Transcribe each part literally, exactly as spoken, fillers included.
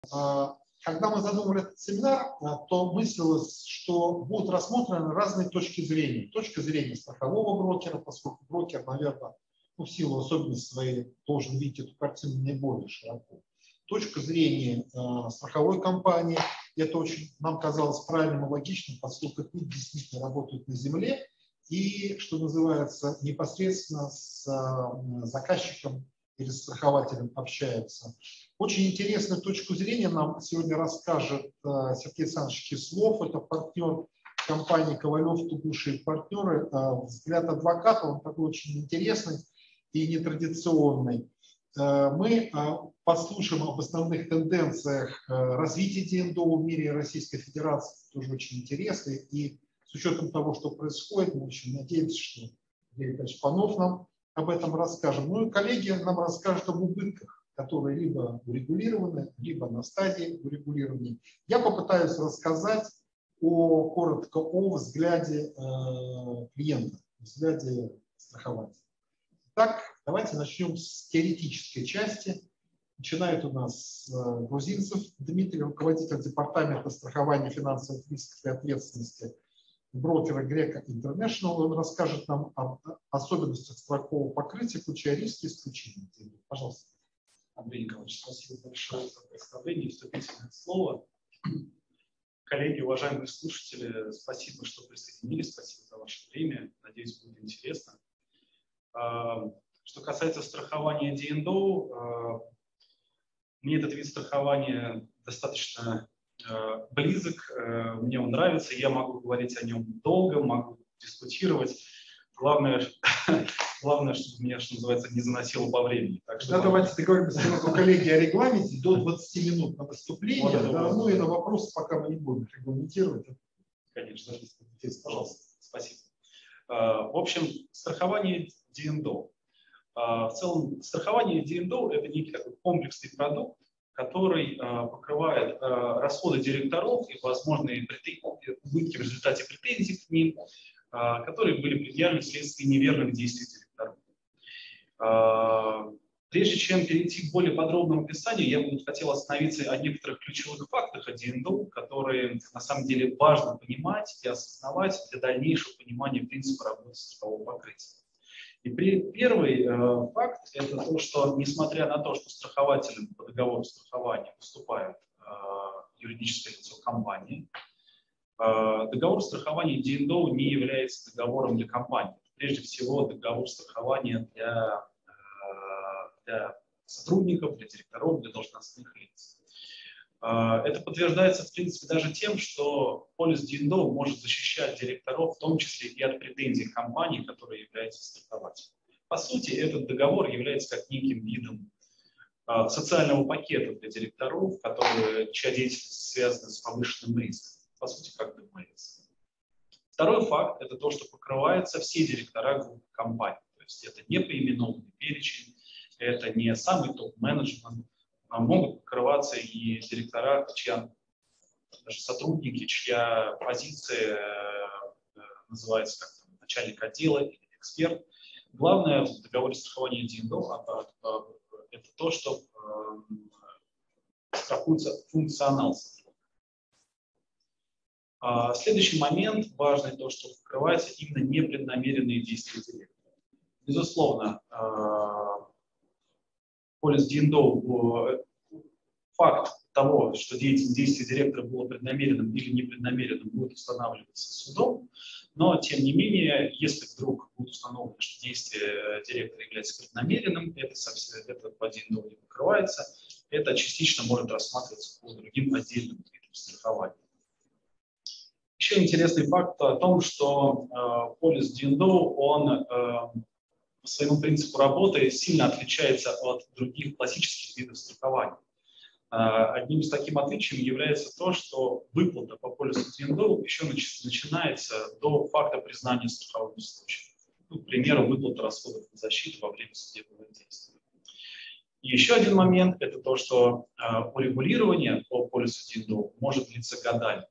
Когда мы задумали этот семинар, то мыслилось, что будут рассмотрены разные точки зрения. Точка зрения страхового брокера, поскольку брокер, наверное, ну, в силу особенностей своей должен видеть эту картину наиболее широко. Точка зрения э, страховой компании, это очень нам казалось правильным и логичным, поскольку они действительно работают на земле и, что называется, непосредственно с э, заказчиком или страхователем общаются. Очень интересную точку зрения нам сегодня расскажет э, Сергей Александрович Кислов, это партнер компании Ковалев, Тугуши и партнеры. Э, взгляд адвоката, он такой очень интересный и нетрадиционный. Э, мы э, послушаем об основных тенденциях э, развития ди энд о в мире Российской Федерации, тоже очень интересно. И с учетом того, что происходит, мы очень надеемся, что Юрий Ильич Панов нам об этом расскажем. Ну и коллеги нам расскажут об убытках, которые либо урегулированы, либо на стадии урегулирования. Я попытаюсь рассказать о, коротко о взгляде э, клиента, взгляде страхователя. Так, давайте начнем с теоретической части. Начинает у нас э, Грузинцев Дмитрий, руководитель департамента страхования финансовых рисков и ответственности брокера Greco International. Он расскажет нам об особенностях страхового покрытия, включая риски и исключения. Пожалуйста. Андрей Николаевич, спасибо большое за представление и вступительное слово. Коллеги, уважаемые слушатели, спасибо, что присоединились, спасибо за ваше время. Надеюсь, будет интересно. Что касается страхования ди энд о, мне этот вид страхования достаточно близок, мне он нравится, я могу говорить о нем долго, могу дискутировать. Главное, главное, чтобы меня, что называется, не заносило по времени. Так что да, давайте договоримся сразу, коллеги, о регламенте до двадцати минут на выступление. Вот, да, ну и на вопросы пока мы не будем регламентировать. Конечно, пожалуйста, спасибо. В общем, страхование ди энд о. В целом, страхование ди энд о – это некий такой комплексный продукт, который э, покрывает э, расходы директоров и возможные убытки в результате претензий к ним, э, которые были предъявлены вследствие неверных действий директоров. Э, прежде чем перейти к более подробному описанию, я бы хотел остановиться о некоторых ключевых фактах о ди энд о, которые на самом деле важно понимать и осознавать для дальнейшего понимания принципа работы страхового покрытия. И первый э, факт – это то, что несмотря на то, что страхователем по договору страхования выступает э, юридическое лицо компании, э, договор страхования ди энд о не является договором для компании. Прежде всего, договор страхования для, э, для сотрудников, для директоров, для должностных лиц. Это подтверждается, в принципе, даже тем, что полис ди энд о может защищать директоров, в том числе и от претензий компании, которая является страхователем. По сути, этот договор является как неким видом э, социального пакета для директоров, которые, чья деятельность связана с повышенным риском. По сути, как дэ эм эс. Второй факт – это то, что покрываются все директора группы компаний. То есть это не поименованный перечень, это не самый топ-менеджмент. Могут покрываться и директора, чья, даже сотрудники, чья позиция э, называется как начальник отдела или эксперт. Главное в договоре страхования ди энд о это то, что э, страхуется функционал сотрудника. А следующий момент важный, то, что покрывается именно непреднамеренные действия директора. Безусловно, э, полис ди энд о, факт того, что действие директора было преднамеренным или непреднамеренным, будет устанавливаться судом, но, тем не менее, если вдруг будет установлено, что действие директора является преднамеренным, это, это по ди энд о не покрывается, это частично может рассматриваться по другим отдельным видам страхования. Еще интересный факт о том, что э, полис ди энд о, он э, по своему принципу работы сильно отличается от других классических видов страхования. Одним из таких отличий является то, что выплата по полису ди энд о еще начинается до факта признания страховым случаем. Ну, к примеру, выплата расходов на защиту во время судебного действия. И еще один момент – это то, что урегулирование по полису ди энд о может длиться годами,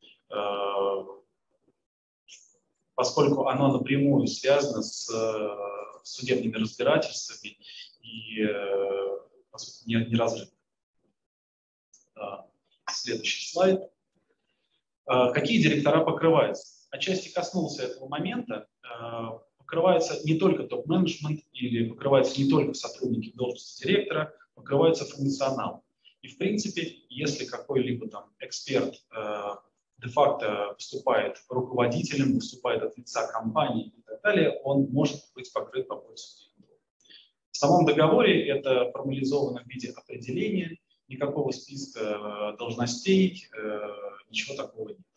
поскольку оно напрямую связано с судебными разбирательствами и, по сути, неразрывно. Следующий слайд. Какие директора покрываются? Отчасти коснулся этого момента. Покрывается не только топ-менеджмент или покрываются не только сотрудники в должности директора, покрывается функционал. И в принципе, если какой-либо там эксперт э, де-факто выступает руководителем, выступает от лица компании и так далее, он может быть покрыт по полису ди энд о. В самом договоре это формализовано в виде определения, никакого списка должностей, э, ничего такого нет.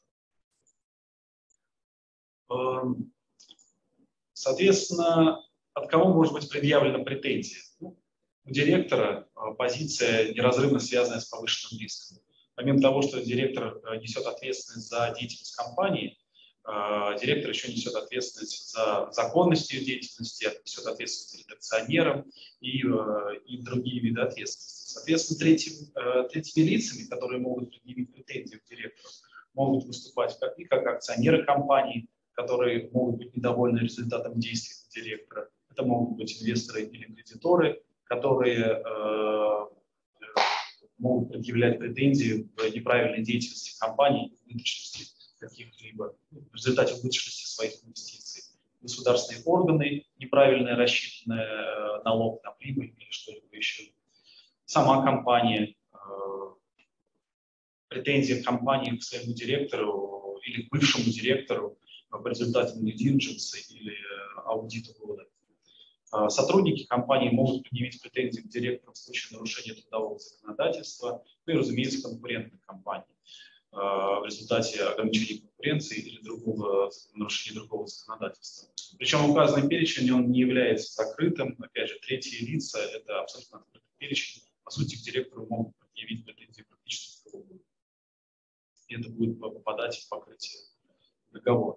Соответственно, от кого может быть предъявлена претензия? Ну, у директора позиция неразрывно связанная с повышенным риском. Помимо того, что директор несет ответственность за деятельность компании, директор еще несет ответственность за законность ее деятельности, несет ответственность перед акционером и, и другие виды ответственности. Соответственно, третьими, третьими лицами, которые могут предъявить претензии к директору, могут выступать как, и как акционеры компании, которые могут быть недовольны результатом действий директора. Это могут быть инвесторы или кредиторы, которые э, могут предъявлять претензии в неправильной деятельности компании, в убыточности каких-либо, в результате убыточности своих инвестиций. Государственные органы, неправильно рассчитанный налог на прибыль или что-либо еще. Сама компания, э, претензии компании к своему директору или к бывшему директору в результате due diligence или аудита года. Сотрудники компании могут предъявить претензии к директору в случае нарушения трудового законодательства, ну и, разумеется, конкурентных компаний в результате ограничения конкуренции или другого, нарушения другого законодательства. Причем указанный перечень он не является закрытым. Опять же, третьи лица – это абсолютно открытый перечень. По сути, к директору могут предъявить претензии практически кто угодно. И это будет попадать в покрытие договора.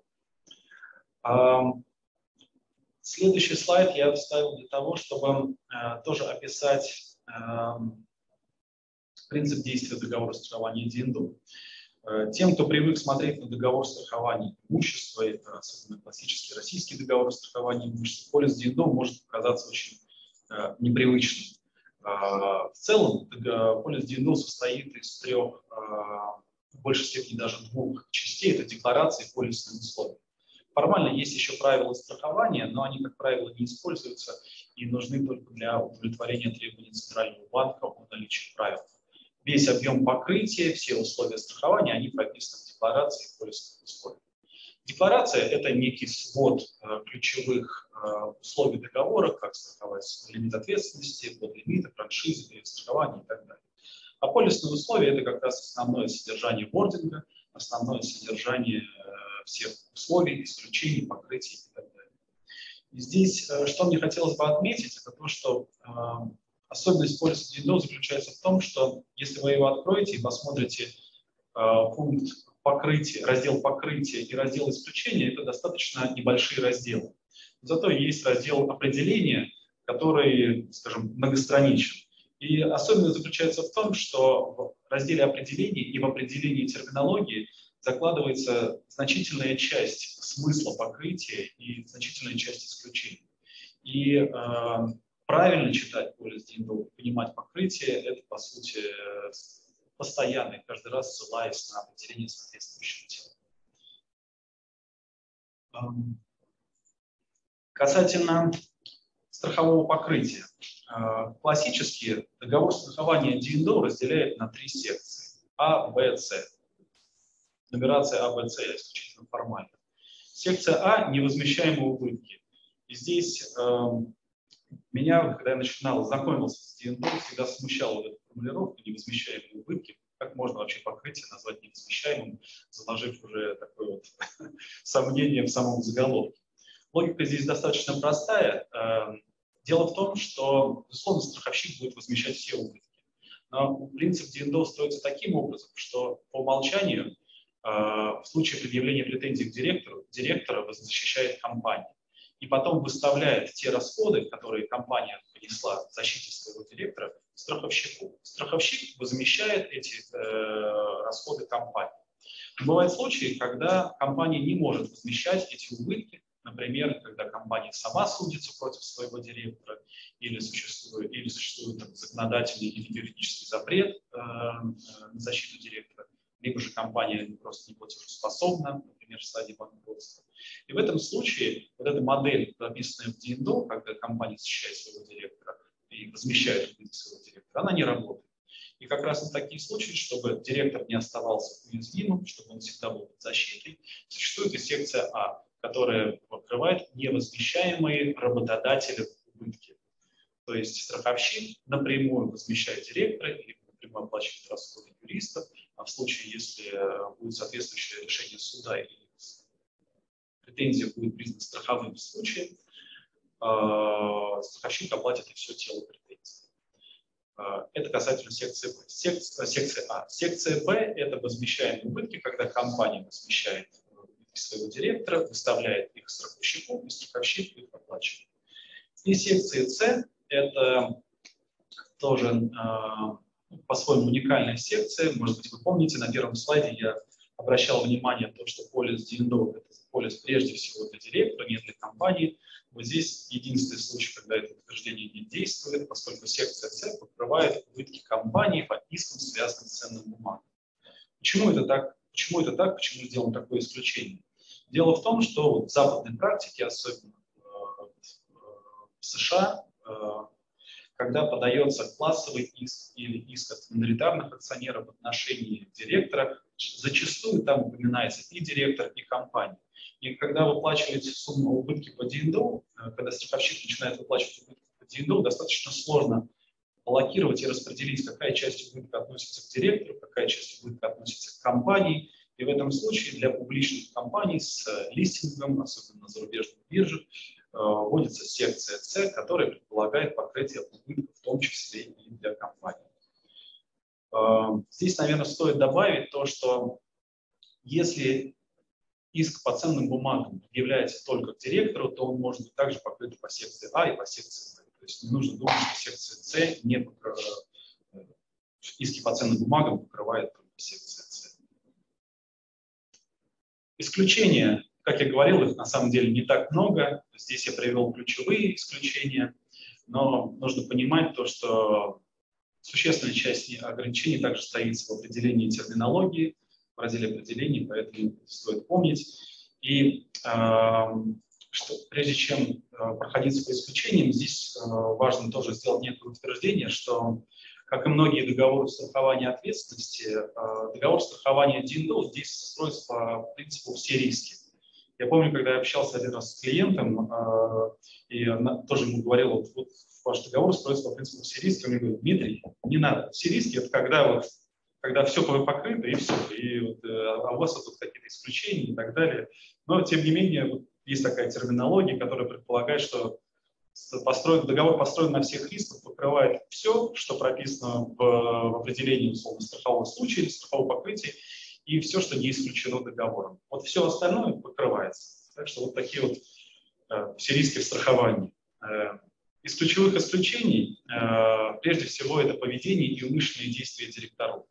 Следующий слайд я вставил для того, чтобы э, тоже описать э, принцип действия договора страхования ди энд о. Э, тем, кто привык смотреть на договор страхования имущества, это особенно классический российский договор страхования имущества, полис ди энд о может показаться очень э, непривычным. Э, в целом, полис ди энд о состоит из трех, э, в большей степени даже двух частей, это декларации и полисные условия. Формально есть еще правила страхования, но они, как правило, не используются и нужны только для удовлетворения требований Центрального банка о наличии правил. Весь объем покрытия, все условия страхования, они прописаны в декларации и полисных условиях. Декларация – это некий свод э, ключевых э, условий договора, как страховать лимит ответственности, подлимиты, франшизы, страхование и так далее. А полисные условия – это как раз основное содержание бординга, основное содержание э, всех условий, исключений, покрытий и так далее. И здесь, что мне хотелось бы отметить, это то, что э, особенность полиса ди энд о заключается в том, что если вы его откроете и посмотрите э, пункт покрытия, раздел покрытия и раздел исключения, это достаточно небольшие разделы. Зато есть раздел определения, который, скажем, многостраничен. И особенность заключается в том, что в разделе определений и в определении терминологии закладывается значительная часть смысла покрытия и значительная часть исключений. И э, правильно читать полис ди энд о, понимать покрытие, это, по сути, постоянно, каждый раз ссылаясь на определение соответствующего тела. Эм, касательно страхового покрытия. Э, классически договор страхования ди энд о разделяет на три секции – А, Б, С. Нумерация А, Б, С исключительно формальна. Секция А – невозмещаемые убытки. И здесь э, меня, когда я начинал, знакомился с ди энд о, всегда смущала эта формулировка невозмещаемые убытки. Как можно вообще покрытие назвать невозмещаемым, заложив уже такое вот сомнение в самом заголовке. Логика здесь достаточно простая. Дело в том, что, безусловно, страховщик будет возмещать все убытки. Но принцип ди энд о строится таким образом, что по умолчанию в случае предъявления претензий к директору, директора защищает компания. И потом выставляет те расходы, которые компания понесла в защите своего директора, страховщику. Страховщик возмещает эти э, расходы компании. Бывают случаи, когда компания не может возмещать эти убытки, Например, когда компания сама судится против своего директора, или существует, или существует там, законодательный или юридический запрет э, на защиту директора, либо же компания просто не платежеспособна, например, в стадии банкротства. И в этом случае вот эта модель, прописанная в ди энд о, когда компания защищает своего директора и возмещает убытки своего директора, она не работает. И как раз в такие случаи, чтобы директор не оставался уязвимым, чтобы он всегда был под защитой, существует и секция А, которая покрывает невозмещаемые работодателем убытки. То есть страховщик напрямую возмещает директора или напрямую оплачивает расходы юристов, а в случае, если будет соответствующее решение суда или претензия будет признана страховым случаем, страховщик оплатит и все тело претензий. Это касательно секции Б. Секция, секция А. Секция Б – это возмещаемые убытки, когда компания возмещает убытки своего директора, выставляет их страховщику, и страховщик их оплачивает. И секция С – это тоже э, по-своему уникальная секция. Может быть, вы помните, на первом слайде я обращал внимание на то, что полис ди энд о – это полис прежде всего для директора, не для компании. Вот здесь единственный случай, когда это утверждение не действует, поскольку секция С покрывает убытки компании по искам, связанным с ценным бумагам. Почему это так? Почему это так? Почему сделано такое исключение? Дело в том, что вот в западной практике, особенно в США, когда подается классовый иск или иск от миноритарных акционеров в отношении директора, зачастую там упоминается и директор, и компания. И когда выплачиваете сумму убытки по ди энд о, когда страховщик начинает выплачивать убытки по ди энд о, достаточно сложно блокировать и распределить, какая часть убытка относится к директору, какая часть убытка относится к компании. И в этом случае для публичных компаний с листингом, особенно на зарубежных биржах, вводится секция С, которая предполагает покрытие убытков, в том числе и для компании. Здесь, наверное, стоит добавить то, что если иск по ценным бумагам является только к директору, то он может быть также покрыт по секции А и по секции Б. То есть не нужно думать, что секция С не покрывает, иски по ценным бумагам покрывает только секция С. Исключения, как я говорил, их на самом деле не так много. Здесь я привел ключевые исключения, но нужно понимать то, что существенная часть ограничений также стоит в определении терминологии, в разделе определений, поэтому стоит помнить. И э, что, прежде чем э, проходить по исключениям, здесь э, важно тоже сделать некое утверждение, что, как и многие договоры страхования ответственности, э, договор страхования ди энд о здесь строится по принципу «все риски». Я помню, когда я общался один раз с клиентом, э, и она, тоже ему говорил, вот, вот ваш договор строится по принципу «все риски». Он мне говорит: Дмитрий, не надо. Все риски – это когда вот когда все покрыто, и все, и вот, а у вас вот тут какие-то исключения и так далее. Но, тем не менее, вот есть такая терминология, которая предполагает, что построен, договор построен на всех рисках, покрывает все, что прописано в, в определении условно страхового случая или страхового покрытия, и все, что не исключено договором. Вот все остальное покрывается. Так что вот такие вот э, все риски в страховании. Э, из ключевых исключений, э, прежде всего, это поведение и умышленные действия директоров.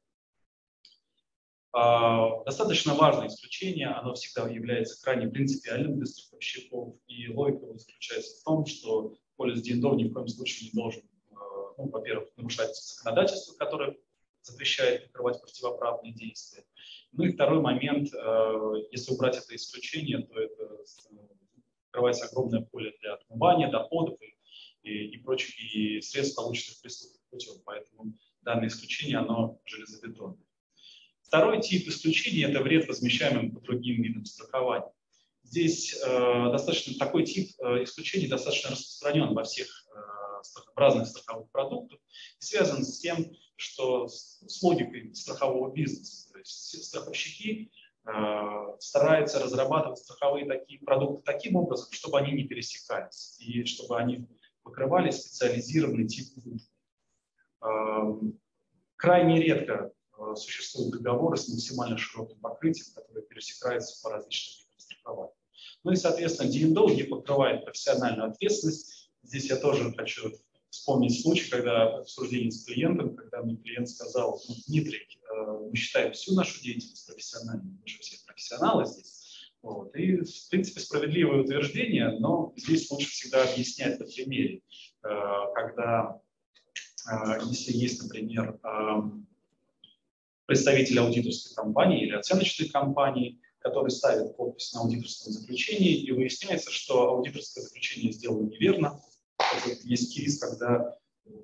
Достаточно важное исключение, оно всегда является крайне принципиальным для страховщиков, и логика заключается в том, что полис ди энд о ни в коем случае не должен, ну, во-первых, нарушать законодательство, которое запрещает покрывать противоправные действия. Ну и второй момент, если убрать это исключение, то это открывается огромное поле для отмывания доходов и, и, и прочих и средств, полученных преступным путем, поэтому данное исключение, оно железобетонное. Второй тип исключения – это вред, возмещаемый по другим видам страхования. Здесь э, достаточно, такой тип э, исключений достаточно распространен во всех э, разных страховых продуктах и связан с тем, что с, с логикой страхового бизнеса. То есть страховщики э, стараются разрабатывать страховые такие продукты таким образом, чтобы они не пересекались и чтобы они покрывали специализированный тип убытка. Э, крайне редко существуют договоры с максимально широким покрытием, которые пересекаются по различным видам страхования. Ну и, соответственно, ди энд о, где покрывает профессиональную ответственность. Здесь я тоже хочу вспомнить случай, когда обсуждение с клиентом, когда мне клиент сказал: ну, Дмитрий, мы считаем всю нашу деятельность профессиональной, мы же все профессионалы здесь. Вот. Вот. И, в принципе, справедливое утверждение, но здесь лучше всегда объяснять на примере, когда, если есть, например, представитель аудиторской компании или оценочной компании, который ставит подпись на аудиторском заключении, и выясняется, что аудиторское заключение сделано неверно. Есть кейс, когда,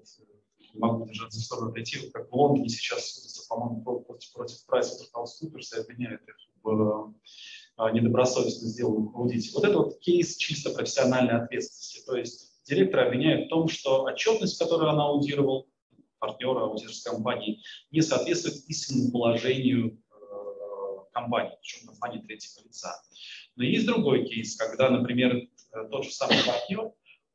могу даже от стороны отойти, как в Лондоне сейчас судятся, по-моему, против, против PricewaterhouseCoopers и обвиняют их в недобросовестно сделанном аудите. Вот это вот кейс чисто профессиональной ответственности. То есть директор обвиняет в том, что отчетность, которую она аудировал, партнера аудиторской компании, не соответствует истинному положению э, компании, причем компании третьего лица. Но есть другой кейс, когда, например, тот же самый партнер,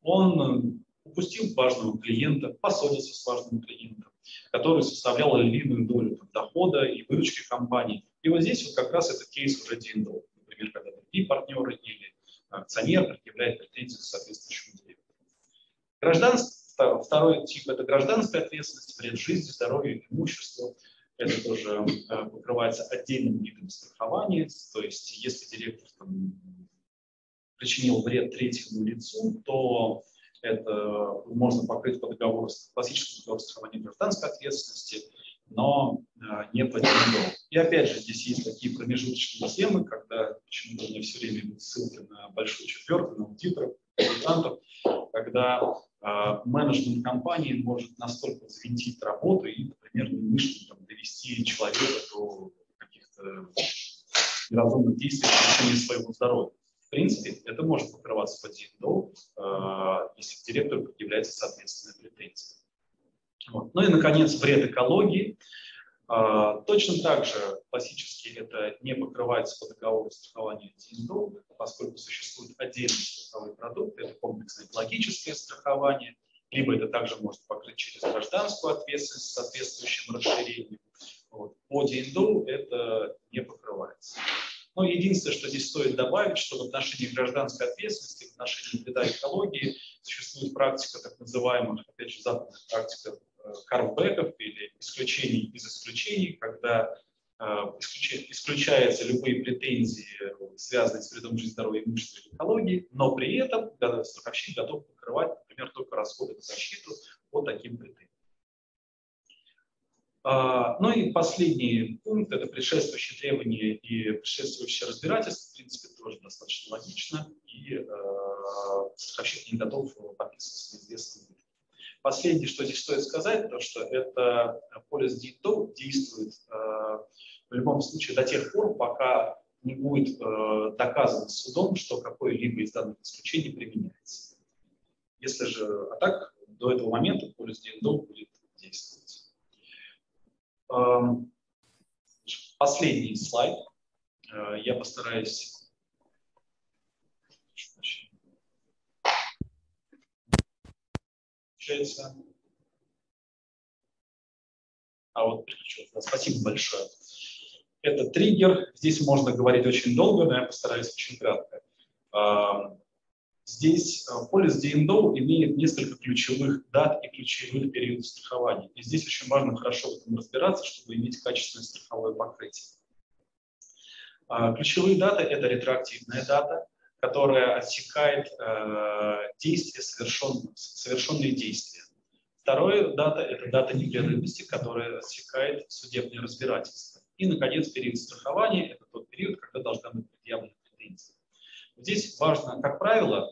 он упустил важного клиента, поссорился с важным клиентом, который составлял львиную долю там, дохода и выручки компании. И вот здесь вот как раз это кейс уже ди энд о. Например, когда другие партнеры или акционер предъявляет претензии к соответствующему директору. Гражданство. Второй тип – это гражданская ответственность, вред жизни, здоровью, имуществу. Это тоже э, покрывается отдельным видом страхования. То есть, если директор там, причинил вред третьему лицу, то это можно покрыть по договору, классическому договору страхования гражданской ответственности, но э, не по ди энд о. И опять же, здесь есть такие промежуточные темы, когда почему-то у меня все время идут ссылки на большую четверку, на аудиторов, консультантов, когда э, менеджмент компании может настолько взвинтить работу и, например, неумышленно там, довести человека до каких-то неразумных действий в отношении своего здоровья. В принципе, это может покрываться по ди энд о, э, если директору предъявляется соответственная претензия. Вот. Ну и, наконец, вред экологии. А, точно так же классически это не покрывается по договору страхования ди энд о, поскольку существует отдельный страховой продукт, это комплексное экологическое страхование, либо это также может покрыть через гражданскую ответственность с соответствующим расширением. Вот. По ди энд о это не покрывается. Но единственное, что здесь стоит добавить, что в отношении гражданской ответственности, в отношении вреда экологии существует практика так называемых, опять же, западная практика карбеков или исключений из исключений, когда э, исключаются любые претензии, связанные с вредом жизни, здоровья, имущества и экологии, но при этом страховщик готов покрывать, например, только расходы на защиту по таким претензиям. А, ну и последний пункт – это предшествующие требования и предшествующее разбирательство. В принципе, тоже достаточно логично, и э, страховщик не готов подписываться с неизвестным. Последнее, что здесь стоит сказать, то что это полис ди энд о действует э, в любом случае до тех пор, пока не будет э, доказано судом, что какое-либо из данных исключений применяется. Если же, а так, до этого момента полис ди энд о будет действовать. Э, последний слайд. Э, я постараюсь... А вот переключился. Да, спасибо большое. Это триггер. Здесь можно говорить очень долго, но я постараюсь очень кратко. Здесь полис ди энд о имеет несколько ключевых дат и ключевых периодов страхования. И здесь очень важно хорошо в этом разбираться, чтобы иметь качественное страховое покрытие. Ключевые даты – это ретроактивная дата, которая отсекает э, действия, совершен, совершенные действия. Вторая дата – это дата непрерывности, которая отсекает судебное разбирательство. И, наконец, период страхования – это тот период, когда должна быть предъявлена претензия. Здесь важно, как правило,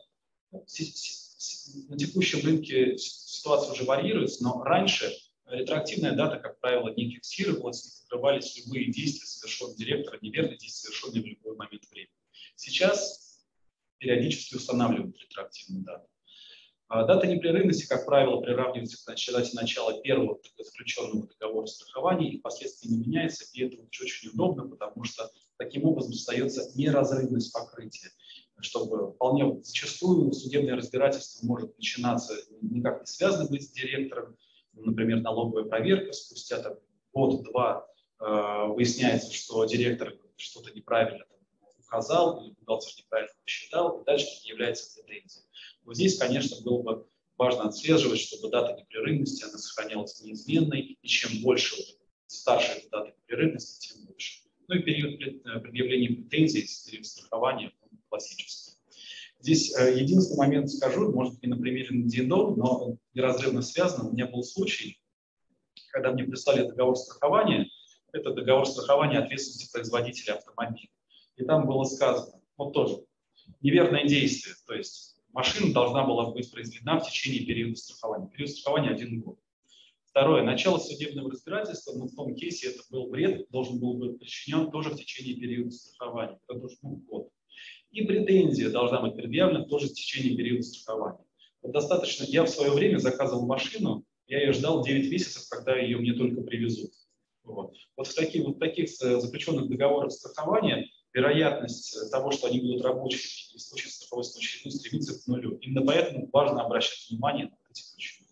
на текущем рынке ситуация уже варьируется, но раньше ретроактивная дата, как правило, не фиксировалась, не покрывались любые действия, совершенные директором, неверные действия, совершенные в любой момент времени. Сейчас периодически устанавливают ретроактивную дату. Дата непрерывности, как правило, приравнивается к дате начала первого заключенного договора страхования и впоследствии не меняется, и это очень удобно, потому что таким образом остается неразрывность покрытия, чтобы вполне зачастую судебное разбирательство может начинаться никак не связано быть с директором, например, налоговая проверка, спустя там, год-два э, выясняется, что директор что-то неправильно указал, или бухгалтер неправильно посчитал, и дальше является претензия. Вот здесь, конечно, было бы важно отслеживать, чтобы дата непрерывности она сохранялась неизменной, и чем больше, старше эта дата непрерывности, тем больше. Ну и период предъявления претензий, период страхования классическое. Здесь э, единственный момент скажу, может быть, не на примере ди энд о, но неразрывно связано. У меня был случай, когда мне прислали договор страхования, это договор страхования ответственности производителя автомобиля. И там было сказано, вот тоже, неверное действие, то есть машина должна была быть произведена в течение периода страхования. Период страхования один год. Второе, начало судебного разбирательства, но в том кейсе это был вред, должен был быть причинен тоже в течение периода страхования, это тоже ну, год. И претензия должна быть предъявлена тоже в течение периода страхования. Вот достаточно, я в свое время заказывал машину, я ее ждал девять месяцев, когда ее мне только привезут. Вот, вот в таких, вот таких заключенных договорах страхования вероятность того, что они будут рабочие и случае страховой случай, ну, стремится к нулю. Именно поэтому важно обращать внимание на эти ключевые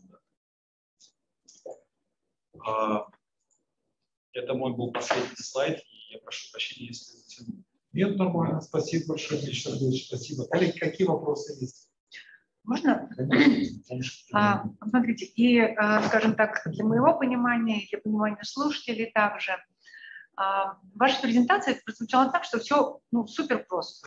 даты. Это мой был последний слайд, и я прошу прощения, если затянул. Нет, нормально. Спасибо большое, Ильич Сергеевич. Спасибо. Коллеги, какие вопросы есть? Можно? А, смотрите, и, а, скажем так, для моего понимания, для понимания слушателей также, а, ваша презентация прозвучала так, что все ну, супер просто.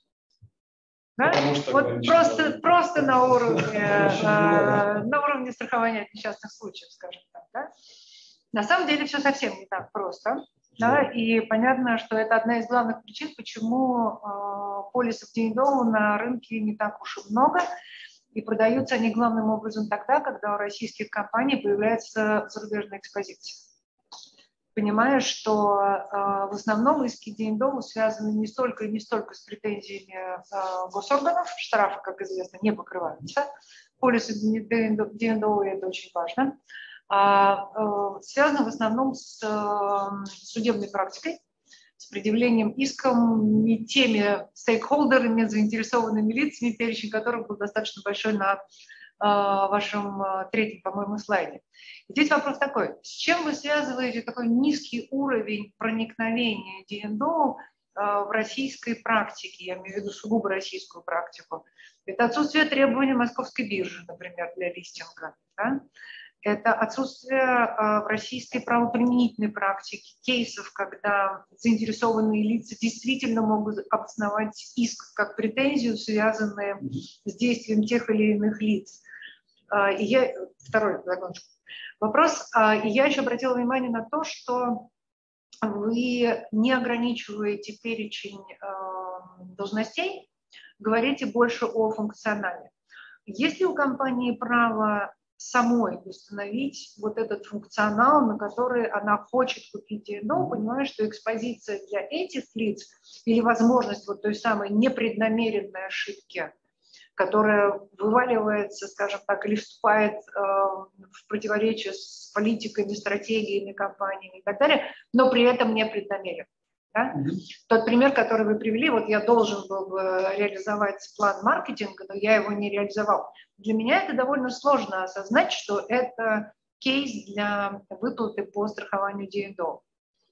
Да? Вот просто, просто на уровне, а, на уровне страхования от несчастных случаев, скажем так. Да? На самом деле все совсем не так просто. Да? И понятно, что это одна из главных причин, почему а, полисов ди энд о на рынке не так уж и много. И продаются они главным образом тогда, когда у российских компаний появляется зарубежная экспозиция. Понимаешь, что э, в основном иски ди энд о связаны не столько и не столько с претензиями э, госорганов, штрафы, как известно, не покрываются. Полисы ди энд о, это очень важно. А, э, связаны в основном с э, судебной практикой, с предъявлением иском не теми стейкхолдерами, заинтересованными лицами, перечень которых был достаточно большой на э, вашем э, третьем, по-моему, слайде. И здесь вопрос такой, с чем вы связываете такой низкий уровень проникновения ди энд о э, в российской практике, я имею в виду сугубо российскую практику? Это отсутствие требований Московской биржи, например, для листинга, да? Это отсутствие э, в российской правоприменительной практике кейсов, когда заинтересованные лица действительно могут обосновать иск как претензию, связанную с действием тех или иных лиц. Э, и я, второй загончик. Вопрос. Э, и я еще обратила внимание на то, что вы не ограничиваете перечень э, должностей, говорите больше о функционале. Есть ли у компании право самой установить вот этот функционал, на который она хочет купить ди энд о, понимая, что экспозиция для этих лиц или возможность вот той самой непреднамеренной ошибки, которая вываливается, скажем так, или вступает э, в противоречие с политиками, стратегиями компаниями и так далее, но при этом не преднамерен. Да? Mm-hmm. Тот пример, который вы привели, вот я должен был бы реализовать план маркетинга, но я его не реализовал. Для меня это довольно сложно осознать, что это кейс для выплаты по страхованию ди энд о.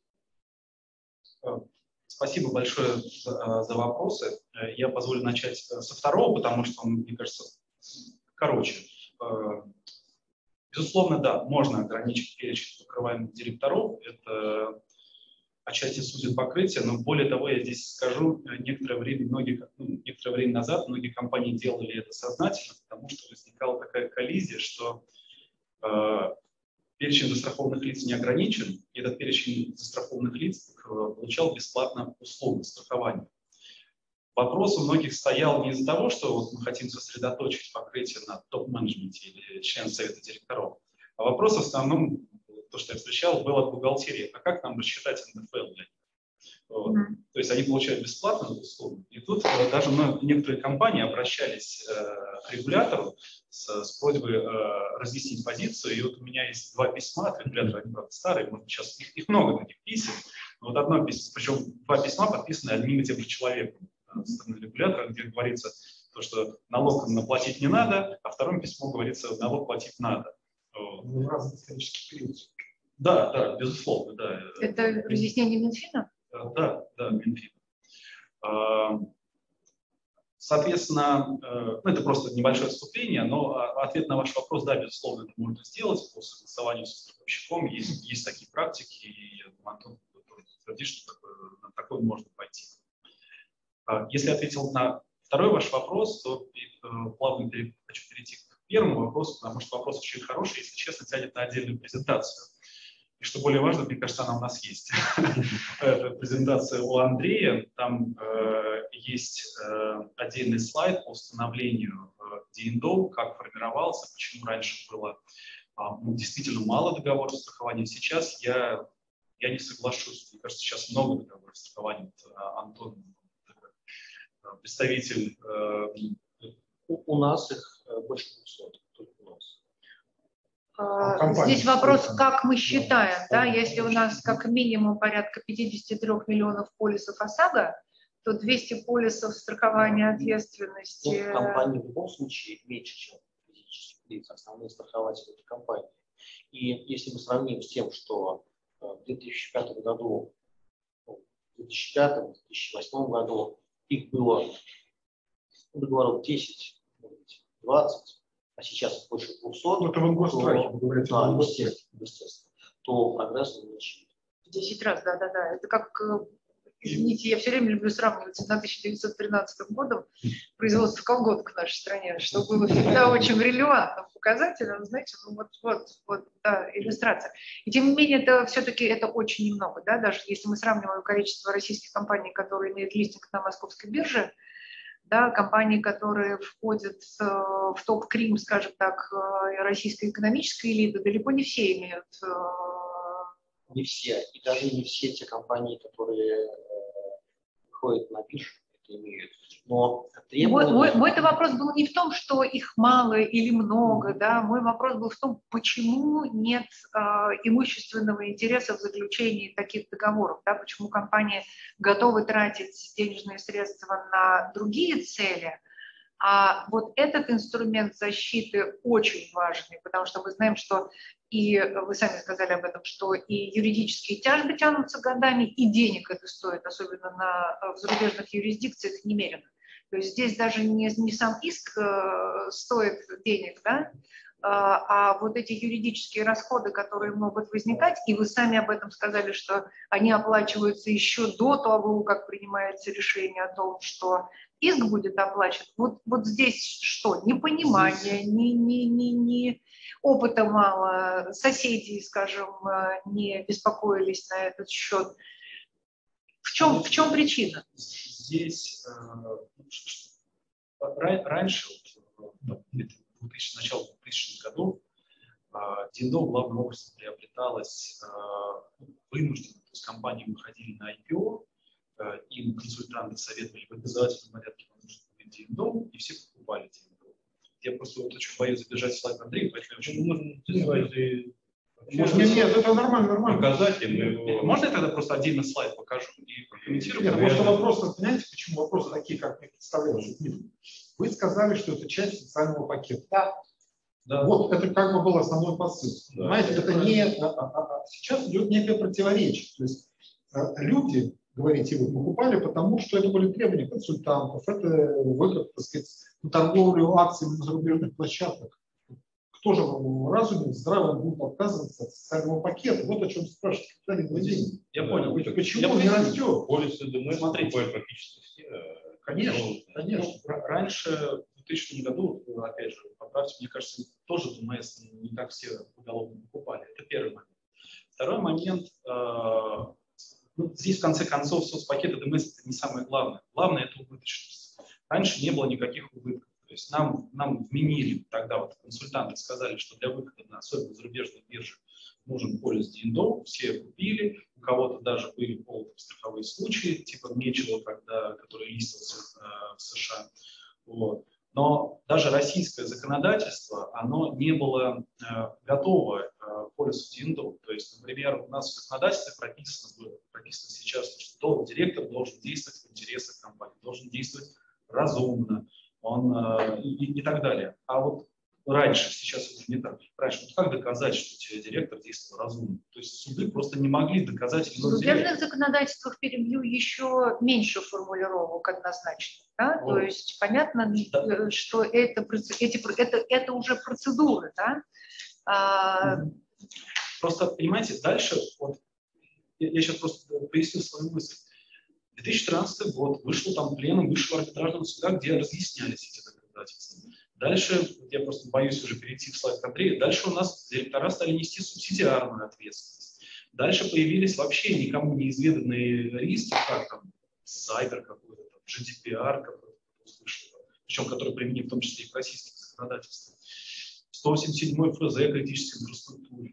Спасибо большое за, за вопросы. Я позволю начать со второго, потому что он, мне кажется, короче. Безусловно, да, можно ограничить перечень покрываемых директоров. Это отчасти судит покрытие, но более того, я здесь скажу, некоторое время, многие, ну, некоторое время назад многие компании делали это сознательно, потому что возникала такая коллизия, что э, перечень застрахованных лиц не ограничен, и этот перечень застрахованных лиц получал бесплатно услугу страхования. Вопрос у многих стоял не из-за того, что вот мы хотим сосредоточить покрытие на топ-менеджменте или член совета директоров, а вопрос в основном, то, что я встречал, было от бухгалтерии. А как нам рассчитать эн дэ эф эл для них? Вот. Mm-hmm. То есть они получают бесплатно эту услугу. И тут э, даже ну, некоторые компании обращались э, к регулятору с, с просьбой э, разъяснить позицию. И вот у меня есть два письма от регулятора, они, правда, старые, может, сейчас их, их много таких писем. Но вот одно письмо, причем два письма подписаны одним и тем же человеком э, со стороны регулятора, где говорится, то, что налог наплатить не надо, а втором письмо говорится, налог платить надо. В разный исторический период. Да, да, безусловно, да. Это разъяснение Минфина? Да, да, Минфин. Соответственно, ну, это просто небольшое отступление, но ответ на ваш вопрос, да, безусловно, это можно сделать по согласованию с страховщиком. Есть, есть такие практики, и Антон тоже твердит, что такое, на такое можно пойти. Если ответил на второй ваш вопрос, то плавно хочу перейти к первому вопросу, потому что вопрос очень хороший, если честно, тянет на отдельную презентацию. И что более важно, мне кажется, она у нас есть. Это презентация у Андрея. Там э, есть э, отдельный слайд по становлению э, ди энд о, как формировался, почему раньше было э, ну, действительно мало договоров страхования. Сейчас я, я не соглашусь. Мне кажется, сейчас много договоров страхования. Вот, Антон, представитель. Э, у, у нас их больше двухсот. Только у нас. Здесь вопрос, как мы считаем, да, если у нас как минимум порядка пятьдесят три миллионов полисов ОСАГО, то двести полисов страхования ответственности. Ну, компания в любом случае меньше, чем физических лиц, основные страхователи этой компании. И если мы сравним с тем, что в две тысячи пятом году, в две тысячи пятом — две тысячи восьмом году их было договоров десять, двадцать, а сейчас больше двухсот, ну, это в Ингосстрахе, вы говорите, да, естественно, естественно, то прогресс увеличивает. В десять раз, да-да-да. Это как, извините, я все время люблю сравнивать с тысяча девятьсот тринадцатым годом производство колготок в нашей стране, что было всегда очень релевантным показателем, знаете, ну вот, вот, вот, да, иллюстрация. И тем не менее, это все-таки это очень немного, да, даже если мы сравниваем количество российских компаний, которые имеют листинг на московской бирже, да, компании, которые входят э, в топ-крим, скажем так, э, российской экономической элиты, далеко не все имеют. Э... Не все, и даже не все те компании, которые э, ходят на биржу, это имеют. Но требования... мой, мой, мой вопрос был не в том, что их мало или много, да, мой вопрос был в том, почему нет э, имущественного интереса в заключении таких договоров, да, почему компании готовы тратить денежные средства на другие цели, а вот этот инструмент защиты очень важный, потому что мы знаем, что и вы сами сказали об этом, что и юридические тяжбы тянутся годами, и денег это стоит, особенно на, в зарубежных юрисдикциях, немерено. То есть здесь даже не, не сам иск э, стоит денег, да, а, а вот эти юридические расходы, которые могут возникать, и вы сами об этом сказали, что они оплачиваются еще до того, как принимается решение о том, что иск будет оплачен. Вот, вот здесь что? Непонимание, ни, ни, ни, ни опыта мало, соседи, скажем, не беспокоились на этот счет. В чем, в чем причина? Здесь э, раньше, вот, в начале двухтысячных годов, ди энд о главным образом приобреталось э, вынужденно, то есть компании выходили на ай пи о, э, им консультанты советовали в обязательном порядке ди энд о, и все покупали ди энд о. Я просто вот очень боюсь забежать в слайд Андрея, поэтому я очень... Можно, Может, нет, нет, это нормально, нормально. Показатель. Можно я тогда просто отдельно слайд покажу и прокомментирую? Нет, потому что вопрос, понимаете, почему вопросы такие, как мне представляются? Вы сказали, что это часть социального пакета. Да. Да. Вот это как бы был основной посыл. Да. Понимаете, это не... А, а, а, сейчас идет некое противоречие. То есть люди, говорите вы, покупали, потому что это были требования консультантов, это выход, так сказать, на торговлю акциями на зарубежных площадках. Кто же в разуме здравом будет отказываться от социального пакета? Вот о чем спрашивает Капиталин Владимирович. Я понял. Почему он не растет? Полисы ДМС покупают практически все. Конечно, конечно. Раньше, в двухтысячном году, опять же, поправьте, мне кажется, тоже ДМС не так все поголовно покупали. Это первый момент. Второй момент. Э, ну, здесь, в конце концов, соцпакеты ДМС это не самое главное. Главное – это убыточность. Раньше не было никаких убытков. То есть нам, нам вменили тогда, вот консультанты сказали, что для выхода на особенно зарубежные биржи нужен полис ди энд о, все купили, у кого-то даже были страховые случаи, типа Мечела, когда, который листился э, в США. Вот. Но даже российское законодательство, оно не было э, готово э, к полису ди энд о. То есть, например, у нас в законодательстве прописано, прописано сейчас, что директор должен действовать в интересах компании, должен действовать разумно, он, э, и, и так далее. А вот раньше, сейчас уже не так. Раньше, вот как доказать, что директор действовал разумно? То есть суды просто не могли доказать. В зарубежных законодательствах, перебью, еще меньше формулировок однозначно. Да? Вот. То есть понятно, да. что это, эти, это, это уже процедуры. Да? А... Просто, понимаете, дальше, вот, я, я сейчас просто поясню свою мысль. две тысячи тринадцатый год, вышел там пленум Высшего арбитражного суда, где разъяснялись эти доказательства. Дальше, я просто боюсь уже перейти в слайд Андрея, дальше у нас директора стали нести субсидиарную ответственность. Дальше появились вообще никому неизведанные риски, как там сайбер какой-то, там, джи ди пи ар какой-то, причем который применим в том числе и к российским законодательствам. сто восемьдесят седьмой эф зэ критической инфраструктуре.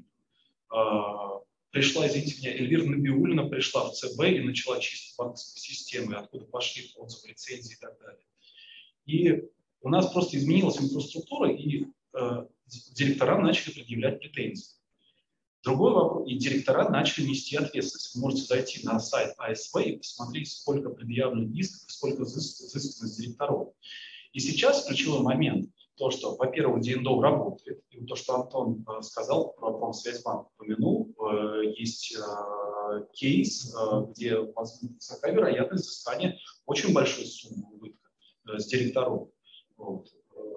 А, пришла, извините меня, Эльвира Набиуллина пришла в цэ бэ и начала чистить банковскую систему, откуда пошли отзывы, лицензии и так далее. И у нас просто изменилась инфраструктура, и э, директора начали предъявлять претензии. Другой вопрос, и директора начали нести ответственность. Вы можете зайти на сайт а эс вэ и посмотреть, сколько предъявлено исков, сколько взыскано с директоров. И сейчас ключевой момент, то, что, во-первых, ди эн ди о работает, и то, что Антон э, сказал про Промсвязьбанк, упомянул, э, есть э, кейс, э, где высока вероятность взыскания очень большой суммы убытка э, с директоров. Вот.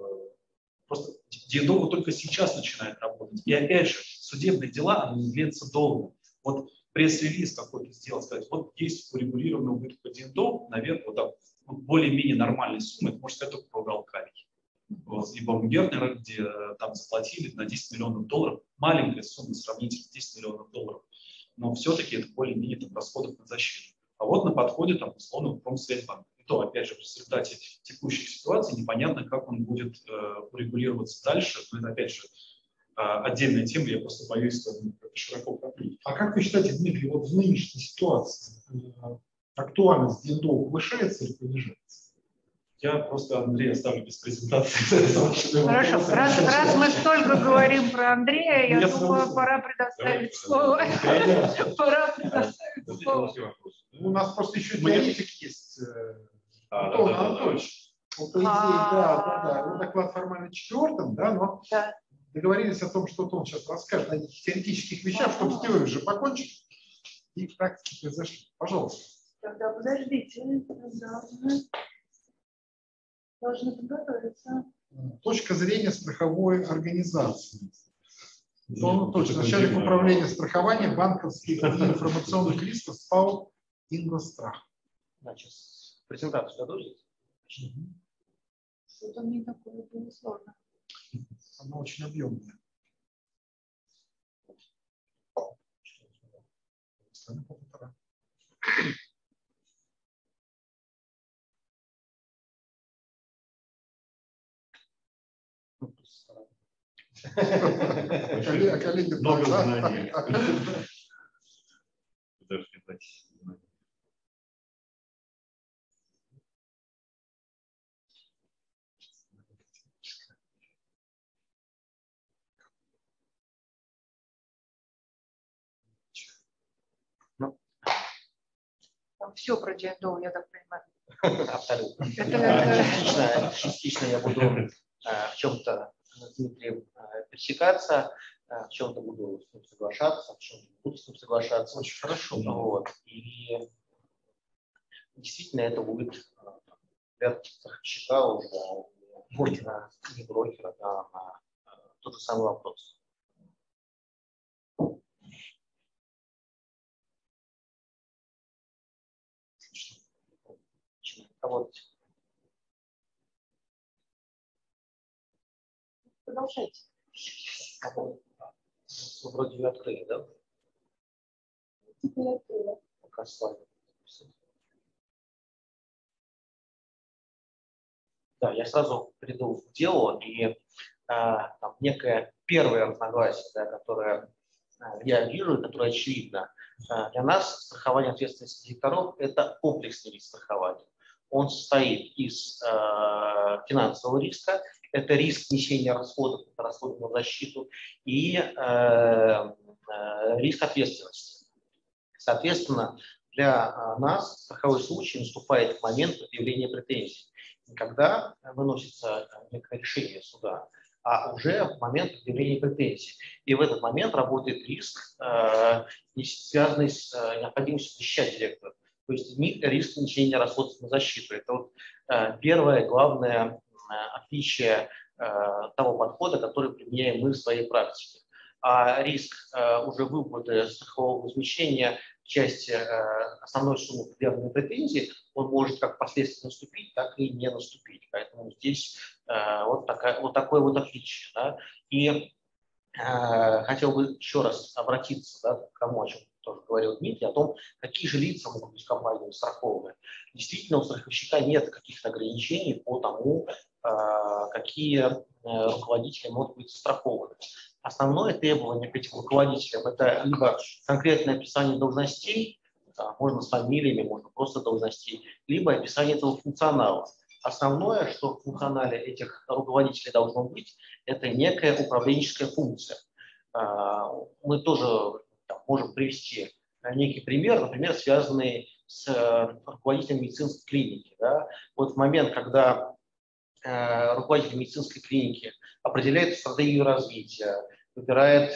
Просто ди эн ди о только сейчас начинает работать. И опять же, судебные дела, они длятся долго. Вот пресс-релиз какой-то сделать, сказать, вот есть урегулированный убыток по ди эн ди о, наверное, вот так, вот более-менее нормальной суммы, это может сказать только про Галкарий. Вот, и Баумгертнера, где там заплатили на десять миллионов долларов, маленькая сумма сравнительно десять миллионов долларов, но все-таки это более-менее там расходов на защиту. А вот на подходе там условно Промсвязьбанк. И то, опять же, в результате текущей ситуации непонятно, как он будет э, урегулироваться дальше. Но это, опять же, э, отдельная тема, я просто боюсь, что это широко покрыть. А как вы считаете, Дмитрий, вот в нынешней ситуации э, актуальность ди эн ди о повышается или понижается? Я просто Андрея оставлю без презентации. Хорошо, раз, раз мы столько говорим про Андрея, я, я думаю, пора предоставить слово. Пора предоставить слово. У нас просто еще теоретик есть. А, Антон да, да, Анатольевич. Он, по идее, да, да, да. Его доклад формально четвертым, да, но да. Договорились о том, что он сейчас расскажет о теоретических вещах, чтобы с теорией уже покончить и в практике произошло. Пожалуйста. Тогда подождите. Должны, должны подготовиться. Точка зрения страховой организации. Антон Анатольевич, начальник управления страхования банковских и информационных рисков СПАО «Ингострах». Значит, презентацию готовите? Что-то мне такое было сложно. Она очень объемная. Много знаний. Там все про ди эн ди о, я так понимаю. Абсолютно. Это, это... Частично, частично я буду э, в чем-то с Дмитрием э, пересекаться, э, в чем-то буду с ним соглашаться, в чем-то буду с ним соглашаться. Очень хорошо. Вот. И действительно это будет взгляд страховщика уже брокера, не брокера, да, на тот же самый вопрос. Работать. Продолжайте. Вы вроде ее открыли, да? Теперь открыла. Пока с вами. Да, я сразу приду в дело, и э, там, некое первое разногласие, да, которое э, я вижу, которое очевидно. Э, для нас страхование ответственности директоров – это комплексный вид страхования. Он состоит из э, финансового риска, это риск несения расходов, это расходы на защиту, и э, э, риск ответственности. Соответственно, для нас страховой случай наступает в момент предъявления претензий. Не когда выносится некое решение суда, а уже в момент предъявления претензий. И в этот момент работает риск, э, связанный с э, необходимостью защищать директора. То есть риск несения расходов на защиту. Это вот, э, первое главное э, отличие э, того подхода, который применяем мы в своей практике. А риск э, уже выплаты страхового возмещения части основной суммы предъявленной претензии, он может как впоследствии наступить, так и не наступить. Поэтому здесь вот, такая, вот такое вот отличие. Да. И хотел бы еще раз обратиться, да, к тому, о чем тоже говорил Дмитрий, о том, какие же лица могут быть компаниями страховые. Действительно, у страховщика нет каких-то ограничений по тому, какие руководители могут быть застрахованы. Основное требование к этим руководителям – это либо конкретное описание должностей, можно с фамилиями, можно просто должностей, либо описание этого функционала. Основное, что в функционале этих руководителей должно быть, это некая управленческая функция. Мы тоже там можем привести некий пример, например, связанный с руководителем медицинской клиники. Да? Вот в момент, когда руководитель медицинской клиники определяет стратегию развития, выбирает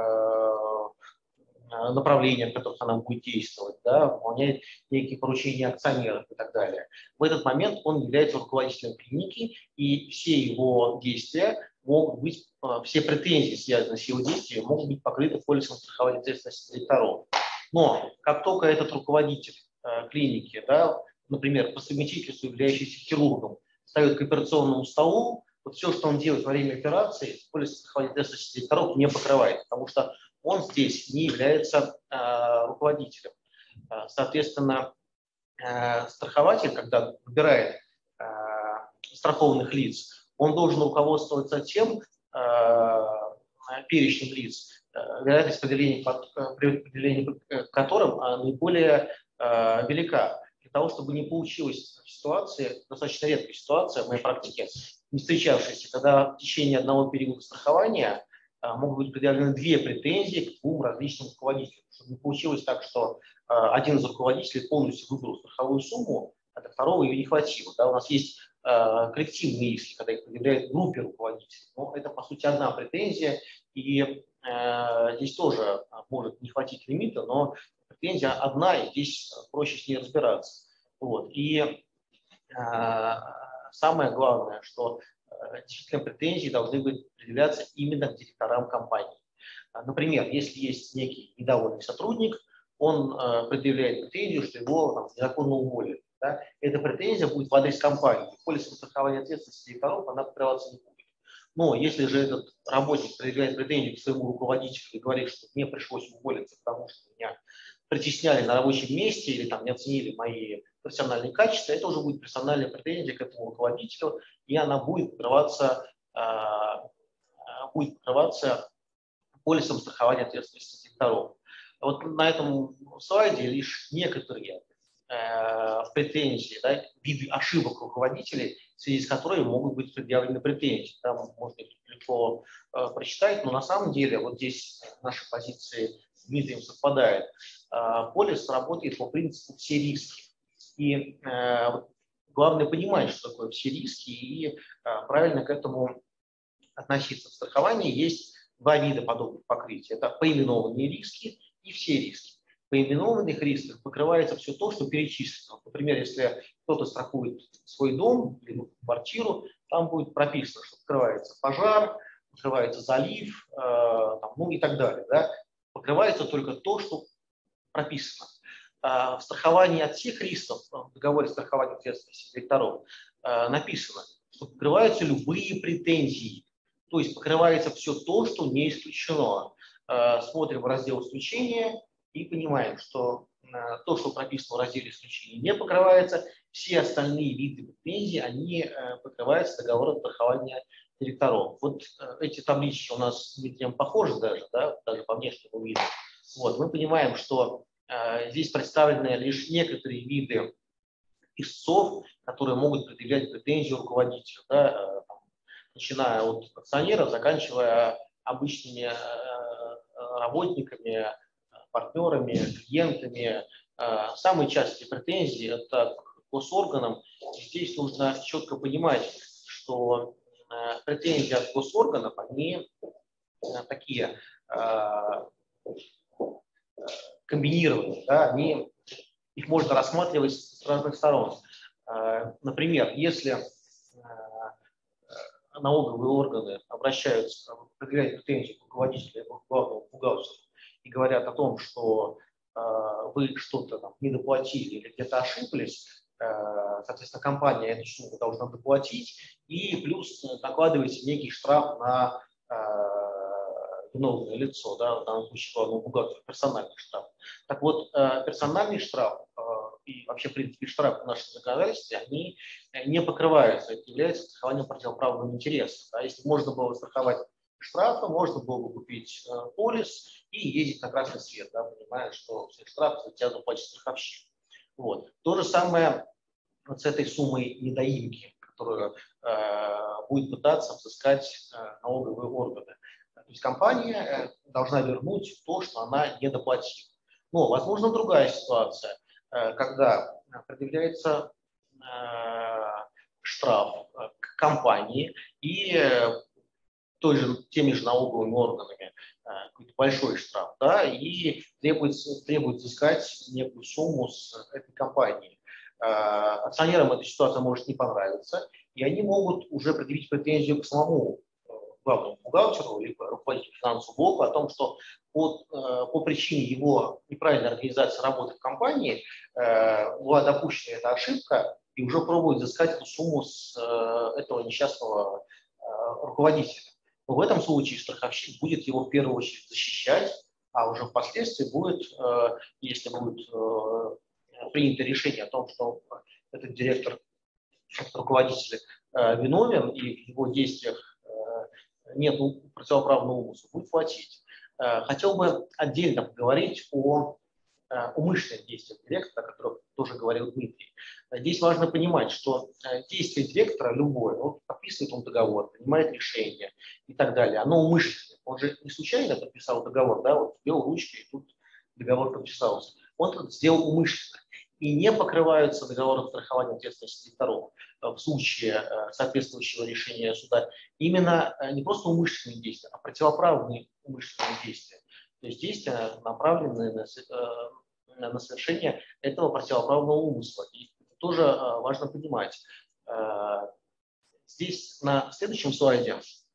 направления, в которых она будет действовать, да, выполняет некие поручения акционеров и так далее. В этот момент он является руководителем клиники, и все его действия могут быть, все претензии, связанные с его действиями, могут быть покрыты полисом страхования ответственности директоров. Но как только этот руководитель э, клиники, да, например, по совместительству являющийся хирургом, встает к операционному столу, вот все, что он делает во время операции, полис страхования ответственности директоров не покрывает, потому что он здесь не является э, руководителем. Э, соответственно, э, страхователь, когда выбирает э, страхованных лиц, он должен руководствоваться тем э, перечнем лиц, э, вероятность определения, при определении которым э, наиболее э, велика. Для того, чтобы не получилась ситуация, достаточно редкая ситуация в моей практике, не встречавшаяся, когда в течение одного периода страхования могут быть предъявлены две претензии к двум различным руководителям. Чтобы не получилось так, что э, один из руководителей полностью выбрал страховую сумму, а до второго ее не хватило. Да, у нас есть э, коллективные иски, когда их предъявляют группе руководителей. Но это, по сути, одна претензия, и э, здесь тоже может не хватить лимита, но претензия одна, и здесь проще с ней разбираться. Вот. И э, самое главное, что действительно претензии должны быть предъявляться именно к директорам компании. Например, если есть некий недовольный сотрудник, он э, предъявляет претензию, что его там, незаконно уволили. Да? Эта претензия будет в адрес компании. Полисом страхования ответственности директоров она покрываться не будет. Но если же этот работник предъявляет претензию к своему руководителю и говорит, что мне пришлось уволиться, потому что меня притесняли на рабочем месте или там, не оценили мои профессиональные качества, это уже будет персональная претензия к этому руководителю, и она будет покрываться, э, будет покрываться полисом страхования ответственности директоров. Вот на этом слайде лишь некоторые э, претензии, да, виды ошибок руководителей, в связи с которыми могут быть предъявлены претензии. Там можно их легко э, прочитать, но на самом деле вот здесь наши позиции с Дмитрием совпадают. Э, полис работает по принципу все риски. И э, главное понимать, что такое все риски, и э, правильно к этому относиться. В страховании есть два вида подобных покрытий. Это поименованные риски и все риски. В поименованных рисках покрывается все то, что перечислено. Например, если кто-то страхует свой дом или квартиру, там будет прописано, что покрывается пожар, покрывается залив, э, там, ну и так далее. Да? Покрывается только то, что прописано. В страховании от всех рисков, в договоре страхования ответственности директоров, написано, что покрываются любые претензии. То есть покрывается все то, что не исключено. Смотрим в раздел исключения и понимаем, что то, что прописано в разделе исключения, не покрывается. Все остальные виды претензий, они покрываются договором страхования директоров. Вот эти таблички у нас с Дмитрием похожи даже, да, даже по внешнему виду. Вот, мы понимаем, что здесь представлены лишь некоторые виды истцов, которые могут предъявлять претензию руководителю, да, начиная от акционеров, заканчивая обычными работниками, партнерами, клиентами. Самые частые претензии – это к госорганам. Здесь нужно четко понимать, что претензии от госорганов, они такие комбинированные, да, они, их можно рассматривать с разных сторон. Например, если налоговые органы обращаются, предъявляют претензии к руководителю главного бухгалтера и говорят о том, что вы что-то там недоплатили или где-то ошиблись, соответственно, компания эту сумму должна доплатить, и плюс накладывается некий штраф на виновное лицо, да, в данном случае главного бухгалтера, персональный штраф. Так вот, персональный штраф и вообще, в принципе, штрафы в нашем законодательстве, они не покрываются. Это является страхованием противоправного интереса. Да. Если можно было страховать штрафы, можно было бы купить э, полис и ездить на красный свет, да, понимая, что все штрафы за тебя заплатит страховщик. Вот. То же самое вот с этой суммой недоимки, которую э, будет пытаться взыскать э, налоговые органы. То есть компания э, должна вернуть то, что она не доплатила. Но, возможно, другая ситуация, э, когда предъявляется э, штраф к компании и э, той же, теми же налоговыми органами какой-то большой штраф, да, и требует, требует взыскать некую сумму с этой компании. Акционерам эта ситуация может не понравиться, и они могут уже предъявить претензию к самому главному бухгалтеру либо руководителю финансового блока о том, что по, по причине его неправильной организации работы в компании была допущена эта ошибка, и уже пробуют взыскать эту сумму с этого несчастного руководителя. Но в этом случае страховщик будет его в первую очередь защищать, а уже впоследствии будет, если будет принято решение о том, что этот директор, этот руководитель виновен и в его действиях нет противоправного умысла, будет платить. Хотел бы отдельно поговорить о умышленных действиях директора, о которых тоже говорил Дмитрий. Здесь важно понимать, что действие директора любое, он подписывает он договор, принимает решение и так далее, оно умышленное. Он же не случайно подписал договор, да, вот сделал ручкой, и тут договор подписался. Он это сделал умышленно. И не покрываются договором страхования ответственности директоров в случае соответствующего решения суда именно не просто умышленные действия, а противоправные умышленные действия. То есть действия, направленные на, на совершение этого противоправного умысла. И это тоже важно понимать. Здесь на следующем слайде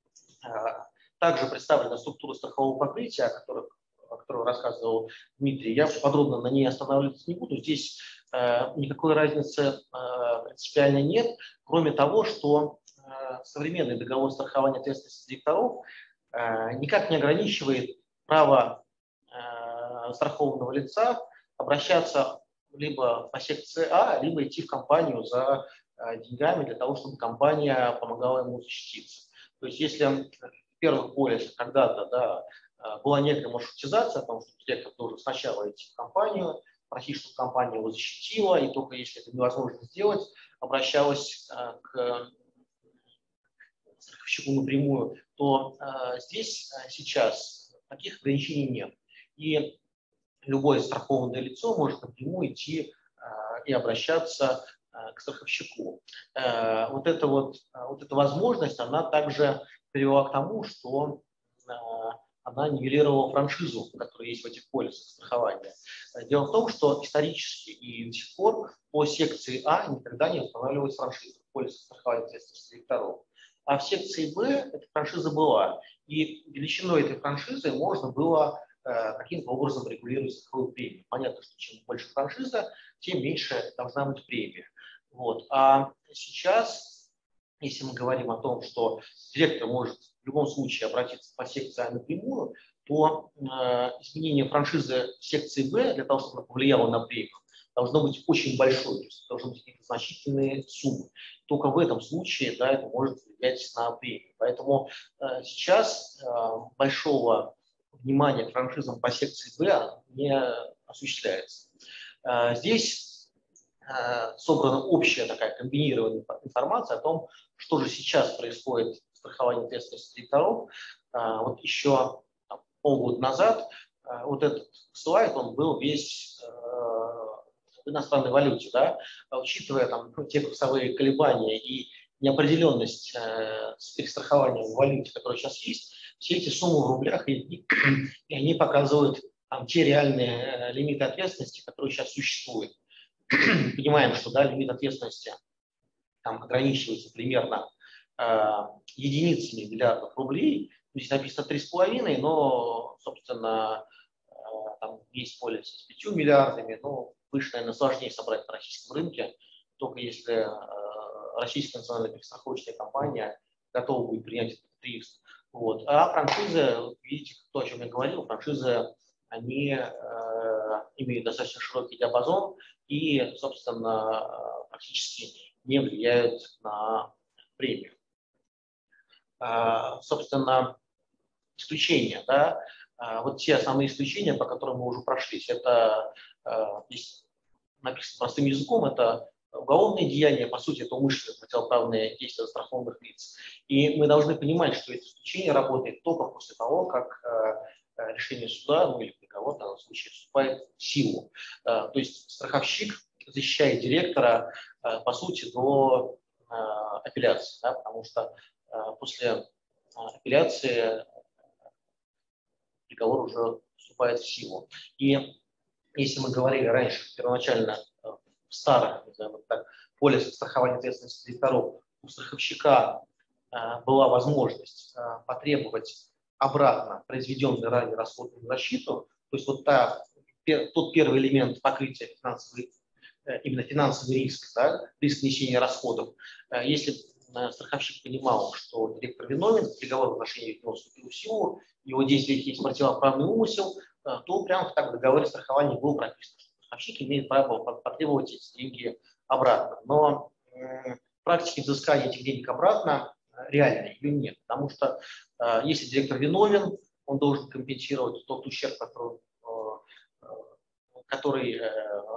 также представлена структура страхового покрытия, о которой, о которой рассказывал Дмитрий. Я подробно на ней останавливаться не буду. Здесь никакой разницы принципиально нет, кроме того, что современный договор страхования ответственности директоров никак не ограничивает право э, страхованного лица обращаться либо по секции А, либо идти в компанию за э, деньгами для того, чтобы компания помогала ему защититься. То есть если в первых полисах когда-то да, была некая маршрутизация о том, что директор должен сначала идти в компанию, просить, чтобы компания его защитила, и только если это невозможно сделать, обращалась э, к страховщику напрямую, то э, здесь э, сейчас таких ограничений нет. И любое страхованное лицо может напрямую идти э, и обращаться э, к страховщику. Э, вот, эта вот, вот эта возможность, она также привела к тому, что э, она нивелировала франшизу, которая есть в этих полисах страхования. Дело в том, что исторически и до сих пор по секции А никогда не устанавливалась франшиза в полисах страхования ответственности директоров. А в секции Б эта франшиза была. И величиной этой франшизы можно было э, каким-то образом регулировать страховую премию. Понятно, что чем больше франшиза, тем меньше должна быть премия. Вот. А сейчас, если мы говорим о том, что директор может в любом случае обратиться по секции А напрямую, то э, изменение франшизы в секции Б для того, чтобы она повлияла на премию, должно быть очень большое, то есть должны быть какие-то значительные суммы. Только в этом случае да, это может влиять на премию. Поэтому э, сейчас э, большого внимания к франшизам по секции Б не осуществляется. Э, здесь э, собрана общая такая комбинированная информация о том, что же сейчас происходит в страховании ответственности директоров. Э, вот еще там, полгода назад э, вот этот слайд, он был весь э, в иностранной валюте, да, учитывая там, ну, те курсовые колебания и неопределенность э, с перестрахованием в валюте, которая сейчас есть, все эти суммы в рублях, и, и они показывают там, те реальные э, лимиты ответственности, которые сейчас существуют. Понимаем, что да, лимит ответственности там, ограничивается примерно э, единицами миллиардов рублей. Здесь написано три с половиной, но, собственно, там есть полисы с пятью миллиардами, но выше, наверное, сложнее собрать на российском рынке, только если российская национальная перестраховочная компания готова будет принять этот риск. Вот. А франшизы, видите, то, о чем я говорил, франшизы, они э, имеют достаточно широкий диапазон и, собственно, практически не влияют на премию. А, собственно, исключения, да, а, вот те основные исключения, по которым мы уже прошлись, это, а, здесь написано простым языком, это уголовные деяния, по сути, это умышленные противоправные действия застрахованных лиц. И мы должны понимать, что это исключение работает только после того, как э, решение суда, ну или приговор в данном случае, вступает в силу. Э, то есть страховщик защищает директора, э, по сути, до э, апелляции, да, потому что э, после апелляции приговор уже вступает в силу. И если мы говорили раньше, первоначально, в старых, вот так, полисах страхования ответственности директоров, у страховщика э, была возможность э, потребовать обратно произведенный ранее расходную защиту, то есть вот та, пер, тот первый элемент покрытия финансовый, э, именно финансовый риск, да, риск несения расходов. Э, если э, страховщик понимал, что директор виновен, приговор в отношении него вступил в силу, его действия есть противоправный умысел, э, то прямо так в договоре страхования было прописано, страховщик имеет право потребовать эти деньги обратно. Но э, практики взыскания этих денег обратно э, реальной ее нет. Потому что э, если директор виновен, он должен компенсировать тот ущерб, который, э, который э,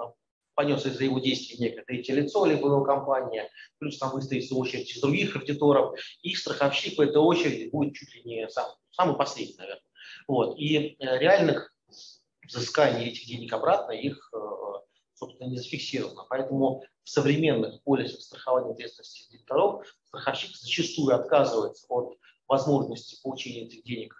понес из-за его действий некое третье лицо, либо его компания, плюс там выстоится очередь из других кредиторов, и страховщик в этой очереди будет чуть ли не сам, самый последний, наверное. Вот. И э, реальных взыскание этих денег обратно, их, собственно, не зафиксировано. Поэтому в современных полисах страхования ответственности директоров страховщик зачастую отказывается от возможности получения этих денег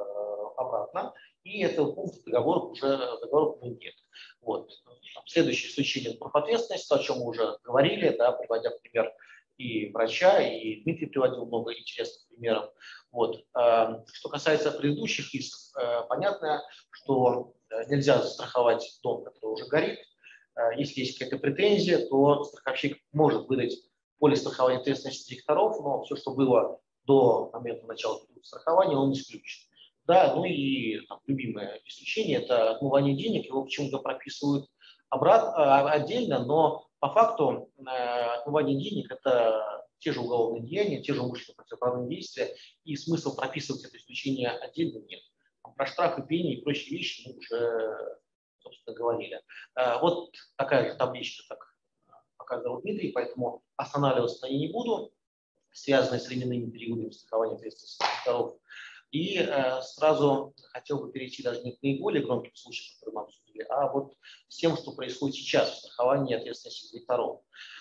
обратно, и этого пункта договора уже договоров нет. Вот. Следующее исключение профответственности, о чем мы уже говорили, да, приводя в пример и врача, и Дмитрий приводил много интересных примеров. Вот. Что касается предыдущих исков, понятно, что нельзя застраховать дом, который уже горит. Если есть какая-то претензия, то страховщик может выдать полис страхования ответственности директоров, но все, что было до момента начала страхования, он исключен. Да, ну и там, любимое исключение – это отмывание денег, его почему-то прописывают обратно, отдельно, но по факту э, отмывание денег – это те же уголовные деяния, те же умышленные противоправные действия, и смысл прописывать это исключение отдельно нет. Про штрафы, пени и прочие вещи мы уже, собственно, говорили. Э, вот такая же табличка, как показывал Дмитрий, поэтому останавливаться на ней не буду, связанная с временными периодами страхования ответственности директоров. И э, сразу хотел бы перейти даже не к наиболее громким случаям, которые мы обсудили, а вот с тем, что происходит сейчас в страховании ответственности директоров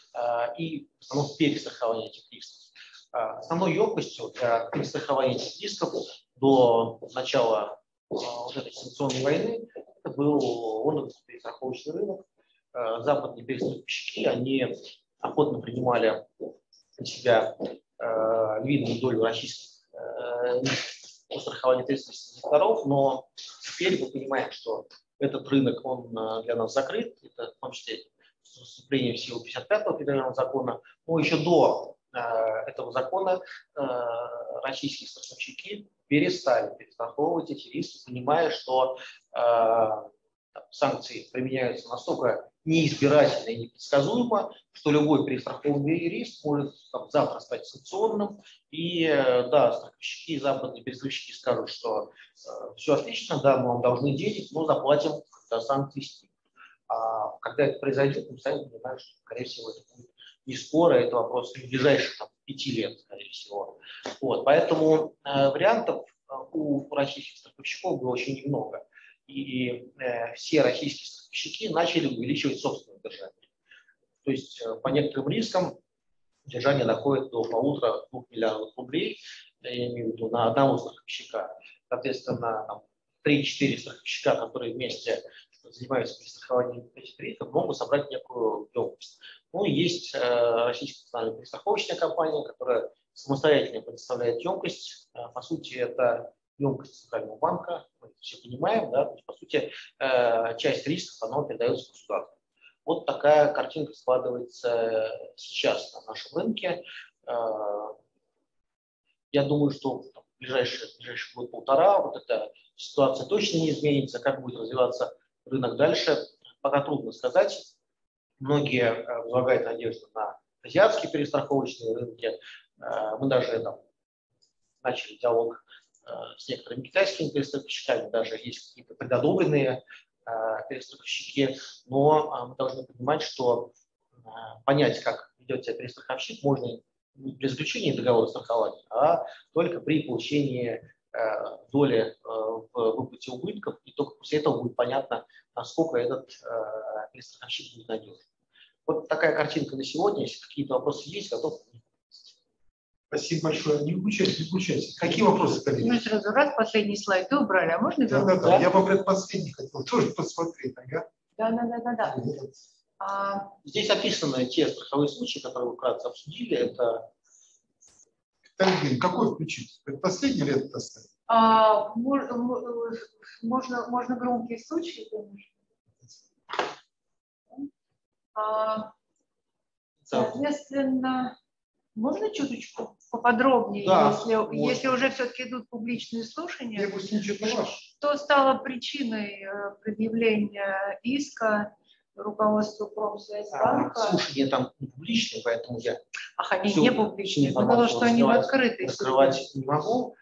э, и в основном перестраховании этих рисков. Э, основной емкостью для перестрахования этих рисков до начала э, вот этой санкционной войны это был лондонский перестраховочный рынок. Э, западные перестраховщики, они охотно принимали на себя э, львиную долю российских э, по страхованию ответственности директоров, но теперь мы понимаем, что этот рынок, он для нас закрыт, это в том числе с вступлением в силу пятьдесят пятого федерального закона, но еще до э, этого закона э, российские страховщики перестали перестраховывать эти риски, понимая, что э, санкции применяются настолько неизбирательно и непредсказуемо, что любой перестрахованный риск может там, завтра стать санкционным. И да, страховщики, западные перестраховщики скажут, что э, все отлично, да, мы вам должны денег, но заплатим, когда санкции снимут. А когда это произойдет, мы сами понимаем, что, скорее всего, это будет не скоро, это вопрос ближайших там, пяти лет, скорее всего. Вот, поэтому э, вариантов у российских страховщиков было очень немного. И э, все российские страховщики начали увеличивать собственное держание. То есть э, по некоторым рискам держание доходит до полутора-двух миллиардов рублей, я имею в виду на одного страховщика. Соответственно, три-четыре страховщика, которые вместе занимаются перестрахованием этих рисков, могут собрать некую емкость. Ну и есть э, российская национальная перестраховочная компания, которая самостоятельно предоставляет емкость. Э, по сути, это емкость Центрального банка, мы все понимаем, да, то есть, по сути, часть рисков она передается государству. Вот такая картинка складывается сейчас на нашем рынке. Я думаю, что в ближайший, ближайший год-полтора вот эта ситуация точно не изменится. Как будет развиваться рынок дальше, пока трудно сказать. Многие возлагают надежду на азиатские перестраховочные рынки. Мы даже там, начали диалог с некоторыми китайскими перестраховщиками, даже есть какие-то предодобренные перестраховщики, но мы должны понимать, что понять, как ведет себя перестраховщик, можно не при заключении договора страхования, а только при получении доли в выплате убытков, и только после этого будет понятно, насколько этот перестраховщик будет надежен. Вот такая картинка на сегодня. Если какие-то вопросы есть, готов. Спасибо большое. Не выключайте, не выключайте. Какие вопросы, коллеги? Мы сразу раз последний слайд убрали, а можно да, да, да, да. Я бы предпоследний хотел тоже посмотреть. Ага. Да, да, да, да, да. А... Здесь описаны те страховые случаи, которые вы вкратце обсудили. Это Каталин, какой включить? Предпоследний или это оставить? А, можно, можно громкие случаи, конечно. А, соответственно, можно чуточку поподробнее, да, если, если уже все-таки идут публичные слушания, что стало причиной предъявления иска руководству Промсвязьбанка? А, слушания там не публичные, поэтому я Ах, они не публичные, потому что они в открытой. Раскрывать не могу.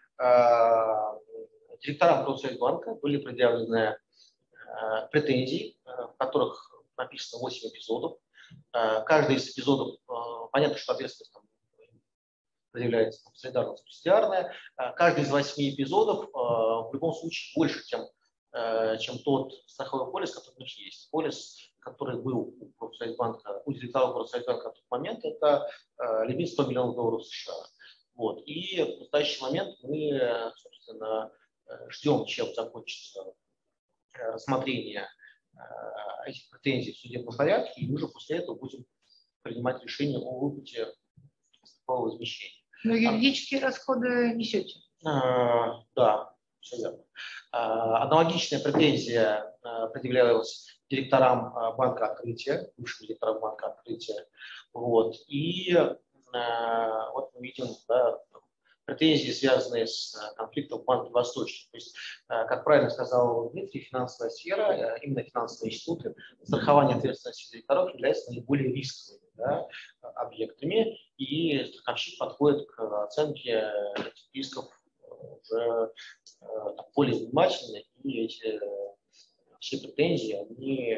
А, директорам Промсвязьбанка были предъявлены а, претензии, а, в которых написано восемь эпизодов. А, каждый из эпизодов, а, понятно, что ответственность там проявляется солидарно субсидиарная. Каждый из восьми эпизодов в любом случае больше, чем, чем тот страховой полис, который у них есть. Полис, который был у Промсвязьбанка, у директоров Промсвязьбанка в тот момент, это лимит сто миллионов долларов США. Вот. И в настоящий момент мы, собственно, ждем, чем закончится рассмотрение этих претензий в судебном порядке, и уже после этого будем принимать решение о выплате страхового возмещения. Но юридические а, расходы несете? А, да, все верно. А, аналогичная претензия а, предъявлялась директорам а, банка Открытия, бывшим директорам банка Открытия. Вот. И а, вот мы видим, да, претензии, связанные с конфликтом в банке Восточный. То есть, как правильно сказал Дмитрий, финансовая сфера, именно финансовые институты, страхование ответственности директоров является наиболее рисковыми, да, объектами, и страховщик подходит к оценке этих рисков уже так, более внимательно, и эти все претензии, они,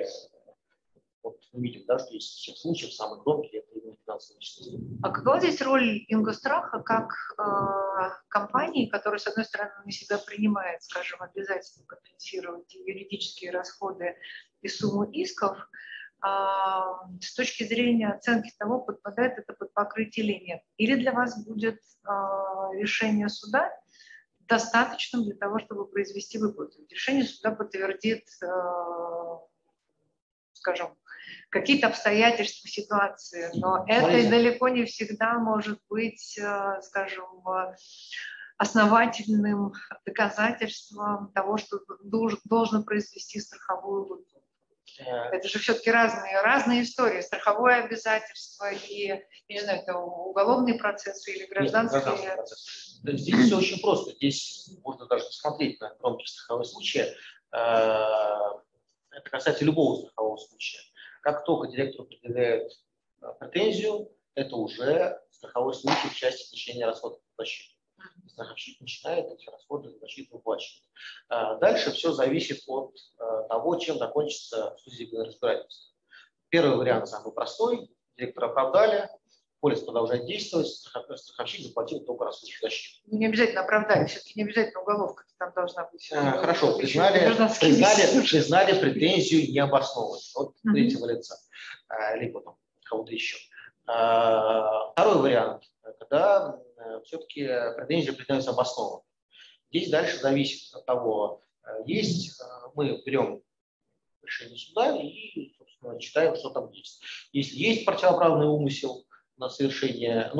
вот мы видим, да, что из всех случаев самый громкий это именно финансовые институты. А какова здесь роль Ингостраха как э, компании, которая, с одной стороны, на себя принимает, скажем, обязательство компенсировать юридические расходы и сумму исков, э, с точки зрения оценки того, подпадает это под покрытие или нет? Или для вас будет э, решение суда достаточным для того, чтобы произвести выплату? Решение суда подтвердит, э, скажем, какие-то обстоятельства ситуации, но это и далеко не всегда может быть, скажем, основательным доказательством того, что должно произвести страховую выплату. Это же все-таки разные, разные истории. Страховое обязательство и, я не знаю, это уголовные процессы или гражданские. Нет, гражданский процесс. Здесь все очень просто. Здесь можно даже посмотреть на громкие страховые случаи. Это касается любого страхового случая. Как только директору предъявляют претензию, это уже страховой случай в части течения расходов по защите. Страховщик начинает эти расходы за защиту выплачивать. Дальше все зависит от того, чем закончится судебное разбирательство. Первый вариант самый простой. Директора оправдали, полис продолжает действовать, страховщик заплатил только расходы защиты. Ну, не обязательно оправдали, все-таки не обязательно уголовка там должна быть. Хорошо, признали, признали, признали претензию необоснованной от третьего лица, либо там кого-то еще. Второй вариант, когда все-таки претензия признается обоснованной. Здесь дальше зависит от того, есть, мы берем решение суда и, собственно, читаем, что там есть. Если есть противоправный умысел на совершение, ну,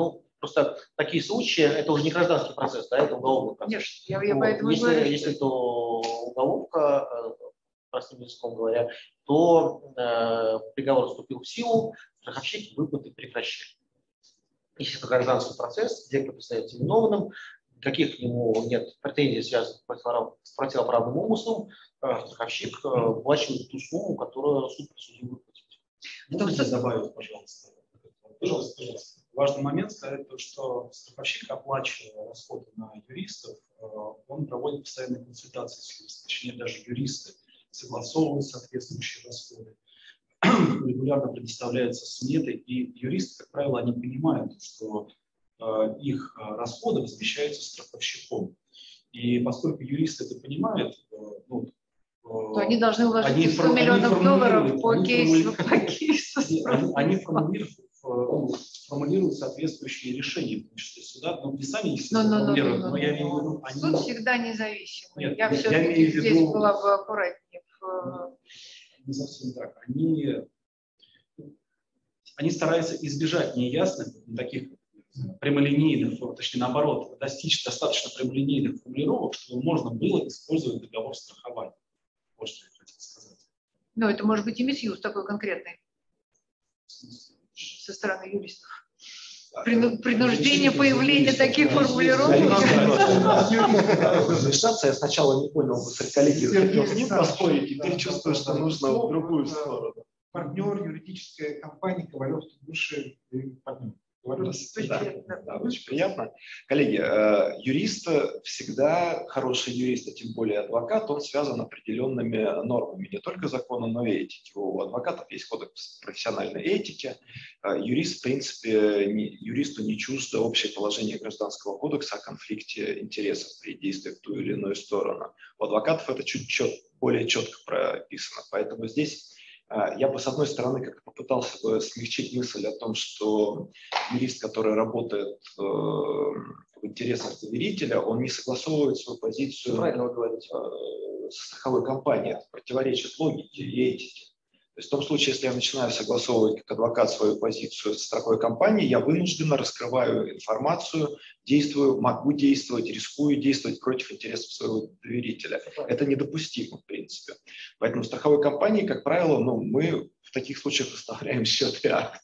Просто такие случаи, это уже не гражданский процесс, да, это уголовный процесс. Конечно, я, я вот. поэтому Если, говорю, если это уголовка, простым языком говоря, то э, приговор вступил в силу, страховщик выплаты прекращает. Если это гражданский процесс, директор признается виновным, каких к нему нет претензий, связанных с противоправным умыслом, э, страховщик э, выплачивает ту сумму, которую суд присудил выплатить. Можно здесь добавить, пожалуйста? Пожалуйста, пожалуйста. Важный момент сказать то, что страховщик, оплачивая расходы на юристов, он проводит постоянные консультации с юристом, точнее даже юристы согласовывают соответствующие расходы, регулярно предоставляются сметы, и юристы, как правило, они понимают, что их расходы возмещаются страховщиком. И поскольку юристы это понимают, ну, то они должны вложить они сто миллионов долларов по они кейсу. По кейсу они, они формулируют, формулируют соответствующие решения, в том числе суда, но не сами их но, но, формулируют, но, но, но я имею в виду, они... они... Суд всегда независимый. Нет, я я, все-таки я имею в виду... здесь была бы аккуратнее. Не совсем так. Они, они стараются избежать неясных, таких прямолинейных, точнее наоборот, достичь достаточно прямолинейных формулировок, чтобы можно было использовать договор страхования. Вот что я хотел сказать. Ну, это может быть и мисьюз такой конкретный со стороны юристов. Прину, принуждение появления таких формулировок. Вмешаться я сначала не понял, вы коллеги хотел с ним поспорить, теперь чувствую, что нужно в другую сторону. Партнер, юридическая компания, Ковалев, бывший партнер. Да, да, очень приятно. Коллеги, юрист всегда, хороший юрист, а тем более адвокат, он связан определенными нормами, не только закона, но и этики. У адвокатов есть кодекс профессиональной этики. Юрист, в принципе, не, юристу не чуждо общее положение Гражданского кодекса о конфликте интересов при действии в ту или иную сторону. У адвокатов это чуть чет, более четко прописано. Поэтому здесь я бы, с одной стороны, как попытался бы смягчить мысль о том, что юрист, который работает э, в интересах доверителя, он не согласовывает свою позицию э, с страховой компанией. Это противоречит логике и этике. То есть в том случае, если я начинаю согласовывать как адвокат свою позицию с страховой компанией, я вынужденно раскрываю информацию, действую, могу действовать, рискую действовать против интересов своего доверителя. Это недопустимо, в принципе. Поэтому в страховой компании, как правило, ну, мы в таких случаях выставляем счет и акт.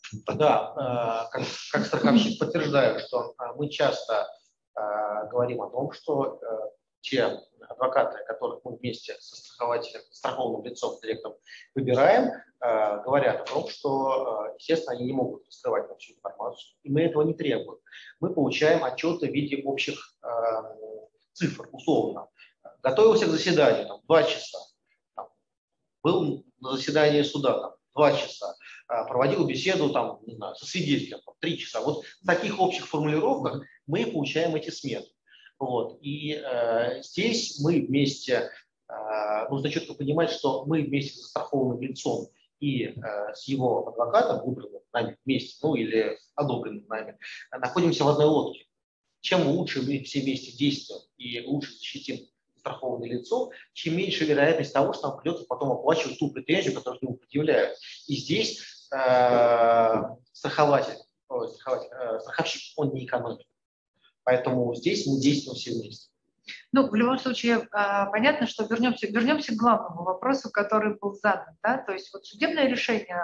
Да, как, как страховщик подтверждаю, что мы часто говорим о том, что те адвокаты, которых мы вместе со страхователем, страховым лицом, директором выбираем, э, говорят о том, что, э, естественно, они не могут раскрывать нам всю информацию, и мы этого не требуем. Мы получаем отчеты в виде общих э, цифр, условно. Готовился к заседанию, там, два часа, там, был на заседании суда, там, два часа, э, проводил беседу, там, не знаю, со свидетелем, там, три часа. Вот в таких общих формулировках мы получаем эти сметы. Вот. И э, здесь мы вместе, э, нужно четко понимать, что мы вместе со страхованным лицом и э, с его адвокатом, выбранным нами вместе, ну или одобренным нами, находимся в одной лодке. Чем лучше мы все вместе действуем и лучше защитим страхованное лицо, чем меньше вероятность того, что нам придется потом оплачивать ту претензию, которую к нему предъявляют. И здесь э, страхователь, о, страхователь э, страховщик, он не экономит. Поэтому здесь мы действуем все вместе. Ну, в любом случае, понятно, что вернемся, вернемся к главному вопросу, который был задан. Да? То есть вот судебное решение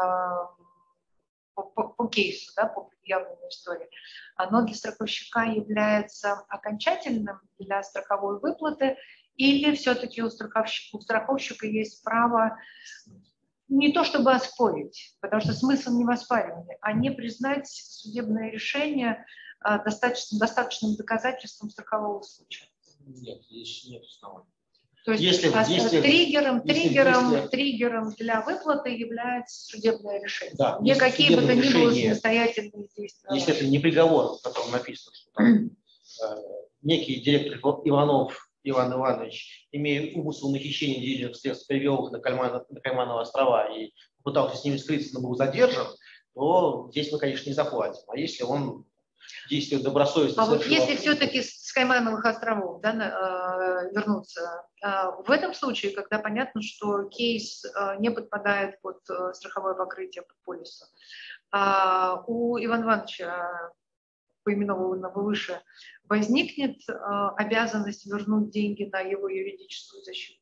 по, по, по кейсу, да, по предъявленной истории, оно для страховщика является окончательным для страховой выплаты, или все-таки у страховщика, у страховщика есть право не то чтобы оспорить, потому что смысл не в оспаривании, а не признать судебное решение достаточным, достаточным доказательством страхового случая. Нет, здесь нет оснований. То есть если, а, если, триггером, если, триггером, если, триггером для выплаты является судебное решение. Да, не какие бы то ни было самостоятельные действия. Если это не приговор, в котором написано, что там, э, некий директор Иванов Иван Иванович, имея умысел на хищение денежных средств, привел их на, Кайман, на Каймановы острова и пытался с ними скрыться, но был задержан, то здесь мы, конечно, не заплатим. А если он действует добросовестно... А вот если все-таки с Каймановых островов, да, э, вернуться, э, в этом случае, когда понятно, что кейс э, не подпадает под э, страховое покрытие, под полисом, э, у Ивана Ивановича поименованного выше, возникнет э, обязанность вернуть деньги на его юридическую защиту?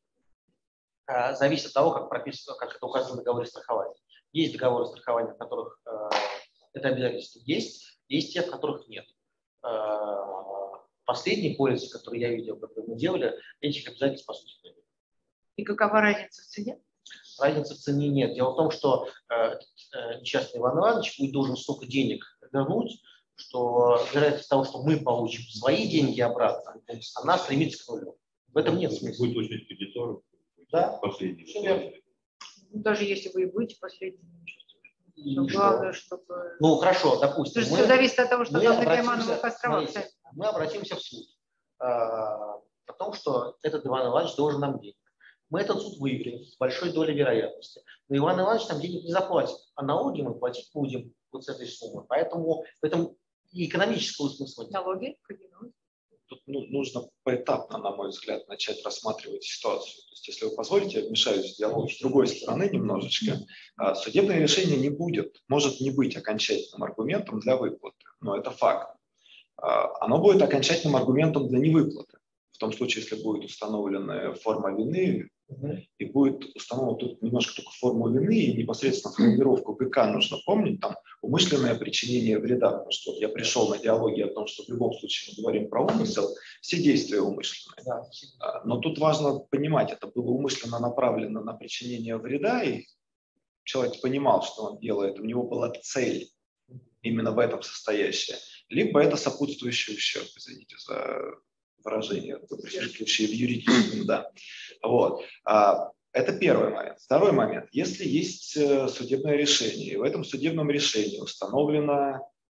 Зависит от того, как прописано, как это указано в договоре страхования. Есть договоры страхования, в которых э, это обязательство есть, есть те, в которых нет. Э, последний полис, который я видел, который мы делали, этих обязательств по сути нет. И какова разница в цене? Разницы в цене нет. Дело в том, что э, несчастный Иван Иванович будет должен столько денег вернуть, что вероятность того, что мы получим свои деньги обратно, она стремится к нулю. В этом нет смысла. Будет очередь кредиторов. Да, последний. Все верно. Даже если вы и будете последним. И главное, что? чтобы... Ну хорошо, допустим. Мы, все зависит от того, что мы там на обратимся, Каймановых островах. смотрите, мы обратимся в суд, а, потому что этот Иван Иванович должен нам денег. Мы этот суд выиграем с большой долей вероятности. Но Иван Иванович нам денег не заплатит, а налоги мы платить будем вот с этой суммы. Поэтому в этом и экономического смысла нет. Налоги? Тут ну, нужно поэтапно, на мой взгляд, начать рассматривать ситуацию. То есть, если вы позволите, я вмешаюсь в диалог с другой стороны немножечко. Судебное решение не будет, может не быть окончательным аргументом для выплаты, но это факт. Оно будет окончательным аргументом для невыплаты. В том случае, если будет установлена форма вины, и будет установлена тут немножко только форму вины, и непосредственно формулировку ГК нужно помнить, там умышленное причинение вреда, потому что вот я пришел на диалоги о том, что в любом случае мы говорим про умысел, все действия умышленные. Да. Но тут важно понимать, это было умышленно направлено на причинение вреда, и человек понимал, что он делает, у него была цель именно в этом состоящая, либо это сопутствующий ущерб, извините за выражение, присутствующее в юридическом, да. Вот. Это первый момент. Второй момент. Если есть судебное решение, и в этом судебном решении установлено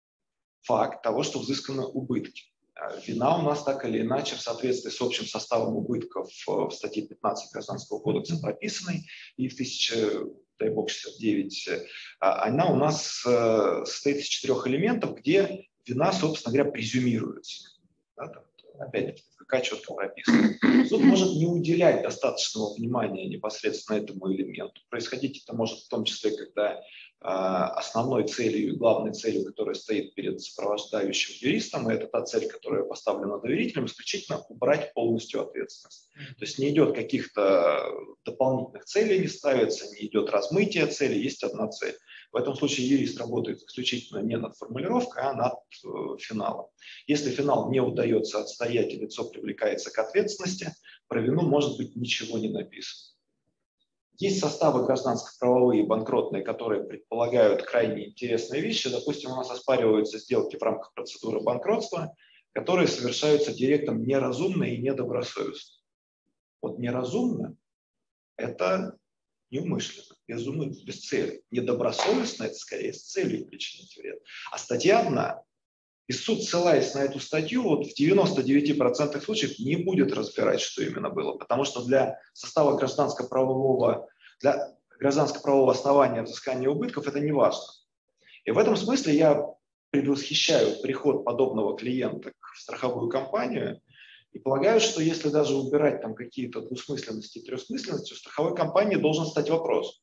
факт того, что взысканы убытки. Вина у нас так или иначе в соответствии с общим составом убытков в статье пятнадцать Гражданского кодекса прописанной и в тысяча, дай бог, шестьдесят девять, она у нас состоит из четырех элементов, где вина, собственно говоря, презюмируется. Да, там, опять ГК четко прописано. Суд может не уделять достаточного внимания непосредственно этому элементу. Происходить это может в том числе, когда э, основной целью и главной целью, которая стоит перед сопровождающим юристом, и это та цель, которая поставлена доверителем, исключительно убрать полностью ответственность. То есть не идет каких-то дополнительных целей, не ставится, не идет размытие цели, есть одна цель. В этом случае юрист работает исключительно не над формулировкой, а над э, финалом. Если финал не удается отстоять и лицо привлекается к ответственности, про вину может быть ничего не написано. Есть составы гражданско-правовые и банкротные, которые предполагают крайне интересные вещи. Допустим, у нас оспариваются сделки в рамках процедуры банкротства, которые совершаются директором неразумно и недобросовестно. Вот неразумно – это неумышленно, безумно, без цели. Недобросовестно – это скорее с целью причинить вред. А статья одна. И суд, ссылаясь на эту статью, вот в девяноста девяти процентах случаев не будет разбирать, что именно было. Потому что для состава гражданско-правового, для гражданско-правового основания взыскания убытков это не важно. И в этом смысле я предвосхищаю приход подобного клиента в страховую компанию и полагаю, что если даже убирать там какие-то двусмысленности и трехсмысленности, у страховой компании должен стать вопрос,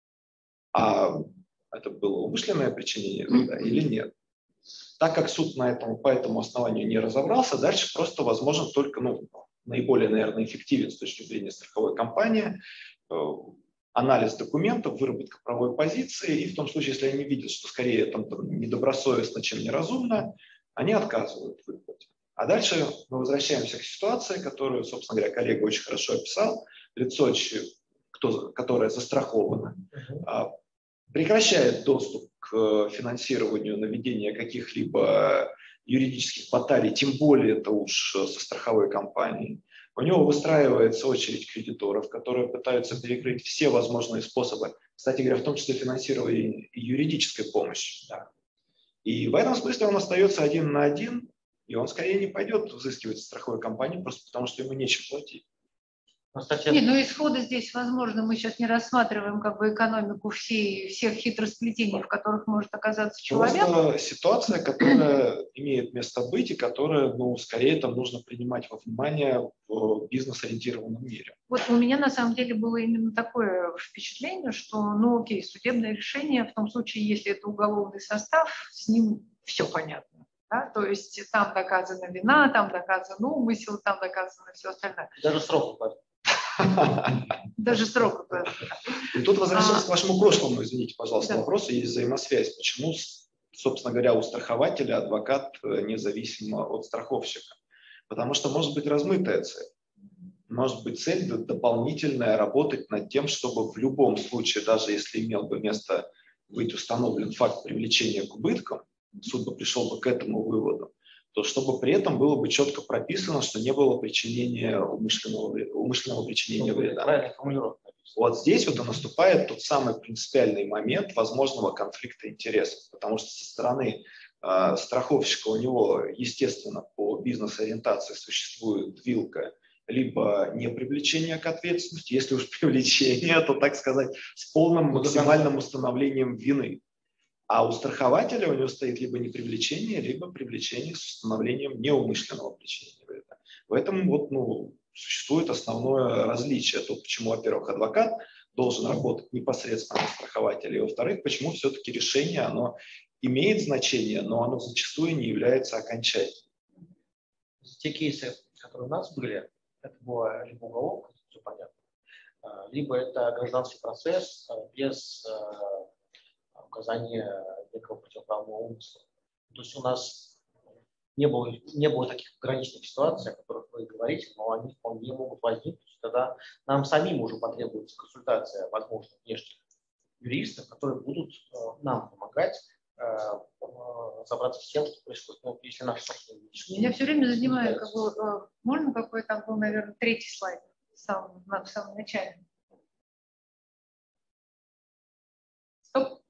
а это было умышленное причинение вреда или нет. Так как суд на этом, по этому основанию не разобрался, дальше просто возможен только ну, наиболее, наверное, эффективен с точки зрения страховой компании э, анализ документов, выработка правовой позиции, и в том случае, если они видят, что скорее там, там, недобросовестно, чем неразумно, они отказывают в выплате. А дальше мы возвращаемся к ситуации, которую, собственно говоря, коллега очень хорошо описал. Лицо, кто, которое застраховано, э, прекращает доступ к финансированию наведения каких-либо юридических баталий, тем более это уж со страховой компанией. У него выстраивается очередь кредиторов, которые пытаются перекрыть все возможные способы, кстати говоря, в том числе финансирования и юридической помощи. Да. И в этом смысле он остается один на один, и он скорее не пойдет взыскивать страховую компанию, просто потому что ему нечем платить. Статья... Нет, ну исходы здесь, возможно, мы сейчас не рассматриваем как бы экономику всей, всех хитросплетений, в которых может оказаться человек. Просто ситуация, которая имеет место быть и которая, ну, скорее там нужно принимать во внимание в бизнес-ориентированном мире. Вот у меня на самом деле было именно такое впечатление, что, ну окей, судебное решение в том случае, если это уголовный состав, с ним все понятно. Да? То есть там доказана вина, там доказан умысел, там доказано все остальное. Даже срок. Даже срок. И тут возвращаясь а, к вашему прошлому, извините, пожалуйста, да. вопросу, есть взаимосвязь. Почему, собственно говоря, у страхователя адвокат независимо от страховщика? Потому что может быть размытая цель. Может быть цель дополнительная работать над тем, чтобы в любом случае, даже если имел бы место быть установлен факт привлечения к убыткам, суд бы пришел бы к этому выводу, то чтобы при этом было бы четко прописано, что не было причинения умышленного, умышленного причинения вреда. Правильная формулировка. Вот здесь вот и наступает тот самый принципиальный момент возможного конфликта интересов, потому что со стороны э, страховщика у него, естественно, по бизнес-ориентации существует вилка либо не привлечение к ответственности, если уж привлечение, то, так сказать, с полным максимальным установлением вины. А у страхователя у него стоит либо не привлечение, либо привлечение с установлением неумышленного причинения вреда. В этом вот, ну, существует основное различие. То, почему, во-первых, адвокат должен работать непосредственно на страхователя, и, во-вторых, почему все-таки решение, оно имеет значение, но оно зачастую не является окончательным. Те кейсы, которые у нас были, это было либо уголовка, все понятно, либо это гражданский процесс без указания некого противоправного умысла. То есть у нас не было, не было таких граничных ситуаций, о которых вы говорите, но они вполне могут возникнуть. Тогда нам самим уже потребуется консультация, возможно, внешних юристов, которые будут нам помогать разобраться с тем, что происходит. Ну, если наш собственный юрист. Меня все время занимает, как бы, можно какой там был, наверное, третий слайд в самом, в самом начале. Стоп.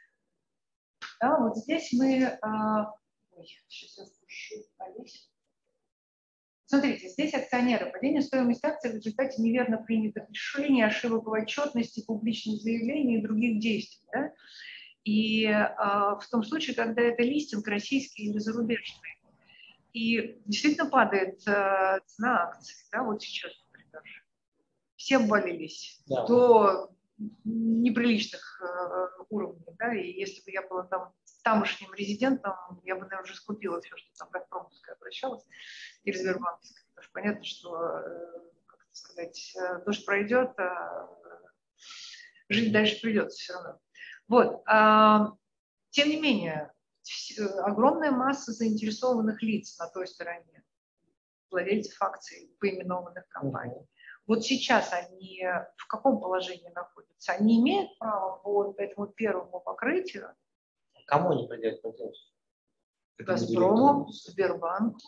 Да, вот здесь мы... А... Ой, сейчас я спущу повесь. Смотрите, здесь акционеры. Падение стоимости акций в результате неверно принятых решений, ошибок в отчетности, публичных заявлений и других действий. Да? И а, в том случае, когда это листинг российский или зарубежный, и действительно падает а, цена акций, да, вот сейчас, например, все обвалились да. до неприличных а, уровней, да, и если бы я была там тамошним резидентом, я бы, наверное, уже скупила все, что там Газпромовская обращалась, или Сбербанковская, потому что понятно, что, как это сказать, дождь пройдет, а жить дальше придется все равно. Вот. А, тем не менее, огромная масса заинтересованных лиц на той стороне, владельцев акций поименованных компаний. Вот сейчас они в каком положении находятся? Они имеют право по этому первому покрытию? Кому они предъявят претензии? Газпрому, Сбербанку.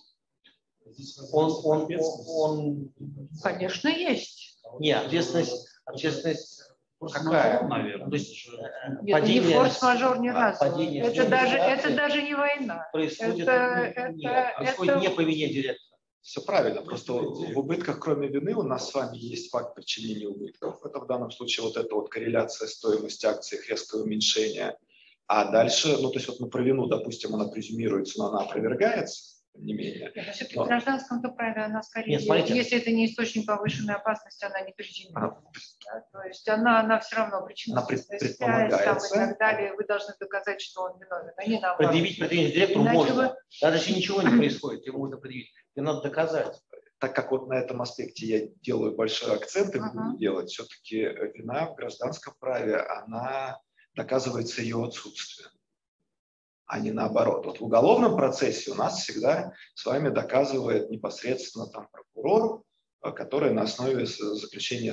Он, он, он, Конечно, есть. Нет, ответственность, ответственность какая? Наверное. То есть, Нет, падение, не форс-мажор ни разу. падение это, даже, это даже не война. Происходит, это, не, это, происходит это... не по вине директора. Все правильно, просто в убытках, кроме вины, у нас с вами есть факт причинения убытков. Это в данном случае вот эта вот корреляция стоимости акций, их резкое уменьшение. А дальше, ну то есть вот мы про вину, допустим, она презюмируется, но она опровергается. Не менее. Нет, все-таки в гражданском-то праве она скорее, Нет, смотрите. Если это не источник повышенной опасности, она не презюмируется. Да? То есть она, она все равно причина связь там и так далее. Вы должны доказать, что он виновен, а не наоборот. Предъявить претензию директору Иначе можно. вы... Даже если ничего не происходит, его можно предъявить. И надо доказать. Так как вот на этом аспекте я делаю большой акцент и uh-huh. буду делать, все-таки вина в гражданском праве, она доказывается ее отсутствием, а не наоборот. Вот в уголовном процессе у нас всегда с вами доказывает непосредственно там прокурор, который на основе заключения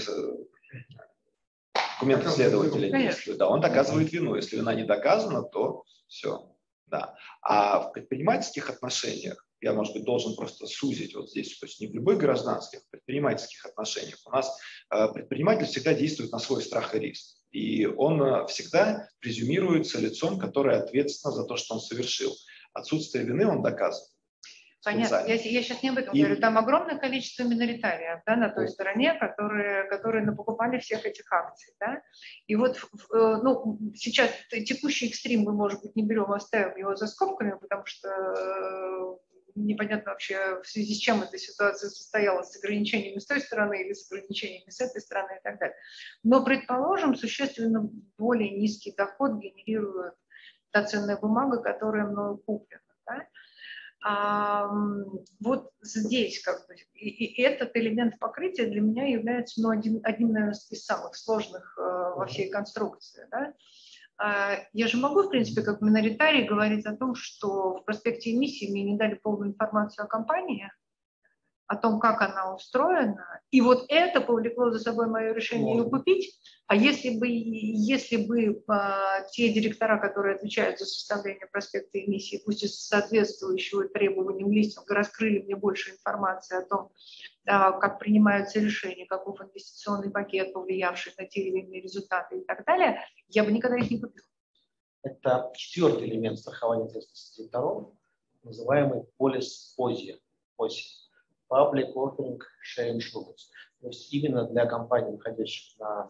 документов следователя действует. Да, он доказывает вину. Если вина не доказана, то все. Да. А в предпринимательских отношениях, я, может быть, должен просто сузить вот здесь, то есть не в любых гражданских, в предпринимательских отношениях, у нас э, предприниматель всегда действует на свой страх и риск. И он э, всегда презюмируется лицом, которое ответственно за то, что он совершил. Отсутствие вины он доказывает. Понятно. Я, я сейчас не об этом и... говорю. Там огромное количество миноритариев, да, на той стороне, которые, которые покупали всех этих акций. Да? И вот ну, сейчас текущий экстрим мы, может быть, не берем, оставим его за скобками, потому что непонятно вообще, в связи с чем эта ситуация состоялась, с ограничениями с той стороны или с ограничениями с этой стороны и так далее. Но, предположим, существенно более низкий доход генерирует та ценная бумага, которая мною куплена. Да? А, вот здесь как бы и, и этот элемент покрытия для меня является ну, один, одним, наверное, из самых сложных э, во всей конструкции. Да? А, я же могу, в принципе, как миноритарий говорить о том, что в проспекте эмиссии мне не дали полную информацию о компании, о том, как она устроена, и вот это повлекло за собой мое решение ее купить. А если бы, если бы а, те директора, которые отвечают за составление проспекта эмиссии, пусть и соответствующего требованиям листинга, раскрыли мне больше информации о том, а, как принимаются решения, каков инвестиционный пакет, повлиявший на те или иные результаты и так далее, я бы никогда их не купила. Это четвертый элемент страхования ответственности директоров, называемый полис-пози. Public Offering Share Insurance. То есть именно для компаний, выходящих на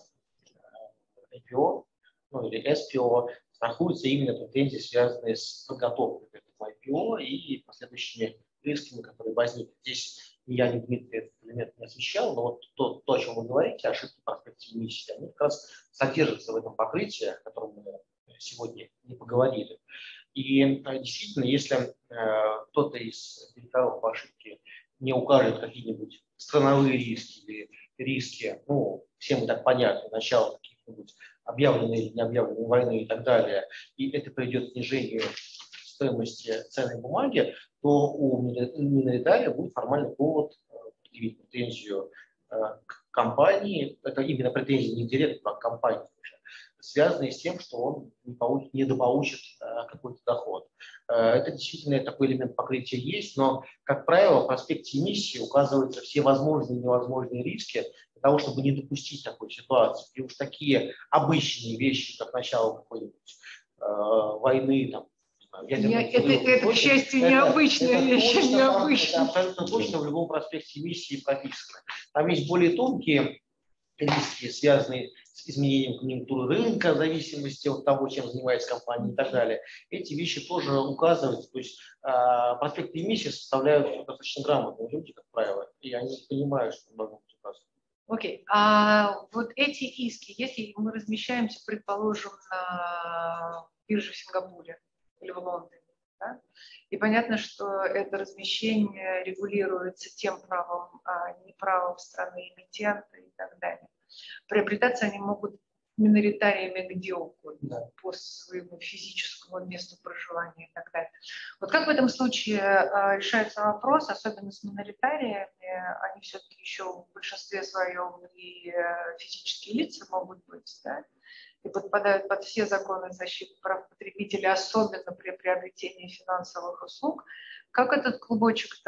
ай пи о, ну или эс пи о, страхуются именно претензии, связанные с подготовкой к этому ай пи о и последующими рисками, которые возникнут. Здесь ни я, ни Дмитрий этот элемент не освещал, но вот то, то о чем вы говорите, ошибки по проспекте эмиссии, они как раз содержатся в этом покрытии, о котором мы сегодня не поговорили. И действительно, если э, кто-то из директоров по ошибке не укажет какие-нибудь страновые риски или риски, ну, всем и так понятно, начало каких-нибудь объявленной или необъявленной войны и так далее, и это приведет к снижению стоимости ценной бумаги, то у миноритария будет формальный повод предъявить претензию к компании, это именно претензии не к директору, а к компании, связанные с тем, что он не получит, недополучит э, какой-то доход. Э, это действительно такой элемент покрытия есть, но, как правило, в проспекте эмиссии указываются все возможные и невозможные риски для того, чтобы не допустить такой ситуации. И уж такие обычные вещи, как начало какой-нибудь э, войны, там, Я, это, это, к счастью, необычная вещь, необычная. Это абсолютно точно в любом проспекте эмиссии прописано. Там есть более тонкие риски, связанные с изменением конъюнктуры рынка, в зависимости от того, чем занимается компания и так далее. Эти вещи тоже указываются. То есть э, проспекты эмиссии составляют достаточно грамотные люди, как правило, и они понимают, что должно быть указано. Окей. Okay. А вот эти иски, если мы размещаемся, предположим, на бирже в Сингапуре или в Лондоне, да? И понятно, что это размещение регулируется тем правом, а не правом страны эмитента и так далее. Приобретаться они могут миноритариями где угодно, да, по своему физическому месту проживания и так далее. Вот как в этом случае а, решается вопрос, особенно с миноритариями, они все-таки еще в большинстве своем и а, физические лица могут быть, да, и подпадают под все законы защиты прав потребителей, особенно при приобретении финансовых услуг. Как этот клубочек-то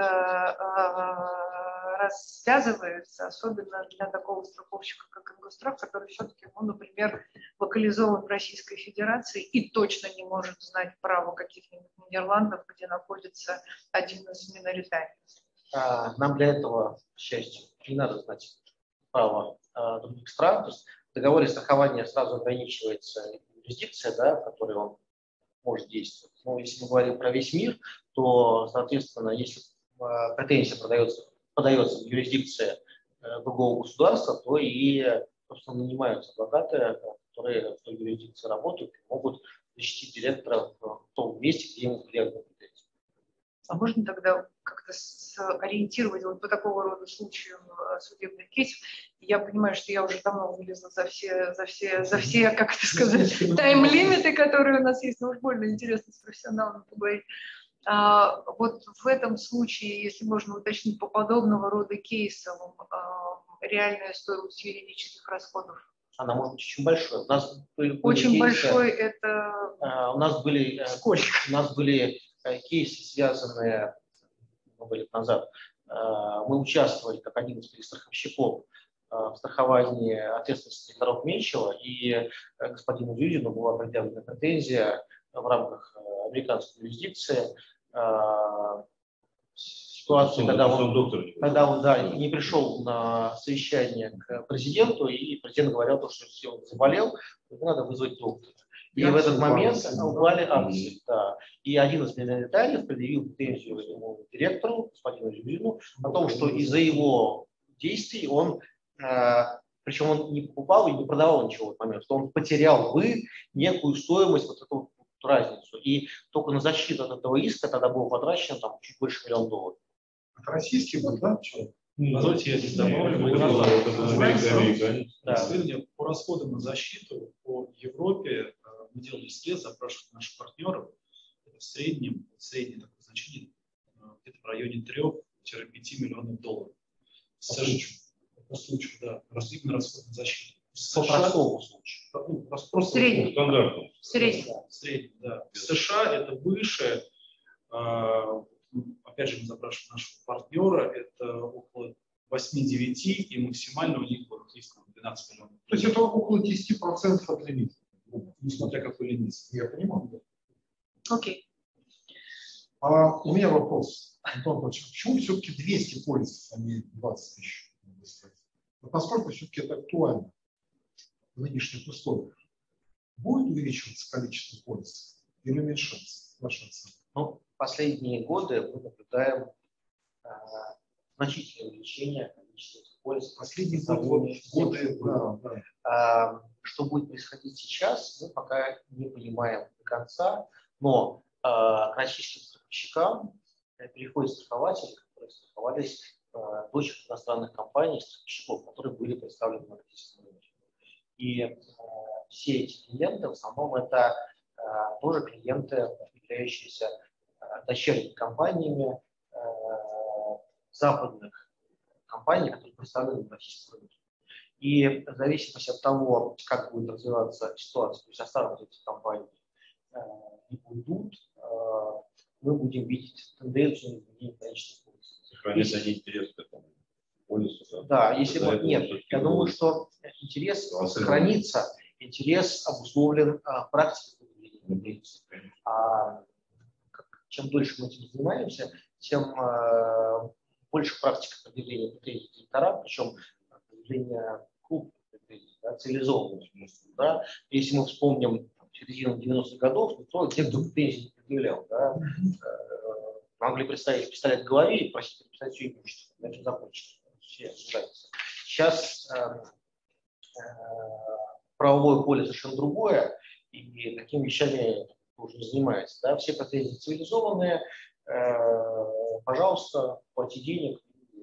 э, рассвязывается, особенно для такого страховщика, как Ингосстрах, который все-таки, ну, например, локализован в Российской Федерации и точно не может знать право каких-нибудь Нидерландов, где находится один из миноритариев. Нам для этого, к счастью, не надо знать право а, других стран. То есть в договоре страхования сразу ограничивается юрисдикция, да, в которой он может действовать. Но если мы говорим про весь мир, то, соответственно, если э, претензия подается, подается в юрисдикции э, другого государства, то и, собственно, нанимаются адвокаты, которые в той юрисдикции работают и могут защитить директора в том месте, где ему предъявлена претензия. А можно тогда как-то сориентировать вот по такого рода случаям судебных кейсов? Я понимаю, что я уже давно вылезла за все, за все, за все, как это сказать, тайм-лимиты, которые у нас есть, но уж больно интересно с профессионалом поговорить. А, вот в этом случае, если можно уточнить по подобного рода кейсам, а, реальная стоимость юридических расходов? Она может быть очень большой. У нас были, очень были большой кейсы, это... А, у нас были... Сколько? У нас были кейсы, связанные много лет назад. Мы участвовали как один из страховщиков в страховании ответственности директоров Меньшева, и господину Юдину была предъявлена претензия в рамках американской юрисдикции. Ситуация, когда он, когда он да, не пришел на совещание к президенту, и президент говорил, что если он заболел, то надо вызвать доктора. И в этот момент упали акции. Да. И один из миноритариев предъявил претензию ему директору, господину Юдину, о том, что из-за его действий он, э, причем он не покупал и не продавал ничего в этот момент, что он потерял бы некую стоимость вот этого эту разницу. И только на защиту от этого иска тогда было потрачено там, чуть больше миллиона долларов. Это российский был, да? Позвольте, я здесь добавлю. Мы исследования по расходам на защиту по Европе мы делали след, запрашивали наших партнеров. Это в среднем, среднее такое значение где-то в районе трёх-пяти миллионов долларов. По случаю. По случаю, да. Именно расходы на защиту. По простому случаю. Ну, просто Средний. Стандартно. Средний. Средний, да. В США это выше. Опять же, мы запрашиваем нашего партнера, это около восьми-девяти, и максимально у них вот есть двенадцать миллионов. То есть это около десяти процентов от лимита. Несмотря какой лимит. Я понимаю. Окей. А у меня вопрос, Антон Павлович, почему все-таки двести полисов, а не двадцать тысяч? Вот насколько все-таки это актуально в нынешних условиях? Будет увеличиваться количество полисов или уменьшаться? Ваша оценка? Ну, последние годы мы наблюдаем э, значительное увеличение количества полисов. Последние годы, годы да, да. А, что будет происходить сейчас, мы пока не понимаем до конца, но а, к российским страховщикам переходят страхователи, которые страховались а, дочерних иностранных компаний, страховщиков, которые были представлены на российском рынке. И а, все эти клиенты, в основном, это а, тоже клиенты, являющиеся а, дочерними компаниями а, западных компаний, которые представлены на российском рынке. И в зависимости от того, как будет развиваться ситуация, то есть останутся эти компании э, и уйдут, э, мы будем видеть тенденцию изменения количества полисов. Сохранить они интерес к этому полису. Да, если бы нет, я думаю, что интерес сохранится, интерес обусловлен а, практикой поведения. А чем дольше мы этим занимаемся, тем а, больше практика определения претензий директора, причем определения крупных претензий, да, цивилизованных. Да. Если мы вспомним середину девяностых годов, то те, кто претензий не предъявлял, да, э, могли представить пистолет в голове и просить переписать все имущество. На этом закончится. Все ожидаются. Сейчас э, э, правовое поле совершенно другое, и такими вещами уже не занимается. Да. Все претензии цивилизованные, э, пожалуйста, плати денег,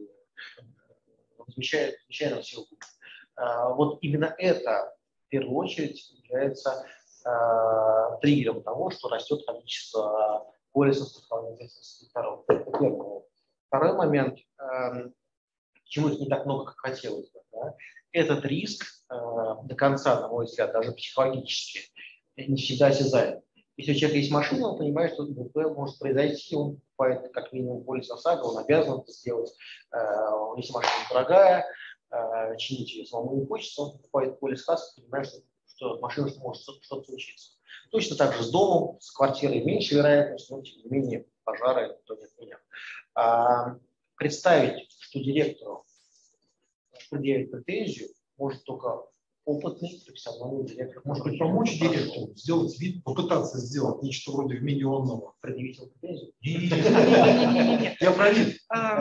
замечает, замечает на все. Вот именно это в первую очередь является э, триггером того, что растет количество полисов страхования ответственности директоров. Это первый. Второй момент, э, почему их не так много, как хотелось бы, да? Этот риск э, до конца, на мой взгляд, даже психологически, не всегда осязаем. Если у человека есть машина, он понимает, что ДТП может произойти, он покупает как минимум полис ОСАГО, он обязан это сделать. Если машина дорогая, чинить ее самому не хочется, он покупает полис КАСКО, понимает, что, что машина может что-то случиться. Точно так же с домом, с квартирой меньше вероятность, но тем не менее пожары никто не отменял. А, представить, что директору предъявить претензию, может только опытный, профессиональный директор. Может быть, помочь директору сделать вид, попытаться сделать нечто вроде вмиллионного. Предъявить претензию? Не-не-не. Я про вид.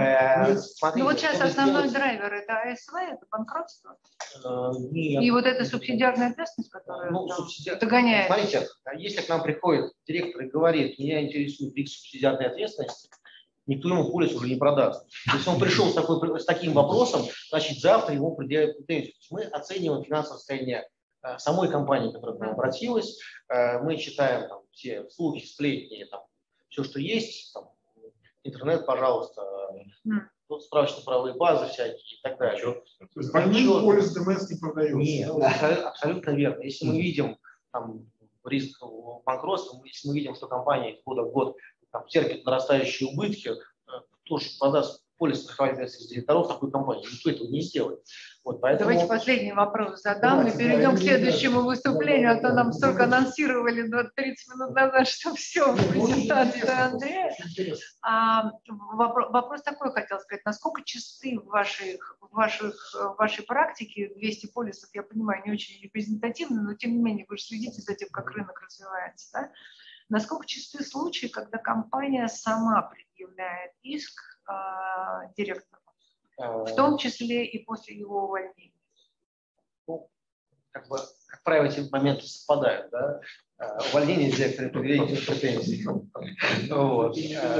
Ну вот сейчас основной драйвер это АСВ, это банкротство. Нет. И вот эта субсидиарная ответственность, которая ну, субсидиар... догоняет. Смотрите, если к нам приходит директор и говорит, меня интересует риск субсидиарной ответственности, никто ему полис уже не продаст. Если он пришел с, такой, с таким вопросом, значит завтра ему предъявят претензию. Мы оцениваем финансовое состояние э, самой компании, которая к нам обратилась. Э, мы читаем там, все слухи, сплетни, там, все, что есть. Там, интернет, пожалуйста, mm. справочные правовые базы всякие и так далее. То есть больным полис ДМС не продается? Нет, абсолютно, абсолютно верно. Если мы видим там, риск банкротства, если мы видим, что компания года в год там, терпит нарастающие убытки, кто же продаст полис страхования ответственности директоров такой компании? Никто этого не сделает. Вот, поэтому... Давайте последний вопрос задам Давайте, и перейдем да, к следующему да, выступлению, да, а то нам да, столько да, анонсировали тридцать минут назад, что все, презентация Андрея. А, вопрос, вопрос такой хотел сказать, насколько чисты в, ваших, в, ваших, в вашей практике двести полисов, я понимаю, не очень репрезентативны, но тем не менее вы же следите за тем, как рынок развивается, да? Насколько чисты случаи, когда компания сама предъявляет иск э, директору, в том числе и после его увольнения? Ну, как бы, как правило, эти моменты совпадают. Да? увольнение директора предъявительных претензий. Вот.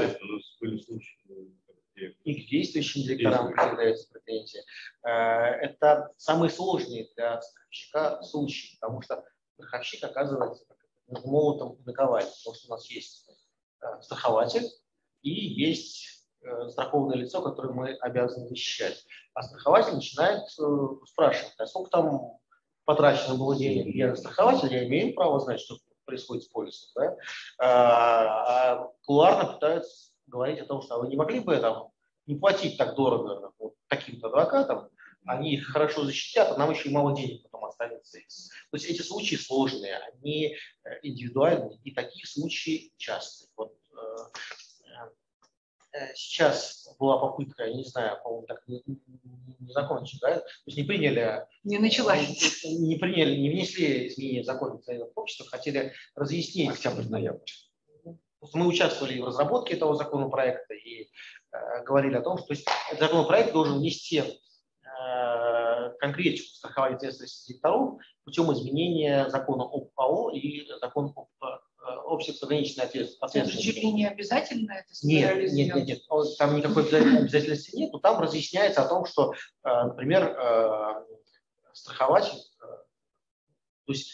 И к действующим директорам предъявляются претензии. Это самые сложные для страховщика случаи, потому что страховщик оказывается молотом наковальни, потому что у нас есть страхователь и есть страхованное лицо, которое мы обязаны защищать. А страхователь начинает спрашивать, а сколько там потрачено было денег? Я страхователь, я имею право знать, что происходит с полисом. Да? А кулуарно пытаются говорить о том, что вы не могли бы там не платить так дорого вот, таким-то адвокатам, они их хорошо защитят, а нам еще и мало денег потом останется. То есть эти случаи сложные, они индивидуальные, и такие случаи частые. Вот, э, сейчас была попытка, я не знаю, по-моему, так не, не, не закончили, да? То есть не приняли, не началась, не приняли, не внесли изменения в закон о обществе, хотели разъяснить. Октябрь-ноябрь. Мы участвовали в разработке этого законопроекта и э, говорили о том, что то есть, этот законопроект должен внести э, конкретику страхования ответственности директоров путем изменения закона об АО и закона об э, обществе с ограниченной ответственностью. Это чуть ли не обязательно это нет, нет, нет, нет, там никакой обязательности нет, но там разъясняется о том, что, э, например, э, страхователь, э, то есть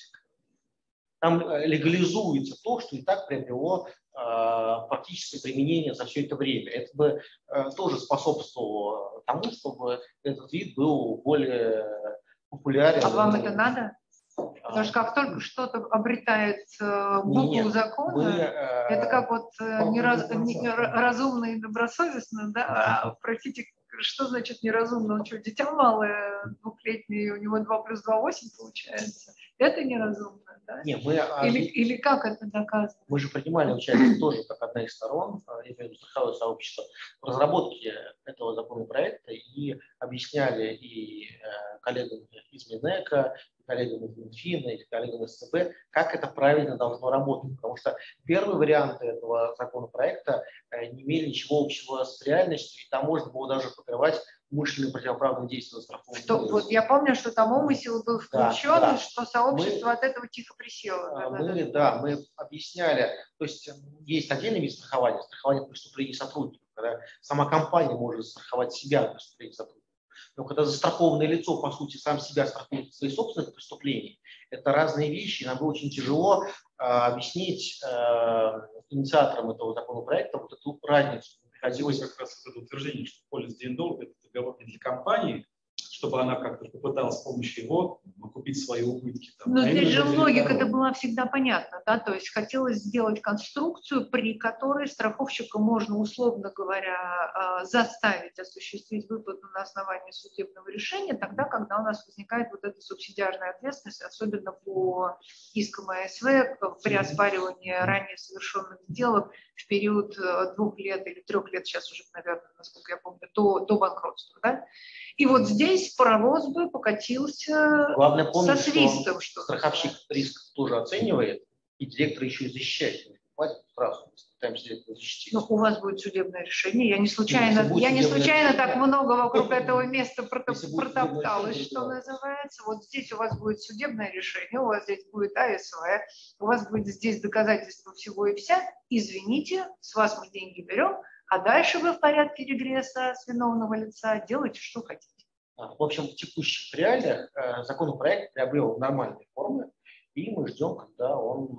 там легализуется то, что и так приобрело практическое применение за все это время. Это бы э, тоже способствовало тому, чтобы этот вид был более популярен. А вам это надо? Потому что как только что-то обретает э, букву Нет, закона, мы, э, это как вот э, нераз, не, разумно и добросовестно, да? А, простите, что значит неразумно? Он что, дитя малое, двухлетнее, у него два плюс два восемь получается? Это неразумно, да? Нет, мы, или, или как это доказано? Мы же принимали участие тоже как одна из сторон, я имею в виду страховое сообщество, в разработке этого законопроекта и объясняли и коллегам из Минэка, и коллегам из Минфина, и коллегам из ЦБ, как это правильно должно работать. Потому что первые варианты этого законопроекта не имели ничего общего с реальностью, и там можно было даже покрывать умышленные противоправные действия страхового. Вот я помню, что там умысел был включен, да, да. что сообщество мы, от этого тихо присело. Да, мы, да, да. да, мы объясняли, то есть есть отдельный вид страхования, страхование преступлений сотрудников, когда сама компания может страховать себя от преступлений сотрудников. Но когда застрахованное лицо, по сути, сам себя страхует от своих собственных преступлений, это разные вещи, и нам было очень тяжело э, объяснить э, инициаторам этого законопроекта вот эту разницу. Приходилось как раз это утверждение, что полис ди энд о – это договор не для компании, чтобы она как-то попыталась с помощью его купить свои убытки. Там. Но а здесь же логика-то была была всегда понятна, да, то есть хотелось сделать конструкцию, при которой страховщика можно, условно говоря, заставить осуществить выплату на основании судебного решения, тогда, когда у нас возникает вот эта субсидиарная ответственность, особенно по искам а эс вэ при оспаривании ранее совершенных сделок в период двух лет или трех лет, сейчас уже, наверное, насколько я помню, до, до банкротства. Да? И вот здесь паровоз бы покатился Главное помнить, со свистом. Что страховщик риск тоже оценивает, и директор еще и защищает. Платит сразу, пытаемся директора защитить. Ну, у вас будет судебное решение. Я не случайно, я не случайно так много вокруг этого места протопталась, что называется. Вот здесь у вас будет судебное решение, у вас здесь будет а эс вэ, у вас будет здесь доказательство всего и вся. Извините, с вас мы деньги берем, а дальше вы в порядке регресса с виновного лица делайте, что хотите. В общем, в текущих реалиях э, законопроект приобрел нормальные формы, и мы ждем, когда он...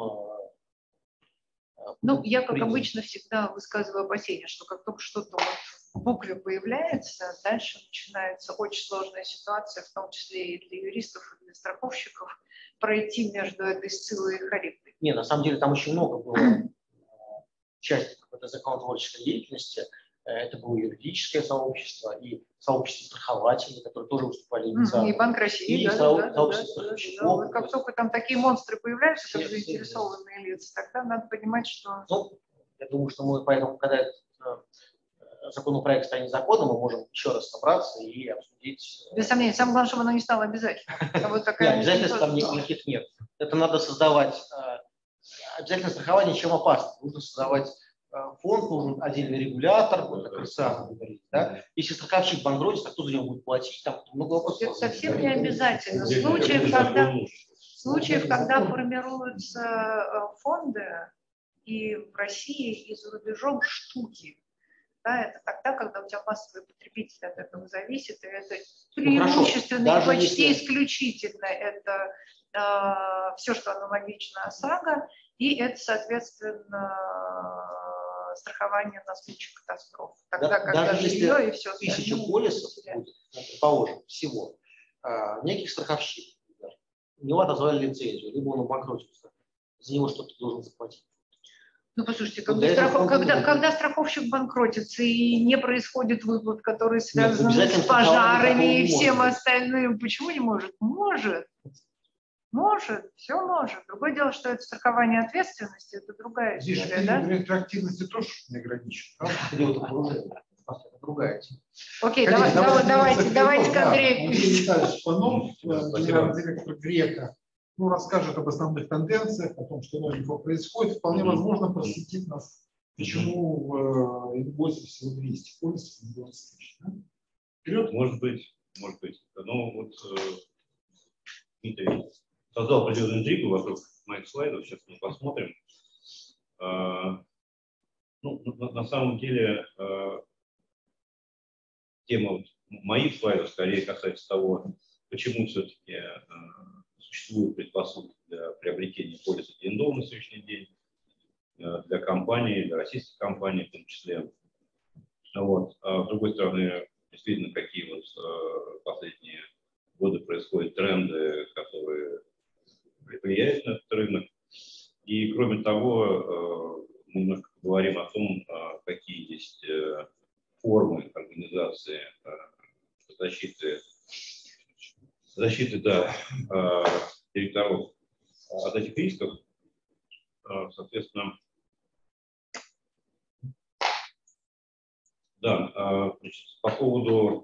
Э, ну, я, как принят. Обычно, всегда высказываю опасения, что как только что-то вот в букве появляется, дальше начинается очень сложная ситуация, в том числе и для юристов, и для страховщиков, пройти между этой Сциллой и Харибдой. Не, на самом деле там очень много было участников этой законотворческой деятельности. Это было юридическое сообщество, и сообщество страхователей, которые тоже выступали инициаторами. И Банк России, и да, со- да, да, сообщество да, страховщиков. да, да. Как только там такие монстры появляются, все, как заинтересованные все, лица, тогда надо понимать, что... Ну, я думаю, что мы поэтому, когда этот законопроект станет законом, мы можем еще раз собраться и обсудить. Без сомнения. Самое главное, чтобы оно не стало обязательным. Обязательств там никаких нет. Это надо создавать. Обязательно страхование чем опасно. Нужно создавать фонд, нужен отдельный регулятор, как РСА говорит, да? Если страховщик банкротится, кто за него будет платить? Там много вопросов. Это совсем не обязательно. В случаях, когда... случаев, когда формируются фонды и в России, и за рубежом штуки. Да, это тогда, когда у тебя массовый потребитель от этого зависит, и это преимущественно ну, и почти если... исключительно это э, все, что аналогично ОСАГО, и это, соответственно, страхование на случай катастроф. Тогда, да, когда даже жилье если и все тысяча полисов будет, предположим, всего, а, неких страховщиков, у него отозвали лицензию, либо он обанкротился, за него что-то должен заплатить. Ну, послушайте, когда, ну, страхов... когда, когда страховщик банкротится и не происходит выплат, который связан Нет, с пожарами и всем может. остальным, почему не может? Может. Может, все может. Другое дело, что это страхование ответственности, это другая Здесь история, да? ретроактивности тоже не ограничен. Другая тема. Окей, давай, давайте, давайте, давайте к Андрею. Андрей Витальевич Панов, генеральный директор Грека, ну, расскажет об основных тенденциях, о том, что новенького происходит. Вполне возможно просветит нас, почему эн восемь всего двести полисов, не двадцать тысяч. Вперед, может быть, может быть. Но вот Дмитрий создал определенную интригу вокруг моих слайдов. Сейчас мы посмотрим. А, ну, на, на самом деле а, тема вот моих слайдов скорее касается того, почему все-таки а, существуют предпосылки для приобретения полиса ди энд о на сегодняшний день а, для компаний, для российских компаний в том числе. Вот. А с другой стороны, действительно, какие вот а, последние годы происходят тренды, которые влияет на этот рынок. И кроме того, мы немножко поговорим о том, какие есть формы организации защиты, защиты да, директоров от этих рисков. Соответственно, да, значит, по поводу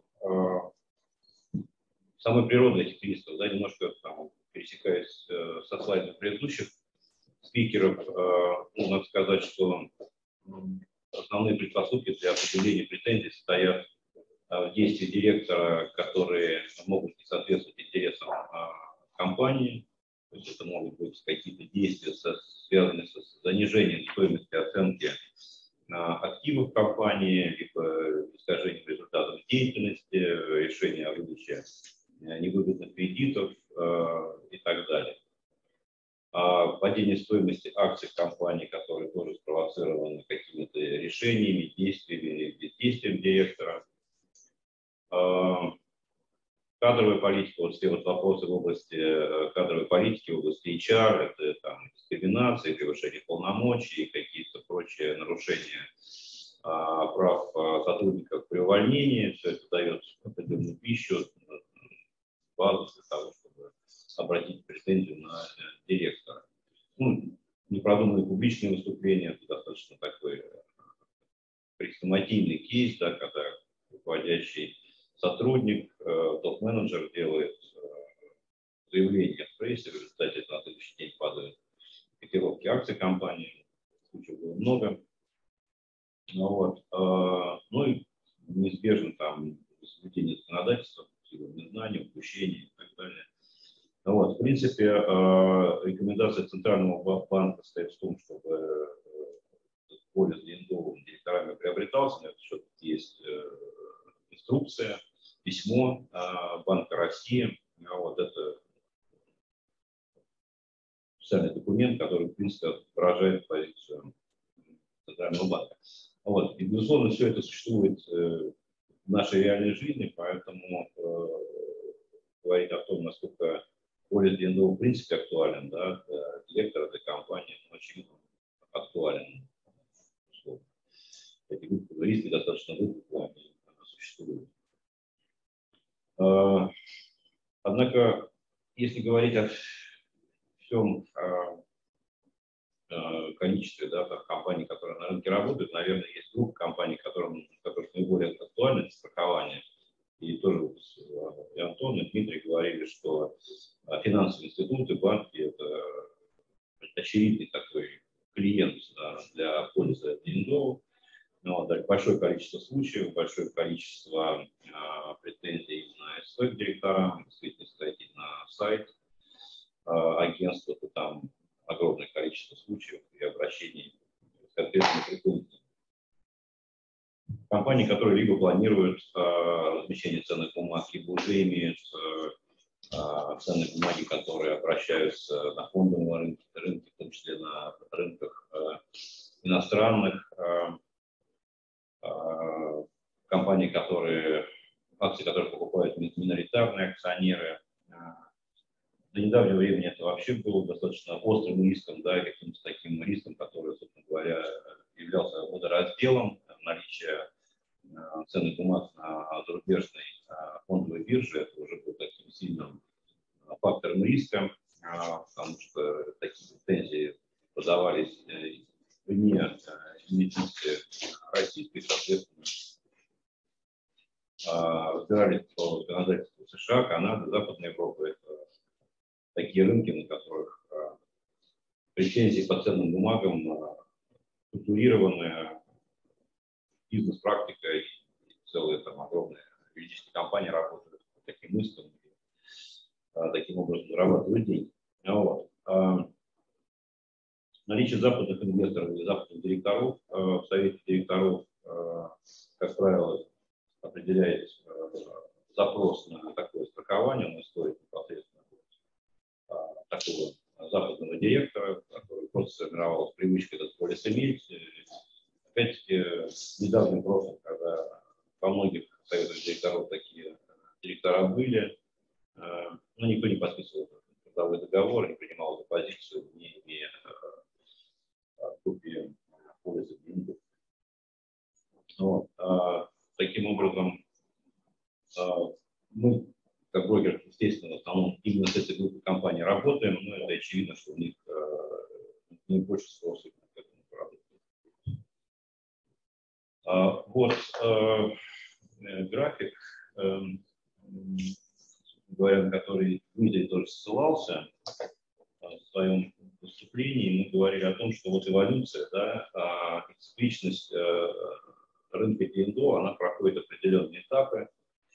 самой природы этих рисков, да, немножко там, пересекаясь э, со слайдами предыдущих спикеров, э, ну, надо сказать, что основные предпосылки для определения претензий состоят э, в действии директора, которые могут не соответствовать интересам э, компании. То есть это могут быть какие-то действия, со, связанные с занижением стоимости оценки э, активов компании, либо искажением результатов деятельности, решение о выдаче невыгодных кредитов э, и так далее. А падение стоимости акций компании, которые тоже спровоцированы какими-то решениями, действиями, бездействием директора. Э, кадровая политика, вот все вот вопросы в области кадровой политики, в области эйч ар, это там дискриминация, превышение полномочий, какие-то прочие нарушения э, прав сотрудников при увольнении, все это дает определенную пищу, базу для того, чтобы обратить претензию на директора. Ну, непродуманные публичные выступления, это достаточно такой хрестоматийный кейс, да, когда руководящий сотрудник, э, топ-менеджер делает э, заявление в прессе, в результате на следующий день падают котировки акций компании, случаев было много. Ну, вот, э, ну и неизбежно там соблюдение законодательства, незнания, упущения и так далее. Вот, в принципе, рекомендация Центрального банка стоит в том, чтобы полис ди энд о директорами приобретался. На этот счет есть инструкция, письмо Банка России. Вот это специальный документ, который, в принципе, выражает позицию Центрального банка. Вот. И, безусловно, все это существует в нашей реальной жизни, поэтому говорить о том, насколько полис ди энд о в принципе актуален, да, для директора, для компании, он очень актуален. Эти риски достаточно выпуклые, они существуют. Однако, если говорить о всем количестве, да, компаний, которые на рынке работают, наверное, есть группа компаний, которым, которых наиболее актуально страхование. И тоже и Антон, и Дмитрий говорили, что финансовые институты, банки – это очевидный такой клиент, да, для полиса ди энд о. Ну, да, большое количество случаев, большое количество а, претензий на СВ к директорам, действительно, зайти на сайт а, существенные претензии. Компании, которые либо планируют э, размещение ценных бумаг, либо уже имеют э, ценные бумаги, которые обращаются на фондовые рынки, рынки, в том числе на рынках э, иностранных, э, э, компании, которые, акции, которые покупают миноритарные акционеры. До недавнего времени это вообще было достаточно острым риском, да, каким-то таким риском, который, собственно говоря, являлся водоразделом наличия ценных бумаг на зарубежной фондовой бирже. Это уже был таким сильным фактором риска, потому что такие претензии подавались вне юрисдикции российской, соответственно, разбирались по законодательству США, Канады, Западной Европы. Это такие рынки, на которых претензии по ценным бумагам структурированы, бизнес-практика и целые там огромные юридические компании работают по таким искам и таким образом зарабатывают деньги. Вот. Наличие западных инвесторов или западных директоров в совете директоров, как правило, определяет запрос на такое страхование, он стоит непосредственно такого западного директора, который просто сформировалась привычка этот полис иметь. Опять-таки, в недавнем прошлом, когда во многих советах директоров такие директора были, но никто не подписывал трудовой договор, не принимал эту позицию, не имея копии полиса денег. Вот. Таким образом, мы, как брокер, естественно, в основном именно с этой группой компаний работаем, но это очевидно, что у них не больше спроса к этому продукту. Вот график, говоря, на который Дмитрий тоже ссылался в своем выступлении, мы говорили о том, что вот эволюция, да, цикличность рынка ди энд о, она проходит определенные этапы.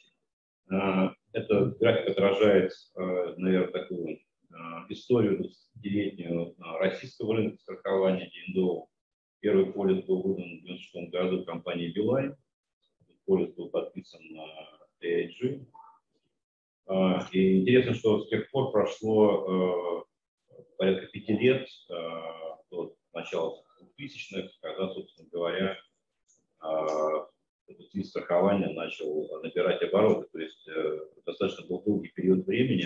Этот график отражает, наверное, такую историю двадцатилетнюю российского рынка страхования ди энд о. Первый полис был выдан в девяносто шестом году компанией Билайн. Полис был подписан на эй ай джи. И интересно, что с тех пор прошло порядка пяти лет до начала двухтысячных, когда, собственно говоря, этот вид страхования начал набирать обороты. То есть достаточно был долгий период времени,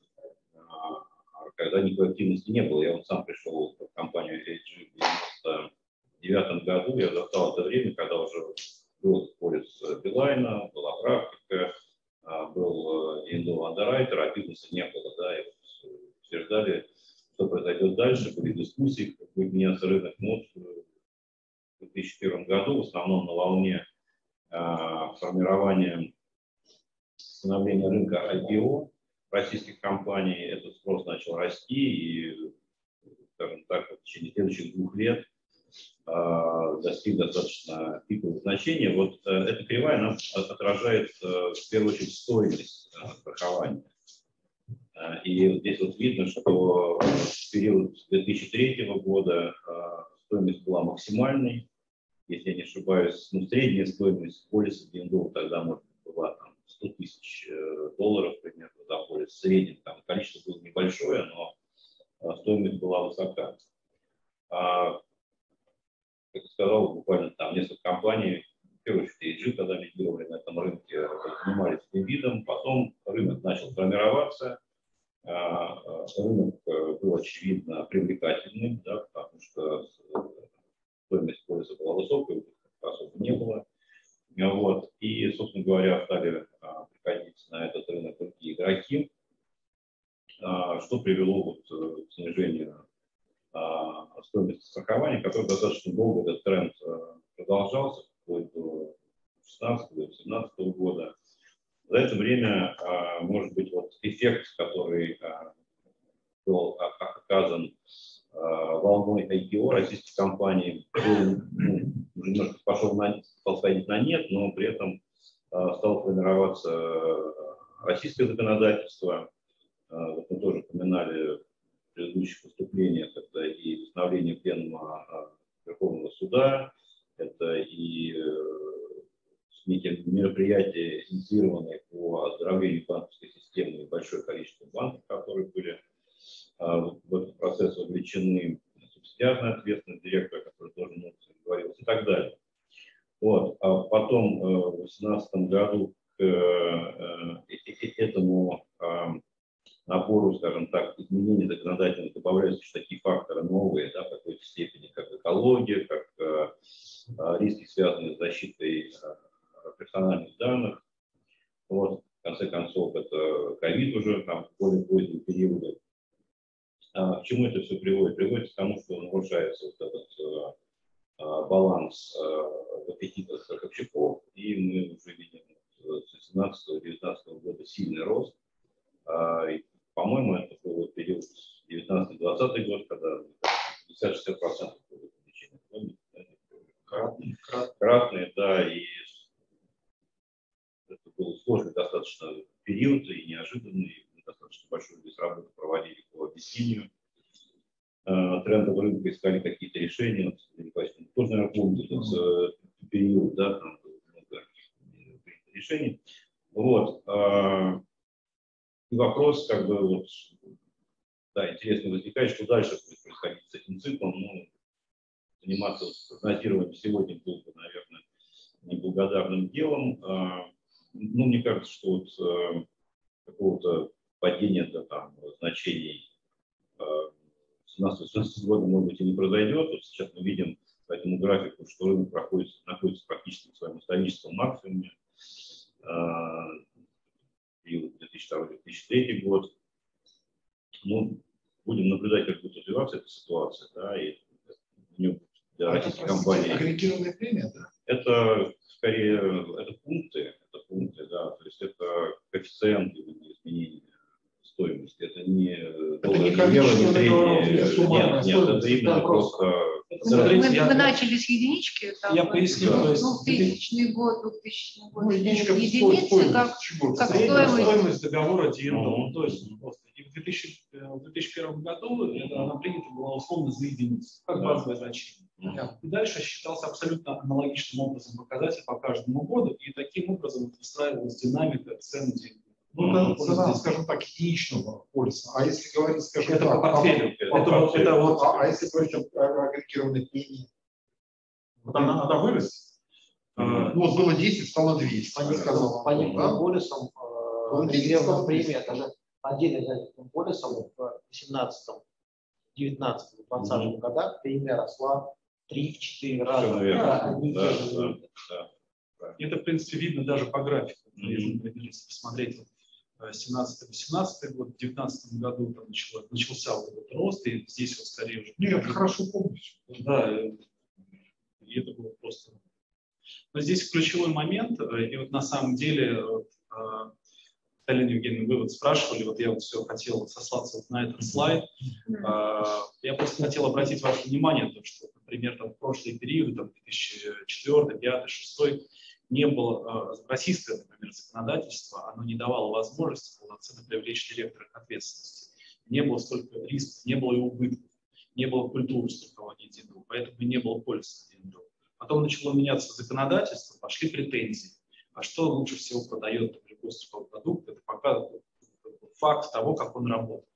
когда никакой активности не было. Я вот сам пришел в компанию эй ай джи в девяносто девятом году, я застал это время, когда уже был полис Билайна, была практика, был ди энд о андеррайтер, а бизнеса не было. Да, и утверждали, что произойдет дальше, были дискуссии, как будет меняться рынок. Но в две тысячи первом году, в основном на волне формирования, становления рынка ай пи о российских компаний, этот спрос начал расти, и, скажем так, в течение следующих двух лет достиг достаточно пиковых значений. Вот эта кривая она отражает в первую очередь стоимость страхования. И вот здесь вот видно, что в период две тысячи третьего года стоимость была максимальной. Если я не ошибаюсь, ну, средняя стоимость полиса ди энд о тогда, может быть, была там, сто тысяч долларов примерно за полис. В среднем там количество было небольшое, но стоимость была высока. А, как я сказал, буквально там несколько компаний, в первую очередь эй ай джи, когда лидировали на этом рынке, занимались этим видом. Потом рынок начал формироваться. Рынок был, очевидно, привлекательным, да, потому что стоимость полиса была высокой, особо не было. Вот. И, собственно говоря, стали приходить на этот рынок другие игроки, что привело вот к снижению стоимости страхования, который достаточно долго этот тренд продолжался, вплоть до шестнадцатого — семнадцатого года. За это время, может быть, вот эффект, который был оказан волной ай пи о российских компаний, был, ну, немножко пошел на, стал сходить на нет, но при этом стало формироваться российское законодательство. Вот мы тоже упоминали в предыдущих выступлениях, это и постановление Пленума Верховного Суда труда, это и некие мероприятия, инициированные по оздоровлению банковской системы, и большое количество банков, которые были в этот процесс вовлечены, субсидиарная ответственность директора, который тоже много говорил, и так далее. Вот. А потом в две тысячи восемнадцатом году к этому набору, скажем так, изменений законодательных добавляются еще такие факторы новые, да, в какой-то степени, как экология, как риски, связанные с защитой персональных данных. Вот. В конце концов, это ковид уже там, в более поздние периоды. А к чему это все приводит? Приводит к тому, что нарушается вот этот а, баланс а, в аппетитах страховщиков, и мы уже видим с две тысячи семнадцатого-девятнадцатого года сильный рост. А, по-моему, это был период девятнадцатый-двадцатый год, когда пятьдесят-шестьдесят процентов было увеличение. Кратные, кратные, да, и это был сложный достаточно период и неожиданный, и достаточно большую здесь работу проводили по объяснению трендов рынка, искали какие-то решения. Тоже, наверное, помните этот период, да, там много решений. Вот. И вопрос, как бы, вот, да, интересно возникает, что дальше будет происходить с этим циклом. Ну, заниматься прогнозированием сегодня было бы, наверное, неблагодарным делом. Ну, мне кажется, что вот какого-то падения до там значений семнадцатого-восемнадцатого года, может быть, и не произойдет. Вот сейчас мы видим по этому графику, что рынок проходит, находится практически в своем историческом максимуме. две тысячи второй — две тысячи третий год. Ну, будем наблюдать, как будет развиваться эта ситуация, да, и для российских компаний. Агрегированная премия, да? Это скорее это пункты, это пункты, да, то есть это коэффициенты изменения стоимости, это не это не количественная сумма, нет, нет, это именно просто. Смотрите, мы, я, мы начали с единички, там, я поясню, да. то есть двухтысячный год, двухтысячный год, ну, единичка, единицы, стоимость, как, чего? как средняя стоимость. стоимость договора ди эн дабл ю. Mm-hmm. То есть, и в, две тысячи, в две тысячи первом году это, она принята была условно за единицу, как Да. базовое значение. Mm-hmm. И дальше считался абсолютно аналогичным образом показатель по каждому году, и таким образом выстраивалась динамика цен денег. Ну, это цена, скажем так, единичного полиса. А если говорить, скажем это так, по портфелю. по, Это, по это, портфелю. это вот, а, а если говорить о агрегированной премии, вот она, она выросла. Mm-hmm. Ну, вот было десять, стало двести. По некоторым, по некоторым полисам агрегированная премия, даже отдельно взятым полисам в восемнадцатом, девятнадцатом, двадцатом годах премия росла три-четыре раза. Все верно. Да, Да, да, да. это, в принципе, видно даже по графику. Mm-hmm. Если посмотреть семнадцатый-восемнадцатый год, в девятнадцатом году там начало, начался вот этот рост, и здесь вот скорее уже... Нет, это хорошо помню. Да, и это было просто... Но здесь ключевой момент, и вот на самом деле, вот, Талия Евгеньевна, вы вот спрашивали, вот я вот все хотел сослаться вот на этот слайд. Mm-hmm. Я просто хотел обратить ваше внимание, то, что, например, там, в прошлые периоды, там, две тысячи четвёртый, две тысячи пятый, две тысячи шестой, не было российское, например, законодательство, оно не давало возможности полноценно привлечь директора к ответственности. Не было столько рисков, не было и убытков, не было культуры страхования ди эн ди, поэтому и не было полиса ди эн ди. Потом начало меняться законодательство, пошли претензии. А что лучше всего продает любой страховой продукт? Это пока факт того, как он работает.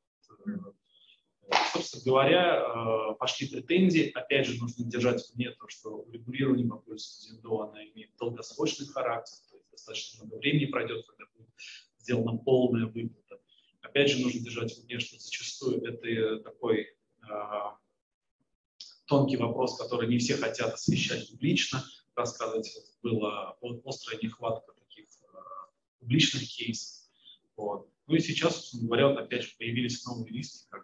Собственно говоря, пошли претензии. Опять же, нужно держать в уме то, что регулирование по полису ди эн ди она имеет долгосрочный характер, то есть достаточно много времени пройдет, когда будет сделана полная выплата. Опять же, нужно держать в уме, что зачастую это такой э, тонкий вопрос, который не все хотят освещать публично, рассказывать. Была острая нехватка таких э, публичных кейсов. Вот. Ну и сейчас, собственно говоря, вот опять же появились новые риски, как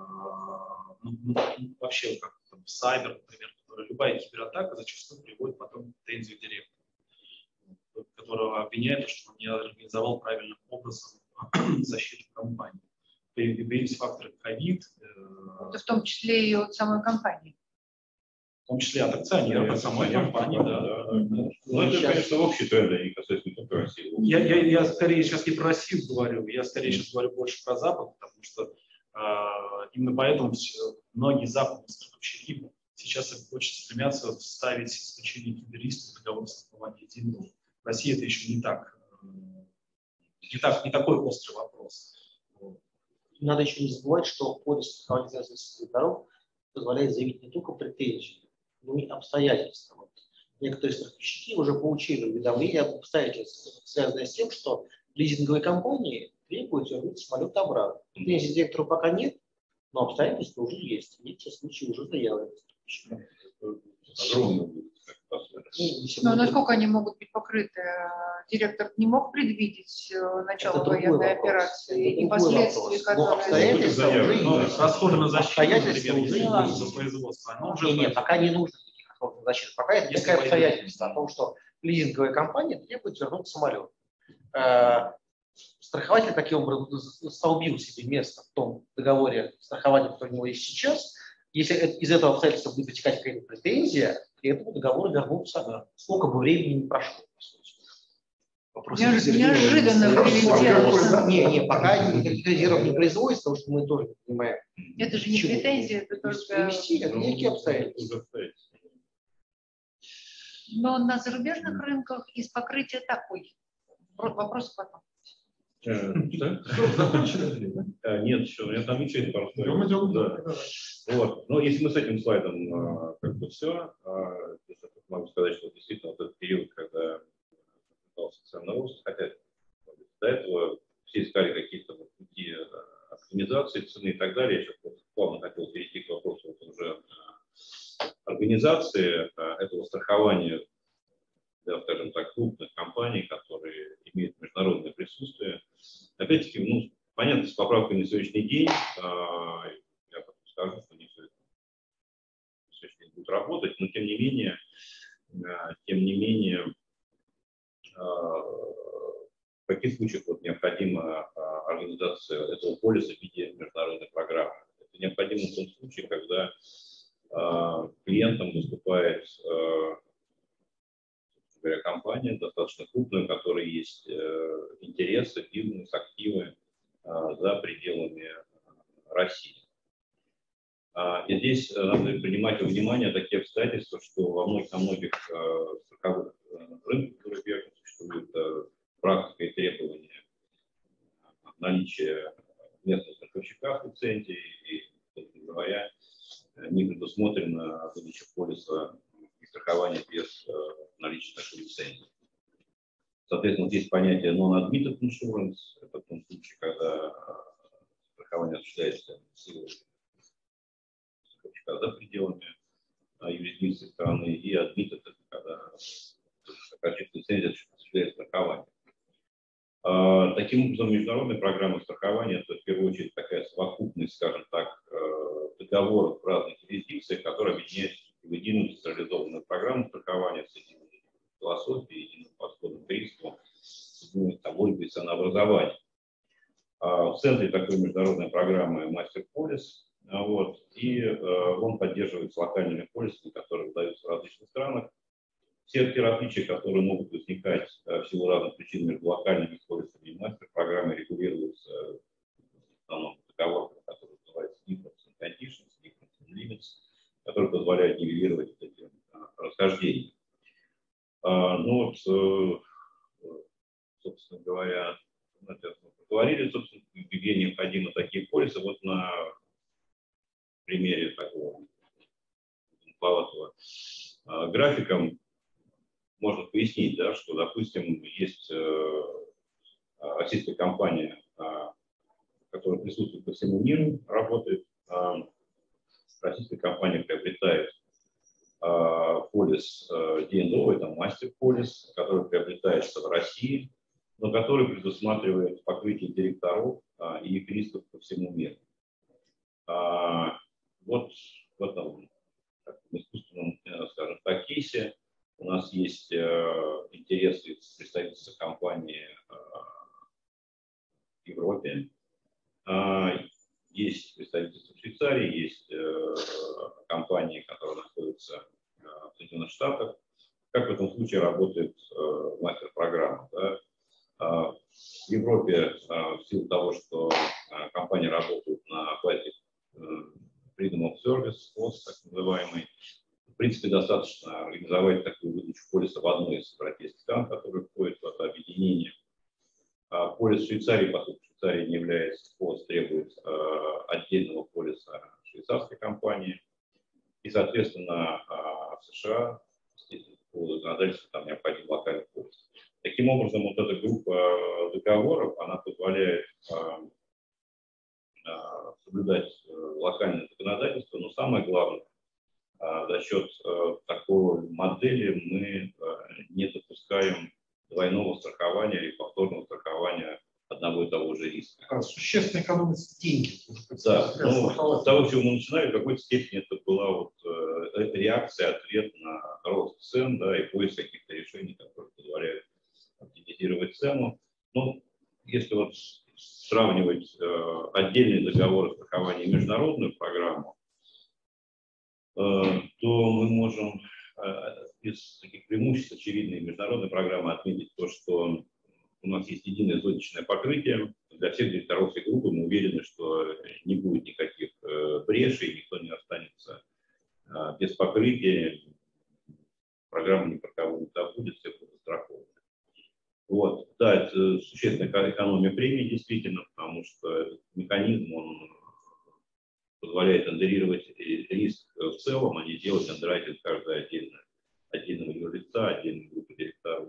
Ну, ну, вообще как там, сайбер, например, который, любая кибератака зачастую приводит потом к претензию директора, которого обвиняют, что он не организовал правильным образом защиту компании. Появились факторы ковид. Это в том числе и от самой компании. В том числе от акционеров, от самой компании, да. да, да, да. Ну, это, конечно, общий тренд, они касаются не только России. Я, я, я скорее сейчас не про Россию говорю, я скорее сейчас говорю больше про Запад, потому что именно поэтому многие западные страховщики сейчас очень стремятся вставить исключение юристов в договор страхования ди эн ди. В России это еще не так, не, так, не такой острый вопрос. Надо еще не забывать, что полис страхования ответственности дорог позволяет заявить не только претензии, но и обстоятельства. Вот. Некоторые страховщики уже получили уведомления об обстоятельствах, связанные с тем, что лизинговые компании требуют вернуть самолет обратно. Претензий директору пока нет, но обстоятельства уже есть. И эти случаи уже заявлены. Но насколько они могут быть покрыты? Директор не мог предвидеть начало военной операции и последствия, которые... Расходы на защиту, за производство. Нет, пока не нужно никаких расходов на защиту. Пока это такое обстоятельство о том, что лизинговая компания требует вернуть самолет. Страхователь таким образом столбил себе место в том договоре страхования, который у него есть сейчас. Если из этого обстоятельства будет вытекать какая-то претензия, к этому договору вернуться, сколько бы времени не прошло. Вопрос неожиданно приведено. Не, не, пока никаких резервов не производится, потому что мы тоже не понимаем. Это же не претензия, это только... Привести, это некие обстоятельства. Но на зарубежных рынках из покрытия такой. Вопрос потом. Нет, еще, у меня там ничего не просто. Да. Вот. Но если мы с этим слайдом как бы все, могу сказать, что действительно вот этот период, когда пытался социальный рост, хотя до этого все искали какие-то пути оптимизации цены и так далее. Я сейчас вот плавно хотел перейти к вопросу вот уже организации этого страхования, да, скажем так, крупных компаний, которые имеют международное присутствие. Опять-таки, ну, понятно, с поправкой на сегодняшний день, а, я потом скажу, что не все это на сегодняшний день будет работать, но тем не менее, а, тем не менее, а, в каких случаях вот необходима а, организация этого полиса в виде международной программы? Это необходимо в том случае, когда а, клиентом выступает а, говоря, компания достаточно крупная, у которой есть э, интересы, бизнес, активы э, за пределами России. А, и здесь надо принимать во внимание такие обстоятельства, что во многих, на многих э, страховых э, рынках, которые вверх существует э, практика и требования наличия местных страховщика в лицензии, и, собственно говоря, не предусмотрена выдача полиса и страхование без э, наличия такой лицензии. Соответственно, вот есть понятие non-admitted insurance, это в том случае, когда э, страхование осуществляется силой страховщика за пределами э, юрисдикции страны, и admitted, это когда страховщик лицензии осуществляет страхование. Э, таким образом, международная программа страхования – это в первую очередь такая совокупность, скажем так, э, договоров в разных юрисдикциях, которые объединяются в единую централизованную программу страхования с единой философией, единым подходом к риску, единой логикой ценообразования. В центре такой международной программы мастер-полис, вот, и он поддерживается локальными полисами, которые выдаются в различных странах. Все те различия, которые могут возникать в силу разных причин между локальными полисами и мастер-программой, регулируются в основном договором, который называется difference in conditions, difference in limits, которые позволяют нивелировать эти расхождения. А, ну вот, собственно говоря, мы поговорили, собственно, где необходимы такие полисы. Вот на примере такого плаватого графика можно пояснить, да, что, допустим, есть российская компания, которая присутствует по всему миру, работает. Российская компания приобретает э, полис э, ди эн ди, это мастер-полис, который приобретается в России, но который предусматривает покрытие директоров э, и их рисков по всему миру. А, вот в этом искусственном, скажем так, кейсе у нас есть э, интересы представительства компании э, в Европе. Э, Есть представительство в Швейцарии, есть э, компании, которые находятся э, в Соединенных Штатах. Как в этом случае работает э, мастер-программа? Да? Э, в Европе, э, в силу того, что э, компании работают на базе э, Freedom of Service, ФОС, так называемый. В принципе, достаточно организовать такую выдачу полиса в одной из европейских стран, которые входят в это объединение. А полис Швейцарии, поскольку Швейцария не является ФОС, требует э, отдельного полиса швейцарской компании. И, соответственно, э, в США по законодательству там необходим локальный полис. Таким образом, вот эта группа договоров, она позволяет э, э, соблюдать э, локальное законодательство, но самое главное, э, за счет э, такой модели мы э, не допускаем двойного страхования или повторного страхования одного и того же риска. А, существенно экономятся деньги. Да, ну, с того, чего мы начинали, в какой-то степени это была вот, э, реакция, ответ на рост цен, да, и поиск каких-то решений, которые позволяют оптимизировать цену. Ну, если вот сравнивать э, отдельные договоры страхования и международную программу, э, то мы можем э, из таких преимуществ очевидной международной программы отметить то, что у нас есть единое зонтичное покрытие. Для всех директоров группы мы уверены, что не будет никаких э, брешей, никто не останется э, без покрытия. Программа ни про кого не забудет, все будут застрахованы. Вот. Да, это существенная экономия премии, действительно, потому что этот механизм, он позволяет андерировать риск в целом, а не делать андеррайтинг каждой отдельно, отдельного юрлица, отдельной группы директоров.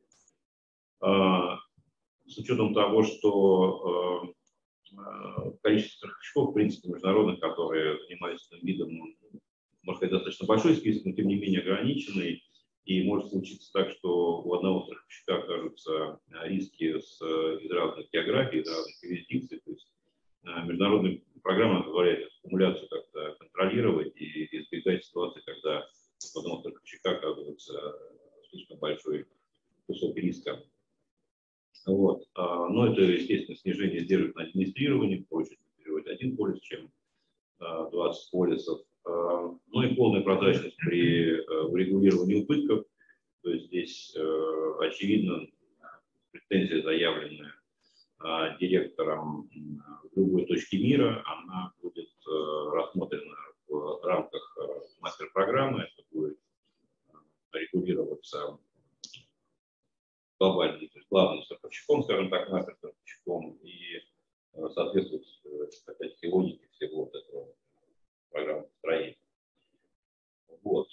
С учетом того, что количество страховщиков, в принципе, международных, которые занимаются этим видом, можно сказать, достаточно большой список, но тем не менее ограниченный. И может случиться так, что у одного страховщика окажутся риски с, из разных географий, из разных юрисдикций. То есть международная программа позволяет аккумуляцию как-то контролировать и избегать ситуации, когда у одного страховщика оказывается слишком большой кусок риска. Вот. Но это, естественно, снижение издержек на администрирование, проще администрировать один полис, чем двадцать полисов. Ну и полная прозрачность при урегулировании убытков. То есть здесь очевидно претензия, заявленная директором в любой точке мира, она будет рассмотрена в рамках мастер-программы. Это будет регулироваться глобально, то есть главным страховщиком, скажем так, мастер-страховщиком, и соответствует опять-таки логике всего вот этого программы построения. Вот.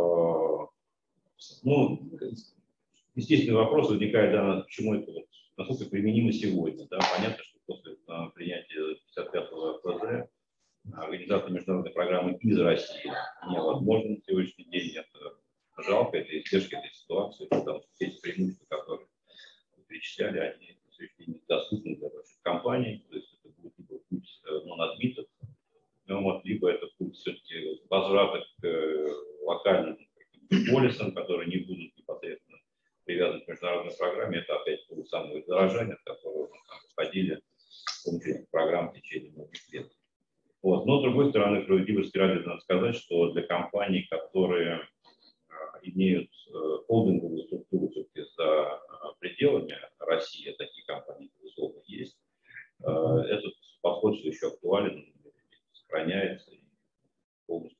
Ну, естественный вопрос возникает, да, почему это, вот, насколько применимо сегодня. Да? Понятно, что после а, принятия пятьдесят пятого ФЗ организация международной программы из России невозможна на сегодняшний день. Это жалко, это издержки этой ситуации, потому что все эти преимущества, которые вы перечисляли, они на сегодняшний день недоступны для больших компаний. То есть это будет либо путь non-admitted, вот, либо это путь все-таки возврата к э, локальным полисам, которые не будут непосредственно привязаны к международной программе. Это опять то самое дорожание, от которого мы там исходили с помощью этих программ в течение многих лет. Вот. Но, с другой стороны, справедливости ради надо сказать, что для компаний, которые э, имеют э, холдинговую структуру все-таки за э, пределами России, такие компании, безусловно, есть, э, этот подход все еще актуален, сохраняется и полностью.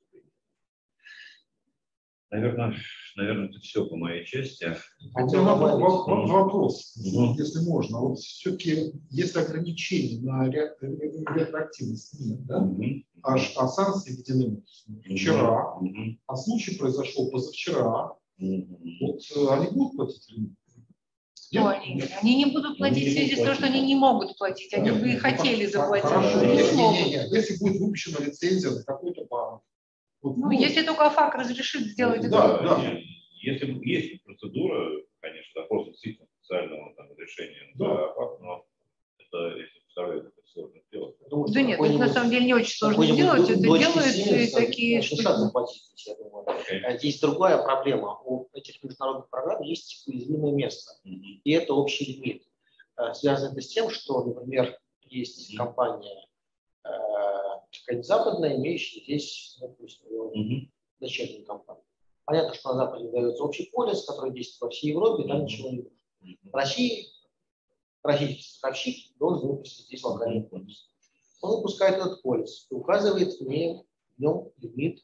Наверное, наверное, это все по моей части. Хотя вопрос, mm-hmm. если можно. Вот все-таки есть ограничения на ретроактивность, нет, да? Mm-hmm. а, а санкции введены вчера, mm-hmm. а случай произошел позавчера. Mm-hmm. Вот они будут платить или нет? Ну, они, они не будут платить они в связи с тем, что они не могут платить. Они нет, бы и хотели ну, заплатить. Хорошо, нет, нет, нет. Если будет выпущена лицензия на какой-то банк. Вот, ну, ну, если только ФАК разрешит сделать это. Да, да. Если есть процедура, конечно, запрос действительно специального там, решения да. на ФАК, но это, если представляют, это сложно сделать. Думаю, да нет, это на самом деле не очень сложно сделать. Это делают такие, что... Okay. Есть другая проблема. У этих международных программ есть уязвимое место. Mm-hmm. И это общий лимит. Связано это с тем, что, например, есть mm-hmm. компания какая-нибудь западная, имеющая здесь, допустим, mm-hmm. дочернюю компанию. Понятно, что на Западе дается общий полис, который действует во всей Европе, там mm-hmm. ничего не будет. В России российский страховщик должен выпустить здесь локальный полис. Он выпускает этот полис и указывает в ней в нем лимит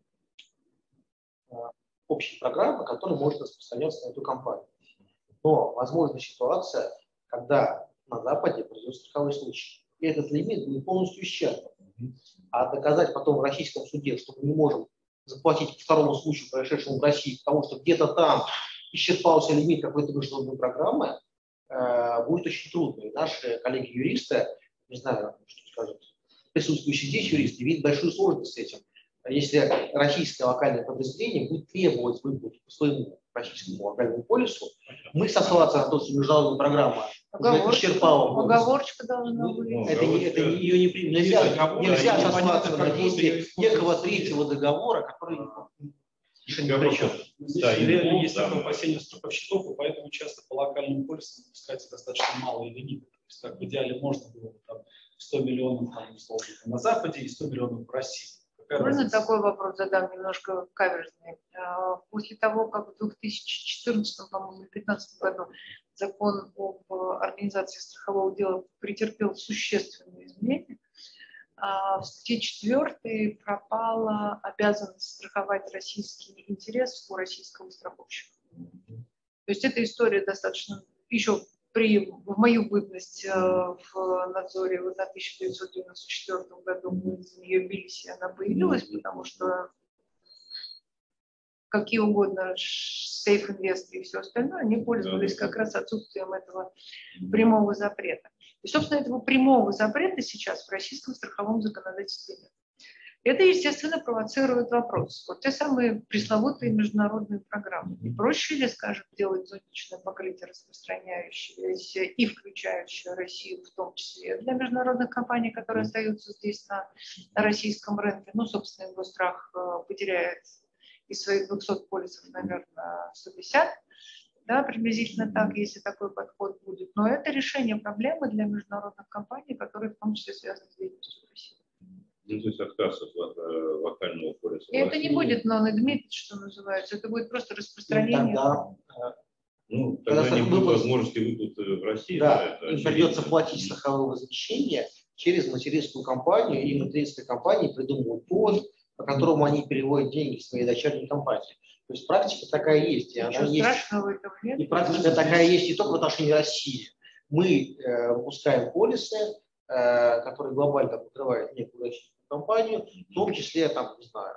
общей программы, которая может распространяться на эту компанию. Но возможна ситуация, когда на Западе произойдет страховой случай. И этот лимит будет полностью исчерпан. А доказать потом в российском суде, что мы не можем заплатить по второму случаю, произошедшему в России, потому что где-то там исчерпался лимит какой-то международной программы, э, будет очень трудно. И наши коллеги-юристы, не знаю, что скажут, присутствующие здесь юристы, видят большую сложность с этим. Если российское локальное подразделение будет требовать выплаты по своему российскому локальному полису, мы сослаться на то, что международная программа уже исчерпала полис. Оговорочка должна быть. Ну, это, не, это не, ее не при... нельзя, нельзя сослаться на действие некого третьего договора, который еще не причем. Да, и реально есть такое опасение страховщиков, и поэтому часто по локальным полисам выпускается достаточно малые лимиты. То есть так в идеале можно было бы там сто миллионов там, условно, на Западе и сто миллионов в России. Можно такой вопрос задам, немножко каверзный? После того, как в две тысячи четырнадцатом, по-моему, две тысячи пятнадцатом году закон об организации страхового дела претерпел существенные изменения, в статье четвёртой пропала обязанность страховать российский интерес у российского страховщика. То есть эта история достаточно еще при, в мою бытность в надзоре в тысяча девятьсот девяносто четвёртом году мы за нее бились, и она появилась, потому что какие угодно сейф-инвесторы и все остальное, они пользовались как раз отсутствием этого прямого запрета. И, собственно, этого прямого запрета сейчас в российском страховом законодательстве нет. Это, естественно, провоцирует вопрос. Вот те самые пресловутые международные программы. Не проще ли, скажем, делать зонтичное покрытие, распространяющееся и включающее Россию в том числе для международных компаний, которые остаются здесь на, на российском рынке? Ну, собственно, его страх потеряет из своих двухсот полисов, наверное, сто пятьдесят. Да, приблизительно так, если такой подход будет. Но это решение проблемы для международных компаний, которые в том числе связаны с деятельностью России. Ну, то есть отказ от локального полиса. И это не будет non-admitted, что называется, это будет просто распространение. Тогда, ну, тогда не будет возможности выплаты в России. Да, да, им придется платить страховое возмещение через материнскую компанию, и материнская компания придумывает повод, по которому они переводят деньги в свои дочерние компании. То есть практика такая есть. И, она есть, и практика такая есть не только в отношении России. Мы э, выпускаем полисы, э, которые глобально покрывают некую российскую компанию, в том числе, там, не знаю,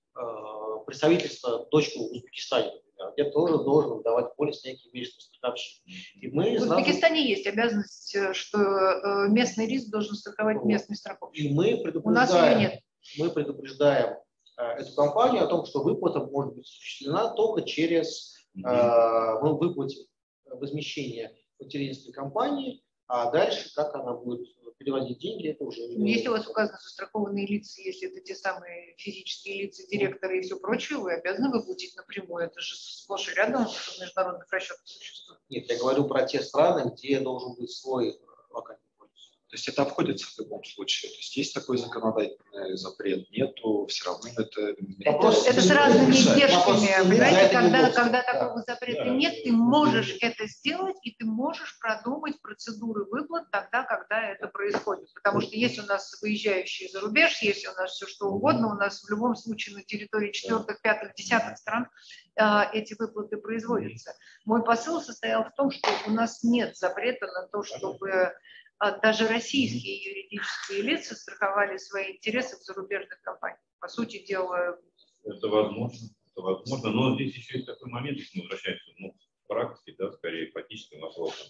э, представительство дочки в Узбекистане, например, где тоже должен выдавать полис некий местный страховщик. И мы в Узбекистане сразу... есть обязанность, что э, местный риск должен страховать вот. местный страховщик. И мы предупреждаем, У нас ее нет. Мы предупреждаем эту компанию о том, что выплата может быть осуществлена только через mm-hmm. э, выплате возмещения материнской компании, а дальше, как она будет переводить деньги, это уже... Если у вас указаны застрахованные лица, если это те самые физические лица, директоры и все прочее, вы обязаны выплатить напрямую. Это же сплошь и рядом в международных расчетах существует. Нет, я говорю про те страны, где должен быть свой локальный. То есть это обходится в любом случае. То есть есть такой законодательный запрет, нету, все равно это... Вопрос, это с разными издержками. Понимаете, когда, когда да. такого запрета да. нет, ты можешь это сделать, и ты можешь продумать процедуры выплат тогда, когда это происходит. Потому что есть у нас выезжающие за рубеж, есть у нас все что угодно, у нас в любом случае на территории четвертых, пятых, десятых стран эти выплаты производятся. Мой посыл состоял в том, что у нас нет запрета на то, чтобы... даже российские юридические лица страховали свои интересы в зарубежных компаниях. По сути дела... Это возможно. Это возможно. Но здесь еще есть такой момент, если мы возвращаемся ну, к практике, да, скорее к фактическим вопросам.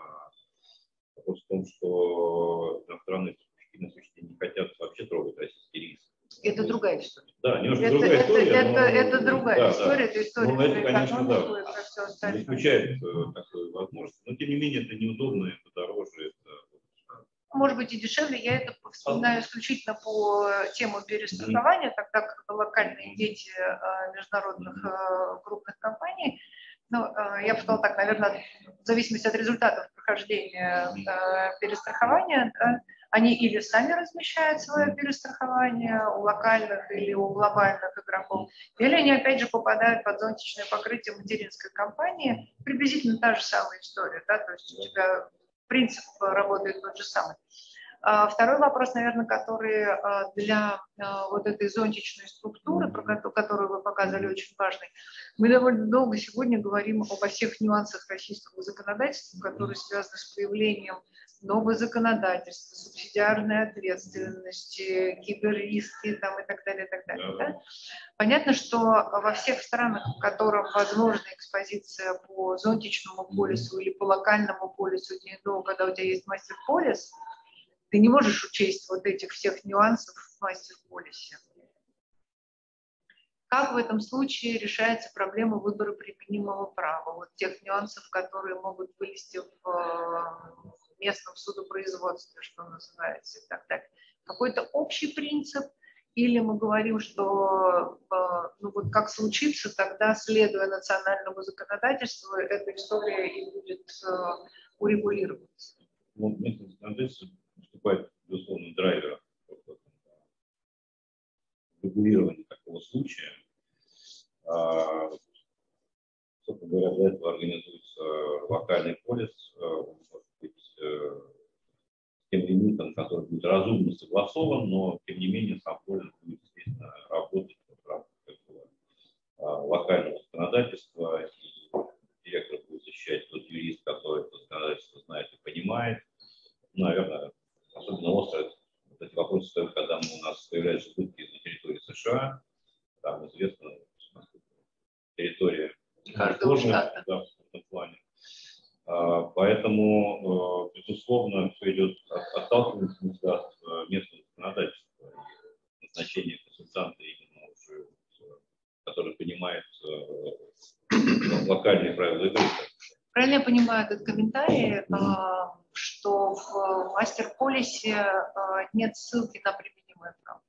Вопрос в том, что иностранные страховщики не хотят вообще трогать российский риск. Это другая история. Да, немножко это, другая это, история. Это, но, это другая да, история, да. это история, ну, это, конечно, да, не исключает такую возможность. Но, тем не менее, это неудобно, это дороже, это... Может быть и дешевле. Я это вспоминаю исключительно по тему перестрахования, тогда как локальные дети международных крупных компаний. Ну, я бы сказала так, наверное, в зависимости от результатов прохождения перестрахования, да, они или сами размещают свое перестрахование у локальных или у глобальных игроков, или они опять же попадают под зонтичное покрытие материнской компании. Приблизительно та же самая история, да, то есть у тебя принцип работает тот же самый. Второй вопрос, наверное, который для вот этой зонтичной структуры, про которую вы показали, очень важный. Мы довольно долго сегодня говорим обо всех нюансах российского законодательства, которые связаны с появлением нового законодательства, субсидиарной ответственности, киберриски там, и так далее. И так далее да? Понятно, что во всех странах, в которых возможна экспозиция по зонтичному полису или по локальному полису ди эн о, когда у тебя есть мастер-полис, ты не можешь учесть вот этих всех нюансов в мастер-полисе. Как в этом случае решается проблема выбора применимого права, вот тех нюансов, которые могут вылезти в местном судопроизводстве, что называется, и так далее. Какой-то общий принцип, или мы говорим, что ну, вот как случится, тогда, следуя национальному законодательству, эта история и будет урегулироваться. Ну, местное законодательство выступает, безусловно, драйвером регулирования такого случая. А, собственно говоря, для этого организуется локальный полис, может быть, с тем лимитом, который будет разумно согласован, но, тем не менее, сам полис будет, естественно, работать в рамках этого локального законодательства, и директор будет защищать тот юрист, который это законодательство знает и понимает. Ну, наверное, особенно остро вот эти вопросы стоят, когда у нас появляются убытки на территории США, там известно, территория сложная, да, в этом плане. А, поэтому, безусловно, все идет от отталкивания от местного законодательства и назначения консультанта, именно уже, который понимает локальные правила игры. Правильно я понимаю этот комментарий, что в мастер-полисе нет ссылки на применимое право?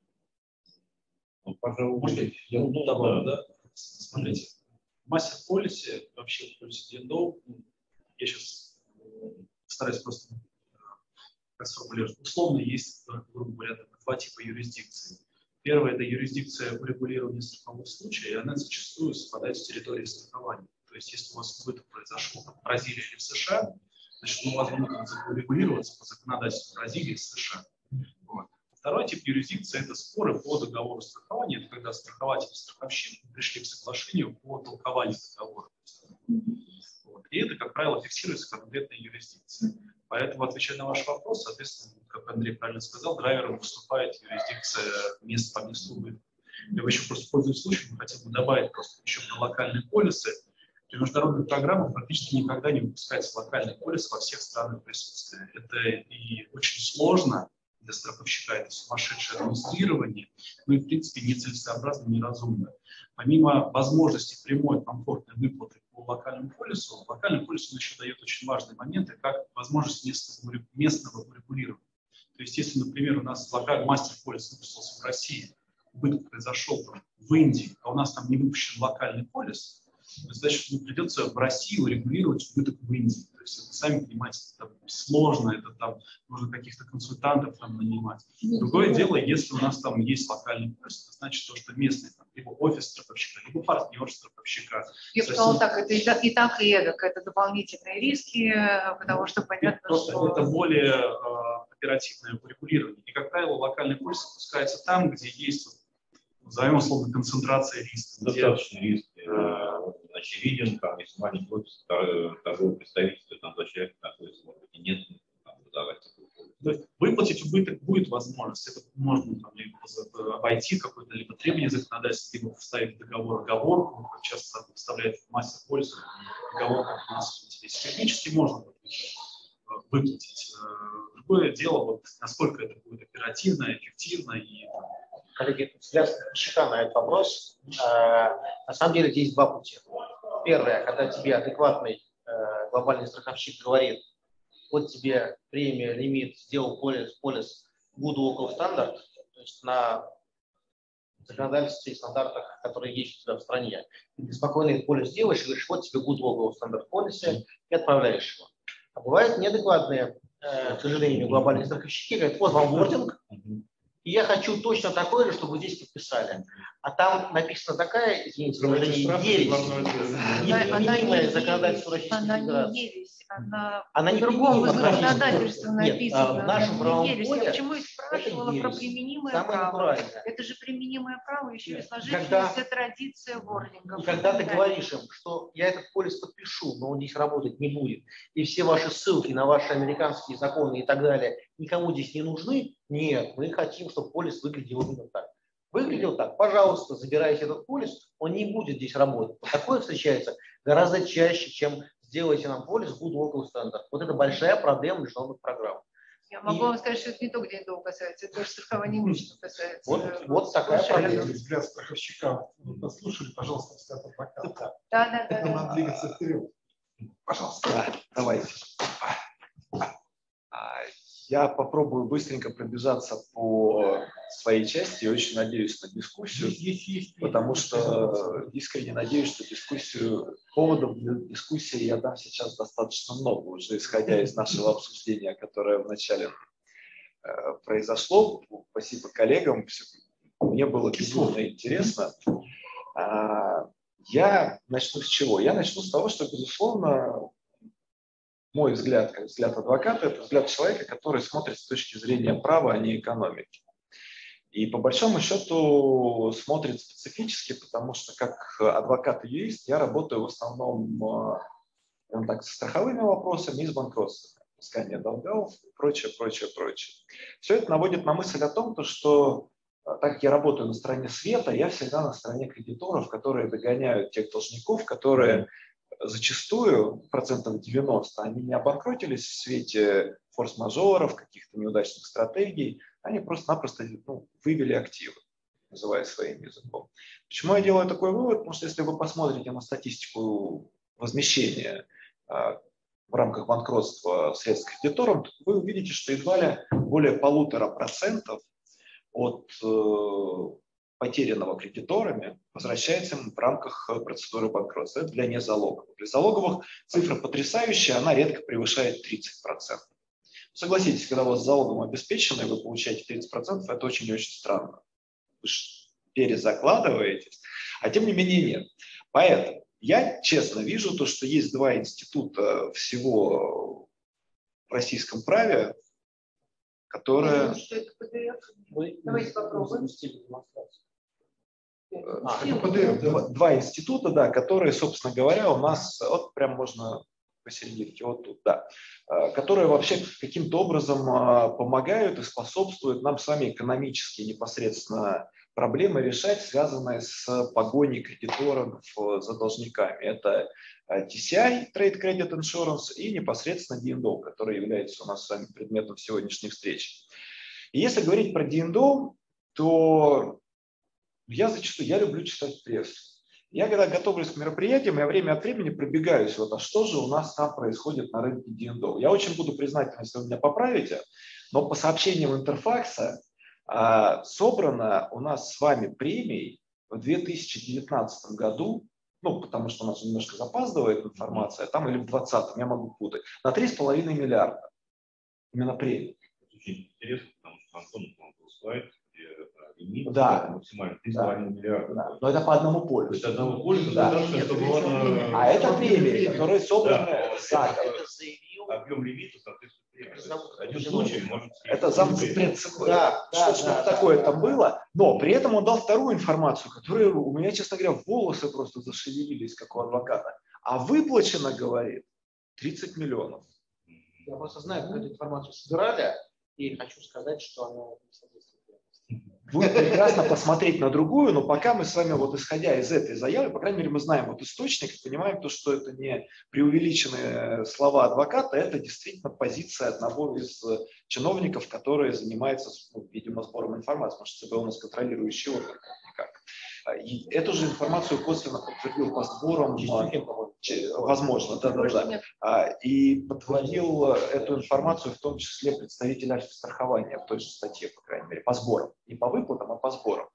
Ну, пожалуй, может быть, я ну, добавлю, да? Смотрите, в мастер-полисе, вообще в полисе ди эн о, я сейчас стараюсь просто сформулировать, условно есть, грубо говоря, два типа юрисдикции. Первая – это юрисдикция урегулирования страхового случая, и она зачастую совпадает с территорией страхования. То есть, если у вас убыток произошел в Бразилии или в США, значит, у вас будет урегулироваться по законодательству Бразилии и США. Вот. Второй тип юрисдикции – это споры по договору страхования. Это когда страхователь и страховщик пришли к соглашению по толкованию договора. Вот. И это, как правило, фиксируется конкретной юрисдикцией. Поэтому, отвечая на ваш вопрос, соответственно, как Андрей правильно сказал, драйвером выступает юрисдикция мест по месту убытка. Я бы еще просто, пользуясь случаем, хотел бы добавить просто еще про локальные полисы. При международных программах практически никогда не выпускается локальный полис во всех странах присутствия. Это и очень сложно для страховщика, это сумасшедшее администрирование, ну и, в принципе, нецелесообразно, неразумно. Помимо возможности прямой комфортной выплаты по локальному полису, локальный полис еще дает очень важные моменты, как возможность местного, местного урегулирования. То есть, если, например, у нас локальный мастер-полис выпустился в России, убыток произошел там, в Индии, а у нас там не выпущен локальный полис, значит, ну, придется в России урегулировать убыток в Индии. То есть, это, сами понимаете, это сложно, это там нужно каких-то консультантов там нанимать. Другое дело, если у нас там есть локальный полис, это значит, то, что местный, там, либо офис страховщика, либо партнер страховщика. Я бы сказала так, это и так, и так, и эдак, это дополнительные риски, потому что понятно, просто что... это более э, оперативное урегулирование. И, как правило, локальный полис опускается там, где есть, назовем условно, концентрация риска. Достаточно риски. Очевиден, там, если маленький офис, торговое представительство, там, два человека находится, может быть, и нет, там, выдавать такой полис. То есть выплатить убыток будет возможность. Это можно там, либо обойти какое-то либо требование законодательства, либо вставить в договор оговорку, как часто вставляет мастер-полис, договор, как у нас здесь. Технически можно выплатить. Другое дело, вот, насколько это будет оперативно, эффективно и... Коллеги, взгляд страховщика на этот вопрос. Э, на самом деле здесь два пути. Первое, когда тебе адекватный э, глобальный страховщик говорит, вот тебе премия, лимит, сделал полис, полис good local standard, то есть на законодательстве и стандартах, которые есть у тебя в стране. Ты спокойно этот полис делаешь и говоришь, вот тебе good local standard полисе, и отправляешь его. А бывают неадекватные, э, к сожалению, глобальные страховщики, говорят, вот вам вординг, и я хочу точно такое же, чтобы вы здесь подписали. А там написана такая, извините, девять, неприменимая законодательство Российской Федерации. Она не ересь. на Она не другом применима. законодательстве Нет, написано. в нашем правом ересь. поле Я почему и спрашивала это про ересь. применимое Самое право. натуральное. Это же применимое право, еще и Нет. сложившаяся Когда- традиция вордингов. И когда ты говоришь им, что я этот полис подпишу, но он здесь работать не будет, и все ваши ссылки на ваши американские законы и так далее никому здесь не нужны, нет, мы хотим, чтобы полис выглядел именно так. Выглядел так, пожалуйста, забирайте этот полис, он не будет здесь работать. Такое встречается гораздо чаще, чем сделайте нам полис good local standard. Вот это большая проблема международных программ. Я могу И- вам сказать, что это не только день касается, это тоже страхование имущества касается. Вот- э, вот такая сплошь и рядом. проблема. Взгляд страховщика. Вы послушали, пожалуйста, взгляд адвоката. Да, да, да. Это да. надо двигаться вперед. Пожалуйста. Да, давайте. А, Я попробую быстренько пробежаться по своей части и очень надеюсь на дискуссию, Есть, есть, есть. потому что искренне надеюсь, что дискуссию, поводов для дискуссии я дам сейчас достаточно много, уже исходя из нашего обсуждения, которое вначале э, произошло. Спасибо коллегам, мне было безумно интересно. А, Я начну с чего? Я начну с того, что, безусловно, мой взгляд, как взгляд адвоката, это взгляд человека, который смотрит с точки зрения права, а не экономики. И по большому счету смотрит специфически, потому что как адвокат и юрист я работаю в основном э, так, со страховыми вопросами и с банкротством, взыскание долгов и прочее, прочее, прочее. Все это наводит на мысль о том, что так как я работаю на стороне света, я всегда на стороне кредиторов, которые догоняют тех должников, которые зачастую, процентов девяносто, они не обанкротились в свете форс-мажоров, каких-то неудачных стратегий, они просто-напросто ну, вывели активы, называя своим языком. Почему я делаю такой вывод? Потому что если вы посмотрите на статистику возмещения а, в рамках банкротства средств кредиторам, то вы увидите, что едва ли более полутора процентов от э, потерянного кредиторами возвращается им в рамках процедуры банкротства. Это для незалоговых. Для залоговых цифра потрясающая, она редко превышает тридцать процентов. Согласитесь, когда у вас залогом обеспечено, и вы получаете тридцать процентов, это очень и очень странно. Вы же перезакладываетесь, а тем не менее нет. Поэтому я честно вижу то, что есть два института всего в российском праве, которые... Что это ПДР? Мы Давайте попробуем. запустили демонстрацию. А, Это ПДР, да. Два, два института, да, которые, собственно говоря, у нас, вот прям можно посерединке, вот тут, да, которые вообще каким-то образом помогают и способствуют нам с вами экономически непосредственно проблемы решать, связанные с погоней кредиторов за должниками. Это ти си ай, Trade Credit Insurance, и непосредственно ди энд о, который является у нас с вами предметом сегодняшней встречи. И если говорить про ди энд о, то я зачастую, я люблю читать прессу. Я когда готовлюсь к мероприятиям, я время от времени пробегаюсь, вот, а что же у нас там происходит на рынке ди энд о. Я очень буду признателен, если вы меня поправите, но по сообщениям Интерфакса а, собрано у нас с вами премий в две тысячи девятнадцатом году, ну, потому что у нас немножко запаздывает информация, там или в двадцатом, я могу путать, на три с половиной миллиарда. Именно премий. Очень интересно, потому что Антон был слайд, где лимит Да. максимально три с половиной миллиарда. Да. Но это по одному То полюсу. есть одного полюса Да. достаточно, чтобы он... А это премии, которые собраны Да. за год. Это заявил. Объем лимита, соответственно, премия. Это зам- Один случай может... Это зампред ЦБ. Да, да, Что-то да, такое да, там да. было. Но при этом он дал вторую информацию, которая у меня, честно говоря, волосы просто зашевелились, как у адвоката. А выплачено, говорит, тридцать миллионов. Я просто знаю, как эту информацию собирали, и хочу сказать, что она не соответствует реальности. Будет прекрасно посмотреть на другую, но пока мы с вами, вот исходя из этой заявы, по крайней мере, мы знаем вот источник и понимаем то, что это не преувеличенные слова адвоката, это действительно позиция одного из чиновников, который занимается, ну, видимо, сбором информации, потому что ЦБ у нас контролирующий орган, как-никак. И эту же информацию косвенно подтвердил по сборам, возможно, да, да, да. И подтвердил эту информацию в том числе представитель Альфа-страхования в той же статье, по крайней мере, по сборам. Не по выплатам, а по сборам.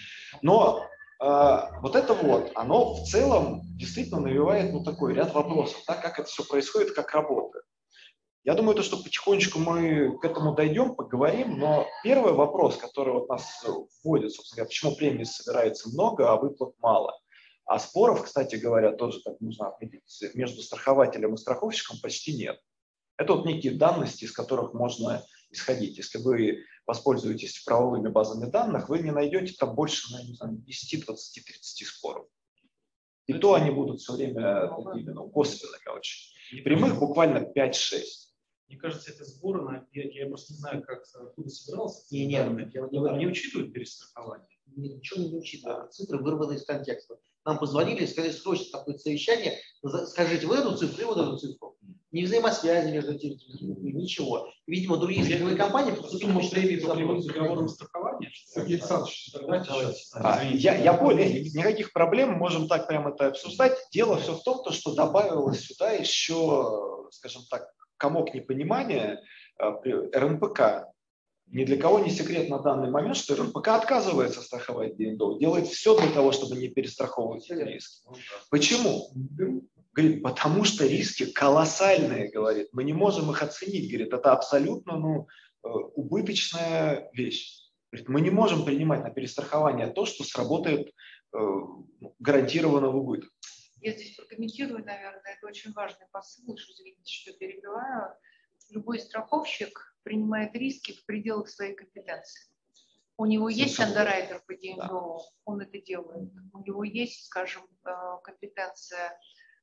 Но э, вот это вот, оно в целом действительно навевает ну, такой ряд вопросов, да, как это все происходит, как работает. Я думаю, то, что потихонечку мы к этому дойдем, поговорим, но первый вопрос, который вот нас вводит, собственно говоря, почему премий собирается много, а выплат мало. А споров, кстати говоря, тоже так нужно отметить, между страхователем и страховщиком почти нет. Это вот некие данности, из которых можно исходить. Если вы воспользуетесь правовыми базами данных, вы не найдете там больше, ну, не знаю, десять, двадцать, тридцать споров. И то они будут все время такими, ну, косвенными очень. Прямых буквально пять-шесть. Мне кажется, это сборно, я, я просто не знаю, как откуда собирался. Не, не, не, не учитывают перестрахование. Ничего не учитывают. Цифры вырваны из контекста. Нам позвонили и сказали, срочно такое совещание, скажите вот эту цифру и вот эту цифру. Ни взаимосвязи между этими цифрами, ничего. Видимо, другие страховые компании поступили по договорам страхования. Сергей Александрович, я, я понял, никаких проблем, можем так прямо это обсуждать. Дело все в том, что добавилось сюда еще, скажем так, комок непонимания эр эн пэ ка. Ни для кого не секрет на данный момент, что эр эн пэ ка отказывается страховать ди энд о, делает все для того, чтобы не перестраховывать эти риски. Почему? Говорит, потому что риски колоссальные, говорит, мы не можем их оценить, говорит, это абсолютно, ну, убыточная вещь. Говорит, мы не можем принимать на перестрахование то, что сработает э, гарантированно в убыток. Я здесь прокомментирую, наверное, это очень важный посыл, уж извините, что перебиваю. Любой страховщик принимает риски в пределах своей компетенции. У него есть андеррайтер по ди энд о, да. Он это делает. У него есть, скажем, компетенция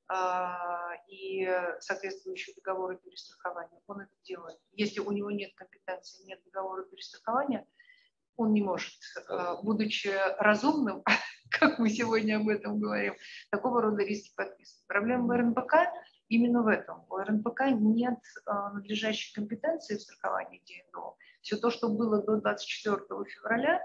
и соответствующие договоры перестрахования. Он это делает. Если у него нет компетенции, нет договора перестрахования, он не может, будучи разумным, как мы сегодня об этом говорим, такого рода риски подписывать. Проблема в эр эн пэ ка именно в этом. У эр эн пэ ка нет надлежащей компетенции в страховании ди энд о. Все то, что было до двадцать четвёртого февраля,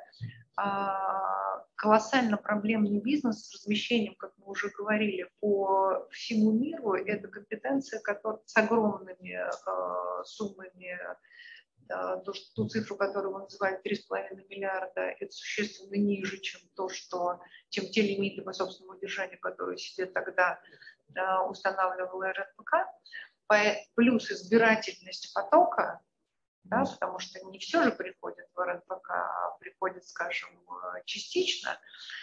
колоссально проблемный бизнес с размещением, как мы уже говорили, по всему миру. Это компетенция, которая с огромными суммами. То, что, ту цифру, которую мы называем три с половиной миллиарда, это существенно ниже, чем то, что, чем те лимиты по собственному удержанию, которые себе тогда да, устанавливала эр эн пэ ка. Плюс избирательность потока, да, потому что не все же приходит в эр эн пэ ка, а приходит, скажем, частично.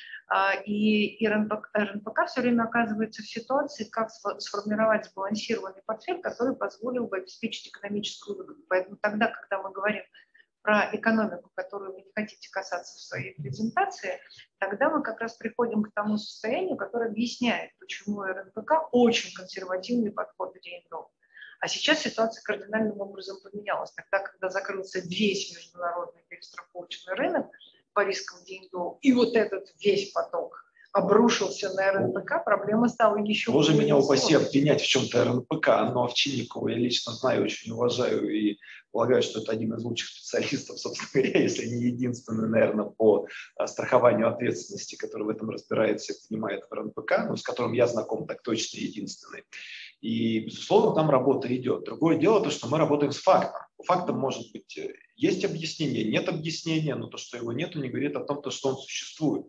И эр эн пэ ка все время оказывается в ситуации, как сформировать сбалансированный портфель, который позволил бы обеспечить экономическую выгоду. Поэтому тогда, когда мы говорим про экономику, которую вы не хотите касаться в своей презентации, тогда мы как раз приходим к тому состоянию, которое объясняет, почему эр эн пэ ка очень консервативный подход к ди энд о. А сейчас ситуация кардинальным образом поменялась. Тогда, когда закрылся весь международный перестраховочный рынок по рискам ди энд о, и вот этот весь поток обрушился на эр эн пэ ка, проблема стала еще более. Боже меня упаси обвинять в чем-то эр эн пэ ка, но Овчинникову я лично знаю, очень уважаю и полагаю, что это один из лучших специалистов, собственно говоря, если не единственный, наверное, по страхованию ответственности, который в этом разбирается и понимает в эр эн пэ ка, но с которым я знаком так точно единственный. И, безусловно, там работа идет. Другое дело то, что мы работаем с фактом. По фактам может быть есть объяснение, нет объяснения, но то, что его нет, не говорит о том, что он существует.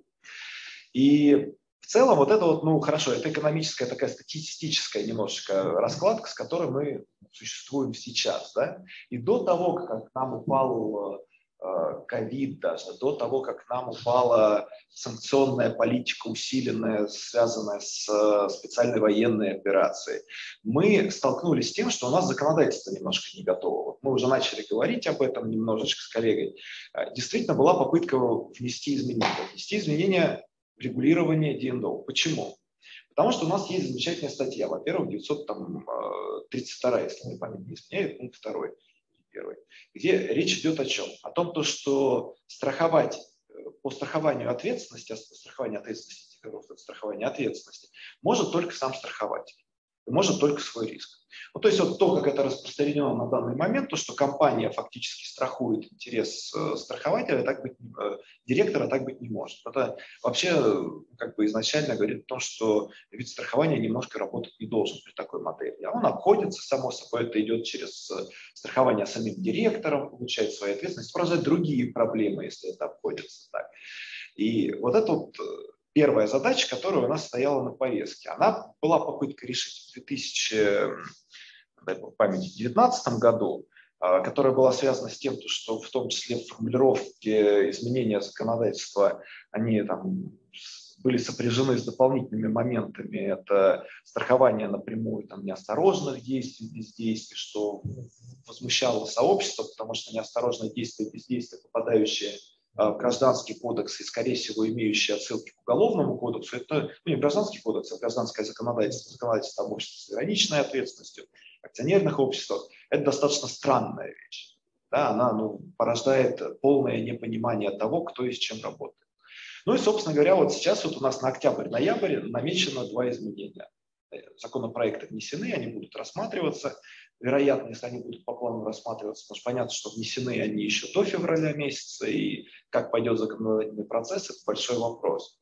И в целом вот это вот, ну хорошо, это экономическая такая статистическая немножечко раскладка, с которой мы существуем сейчас. Да? И до того, как к нам упал ковид даже, до того, как к нам упала санкционная политика, усиленная, связанная с специальной военной операцией, мы столкнулись с тем, что у нас законодательство немножко не готово. Вот мы уже начали говорить об этом немножечко с коллегой. Действительно была попытка внести изменения. Внести изменения в регулирование ди энд о. Почему? Потому что у нас есть замечательная статья, во-первых, девятьсот тридцать вторая, если мне память не изменяет, пункт второй. Первый, где речь идет о чем? О том, то, что страховать по страхованию ответственности, страхование ответственности, страхование ответственности может только сам страхователь, может только свой риск. Ну, то есть вот то, как это распространено на данный момент, то, что компания фактически страхует интерес страхователя, так быть, директора, так быть не может. Это вообще как бы изначально говорит о том, что вид страхования немножко работать не должен при такой модели. А он обходится, само собой, это идет через страхование самим директором, получает свою ответственность, продолжает другие проблемы, если это обходится так. И вот это вот первая задача, которая у нас стояла на повестке. Она была попытка решить в две тысячи девятнадцатом году, которая была связана с тем, что в том числе в формулировке изменения законодательства, они там были сопряжены с дополнительными моментами. Это страхование напрямую там, неосторожных действий, бездействий, что возмущало сообщество, потому что неосторожные действия, бездействия, попадающие в Гражданский кодекс и, скорее всего, имеющие отсылки к Уголовному кодексу, это ну, не Гражданский кодекс, а гражданское законодательство, законодательство об обществе с ограниченной ответственностью, акционерных обществах, это достаточно странная вещь. Да, она ну, порождает полное непонимание того, кто и с чем работает. Ну и, собственно говоря, вот сейчас вот у нас на октябрь-ноябрь намечено два изменения. Законопроекты внесены, они будут рассматриваться. Вероятно, если они будут по плану рассматриваться, потому что понятно, что внесены они еще до февраля месяца, и как пойдет законодательный процесс, это большой вопрос.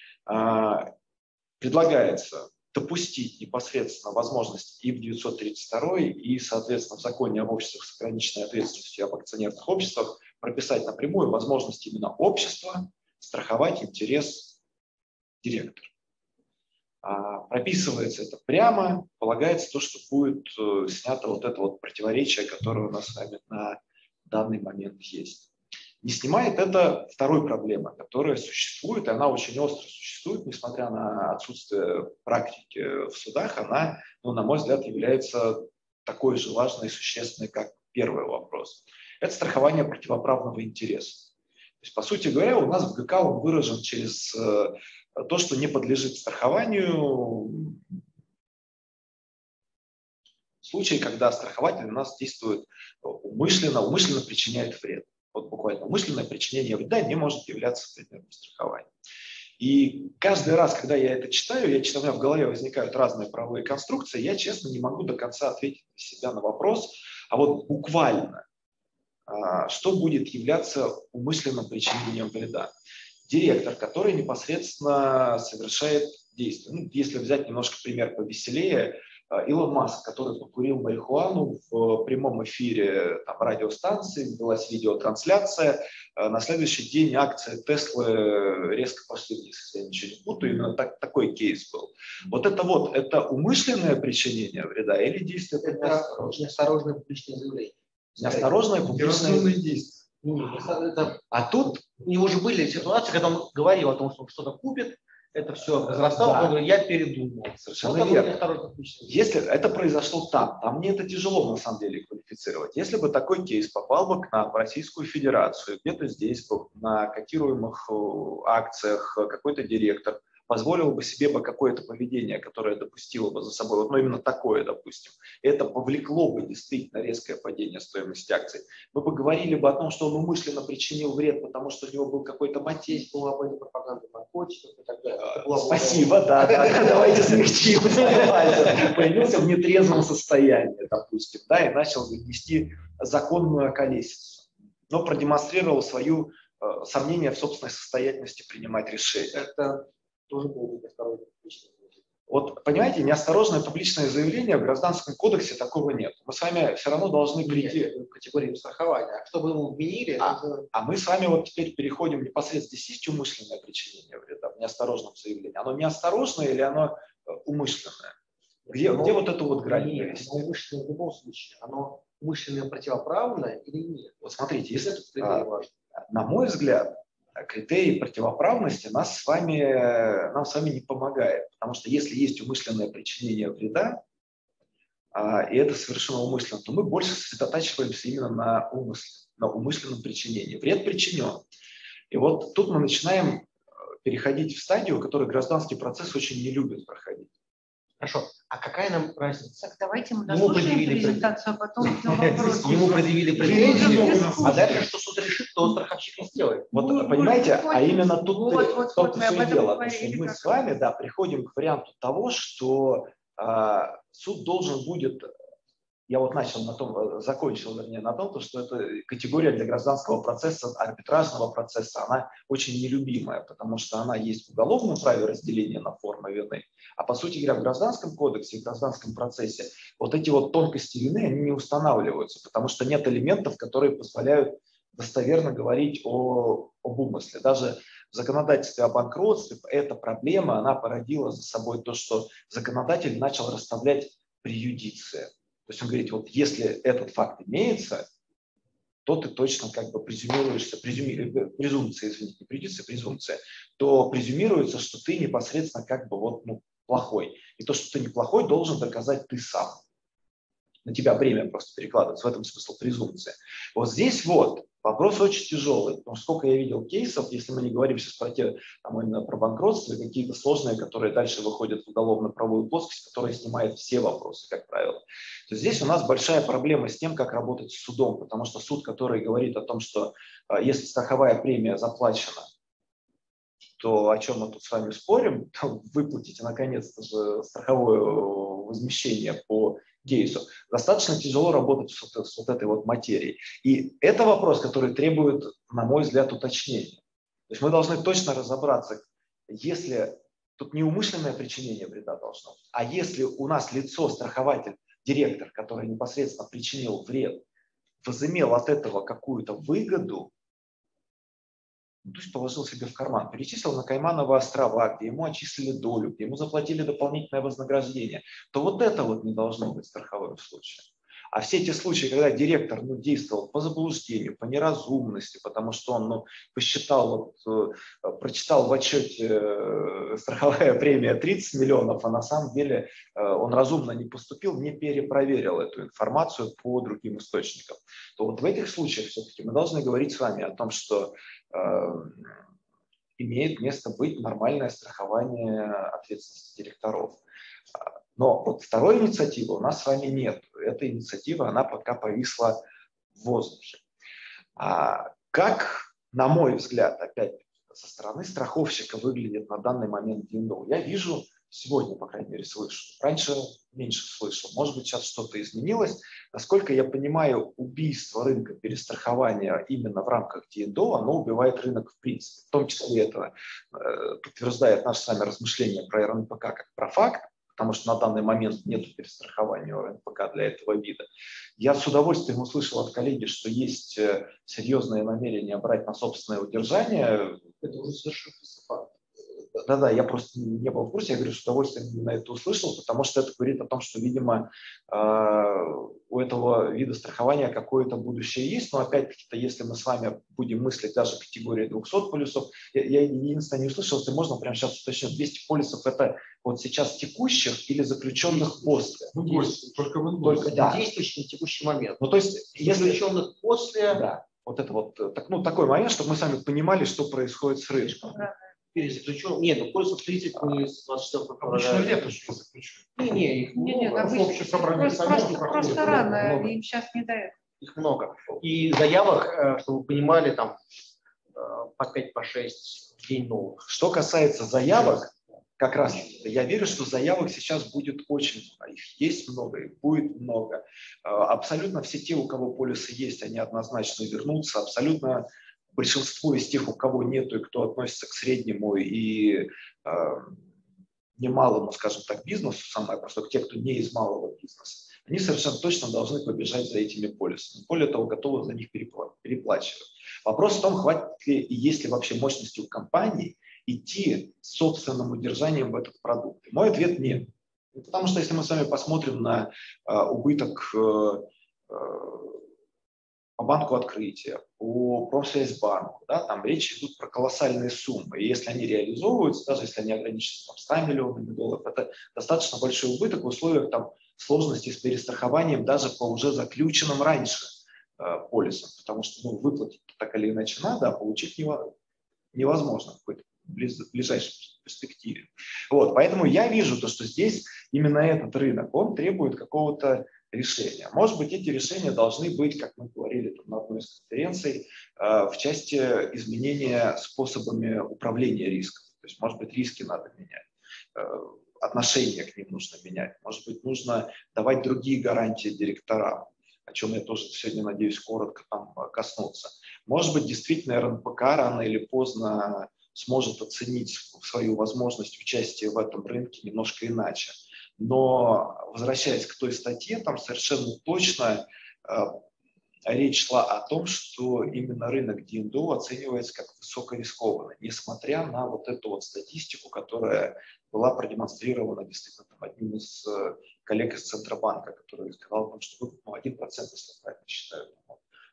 Предлагается допустить непосредственно возможность и в девятьсот тридцать второй, и, соответственно, в законе об обществах с ограниченной ответственностью и об акционерных обществах прописать напрямую возможность именно общества страховать интерес директора. А, прописывается это прямо, полагается то, что будет э, снято вот это вот противоречие, которое у нас с вами на данный момент есть. Не снимает это второй проблемы, которая существует, и она очень остро существует, несмотря на отсутствие практики в судах, она, ну, на мой взгляд, является такой же важной и существенной, как первый вопрос. Это страхование противоправного интереса. То есть, по сути говоря, у нас в ГК он выражен через э, то, что не подлежит страхованию в случае, когда страхователь у нас действует умышленно, умышленно причиняет вред. Вот буквально умышленное причинение вреда не может являться предметом страхования. И каждый раз, когда я это читаю, я читаю, у меня в голове возникают разные правовые конструкции, я, честно, не могу до конца ответить для себя на вопрос, а вот буквально, что будет являться умышленным причинением вреда. Директор, который непосредственно совершает действия. Ну, если взять немножко пример повеселее, Илон Маск, который покурил марихуану в прямом эфире там, радиостанции, велась видеотрансляция, на следующий день акции Теслы резко пошли вниз, если я ничего не путаю, именно так, такой кейс был. Вот это вот, это умышленное причинение вреда или действие? Это неосторожное публичное заявление. Неосторожное публичное действие. Это... А тут у него же были ситуации, когда он говорил о том, что он что-то купит, это все возрастало, да. Он говорит, я передумал. Совершенно вот верно. Если это произошло там, там мне это тяжело на самом деле квалифицировать. Если бы такой кейс попал бы к нам в Российскую Федерацию, где-то здесь на котируемых акциях какой-то директор позволил бы себе бы какое-то поведение, которое допустило бы за собой, вот, ну, именно такое, допустим, это повлекло бы действительно резкое падение стоимости акций. Мы бы говорили бы о том, что он умышленно причинил вред, потому что у него был какой-то мотив. Была бы пропаганда наркотиков и так далее. Спасибо, да, да, давайте смягчим. Появился в нетрезвом состоянии, допустим, да, и начал вести законную околесицу, но продемонстрировал свою сомнение в собственной состоятельности принимать решения. Это тоже было неосторожное публичное заявление. Вот, понимаете, неосторожное публичное заявление в Гражданском кодексе такого нет. Мы с вами все равно должны прийти в категорию страхования. А чтобы ему вменили... А, это... а мы с вами вот теперь переходим непосредственно, здесь есть умышленное причинение вреда в неосторожном заявлении. Оно неосторожное или оно умышленное? Где, оно, где вот эту вот грань? Нет, оно умышленное в любом случае. Оно умышленное противоправное или нет? Вот смотрите, если, а, важно. На мой взгляд, критерий противоправности нас с вами, нам с вами не помогает. Потому что если есть умышленное причинение вреда, а, и это совершено умышленно, то мы больше сосредотачиваемся именно на умысле, на умышленном причинении. Вред причинен. И вот тут мы начинаем переходить в стадию, которую гражданский процесс очень не любит проходить. Хорошо. А какая нам разница? Так давайте мы дослушаем презентацию, а потом вопрос. Ему предъявили претензию, а дальше что суд решит, то страховщик не сделает. Вот, вот понимаете, вот, а именно тут вот, вот, то, вот, все мы дело, что мы как... с вами, да, приходим к варианту того, что а, суд должен будет, я вот начал на том, закончил, вернее, на том, что это категория для гражданского процесса, арбитражного процесса, она очень нелюбимая, потому что она есть в уголовном праве разделения на формы вины, а по сути говоря, в гражданском кодексе, в гражданском процессе вот эти вот тонкости вины, они не устанавливаются, потому что нет элементов, которые позволяют достоверно говорить о, об умысле. Даже в законодательстве о банкротстве эта проблема, она породила за собой то, что законодатель начал расставлять преюдиции. То есть он говорит, вот если этот факт имеется, то ты точно как бы презюмируешься, презюми, презумпция, извините, не предикция, презумпция, то презюмируется, что ты непосредственно как бы вот, ну, плохой. И то, что ты неплохой, должен доказать ты сам. На тебя бремя просто перекладывается, в этом смысл презумпция. Вот здесь вот вопрос очень тяжелый, потому что сколько я видел кейсов, если мы не говорим сейчас про те, там, именно про банкротство и какие-то сложные, которые дальше выходят в уголовно-правовую плоскость, которые снимают все вопросы, как правило. То здесь у нас большая проблема с тем, как работать с судом, потому что суд, который говорит о том, что э, если страховая премия заплачена, то о чем мы тут с вами спорим, то выплатите наконец-то же страховое возмещение по кейсу. Достаточно тяжело работать с, с вот этой вот материей. И это вопрос, который требует, на мой взгляд, уточнения. То есть мы должны точно разобраться, если тут не умышленное причинение вреда должно быть, а если у нас лицо, страхователь, директор, который непосредственно причинил вред, возымел от этого какую-то выгоду, то есть положил себе в карман, перечислил на Каймановы острова, где ему отчислили долю, где ему заплатили дополнительное вознаграждение, то вот это вот не должно быть страховым случаем. А все эти случаи, когда директор ну, действовал по заблуждению, по неразумности, потому что он ну, посчитал, вот, э, прочитал в отчете э, страховая премия тридцать миллионов, а на самом деле э, он разумно не поступил, не перепроверил эту информацию по другим источникам, то вот в этих случаях все-таки мы должны говорить с вами о том, что э, имеет место быть нормальное страхование ответственности директоров. Но вот второй инициативы у нас с вами нет. Эта инициатива, она пока повисла в воздухе. А как, на мой взгляд, опять со стороны страховщика выглядит на данный момент ди энд о? Я вижу, сегодня, по крайней мере, слышу. Раньше меньше слышал. Может быть, сейчас что-то изменилось. Насколько я понимаю, убийство рынка перестрахования именно в рамках ди энд о, оно убивает рынок в принципе. В том числе это э, подтверждает наше с вами размышление про эр эн пэ ка как про факт, потому что на данный момент нет перестрахования эр эн пэ ка для этого вида. Я с удовольствием услышал от коллеги, что есть серьезное намерение брать на собственное удержание. Это уже совершенно факт. Да-да, я просто не был в курсе, я говорю, с удовольствием на это услышал, потому что это говорит о том, что, видимо, у этого вида страхования какое-то будущее есть, но опять-таки, если мы с вами будем мыслить даже категории двухсот полисов, я, я единственное не услышал, если можно прямо сейчас уточнить, двести полисов это вот сейчас текущих или заключенных после? В инвойсе, только в инвойсе. Только, да. Действующих на текущий момент. Ну, то есть, если заключенных после... Да, вот это вот так, ну, такой момент, чтобы мы сами понимали, что происходит с рынком. Перезаключен. Нет, ну полисов тридцать мы с двадцать четвёртого Обычно лето еще заключен. Не, не, их не, не, много. обычно, Общее собрание просто, советов просто, проходит просто рано, много. им сейчас не дают. Их много. И заявок, чтобы вы понимали, там по пять, по шесть в день новых. Что касается заявок, как раз я верю, что заявок сейчас будет очень много. Их есть много, их будет много. Абсолютно все те, у кого полисы есть, они однозначно вернутся. Абсолютно большинство из тех, у кого нету и кто относится к среднему и э, немалому, скажем так, бизнесу, самое простое, те, кто не из малого бизнеса, они совершенно точно должны побежать за этими полисами. Более того, готовы за них переплачивать. Вопрос в том, хватит ли и есть ли вообще мощности у компании идти с собственным удержанием в этот продукт. Мой ответ – нет. Потому что если мы с вами посмотрим на э, убыток э, э, по банку открытия, по Промсвязьбанку, да, там речь идут про колоссальные суммы. И если они реализовываются, даже если они ограничатся там, ста миллионами долларов, это достаточно большой убыток в условиях там, сложности с перестрахованием даже по уже заключенным раньше э, полисам. Потому что ну, выплатить так или иначе надо, а получить невозможно в какой-то близ, ближайшей перспективе. Вот, поэтому я вижу то, что здесь именно этот рынок, он требует какого-то решения. Может быть, эти решения должны быть, как мы говорили там, на одной из конференций, в части изменения способами управления риском. То есть, может быть, риски надо менять, отношение к ним нужно менять. Может быть, нужно давать другие гарантии директорам, о чем я тоже сегодня, надеюсь, коротко там коснуться. Может быть, действительно эр эн пэ ка рано или поздно сможет оценить свою возможность участия в этом рынке немножко иначе. Но, возвращаясь к той статье, там совершенно точно э, речь шла о том, что именно рынок ди энд о оценивается как высокорискованный, несмотря на вот эту вот статистику, которая была продемонстрирована действительно там, одним из э, коллег из Центробанка, который сказал, что ну, один процент, если правильно считаю,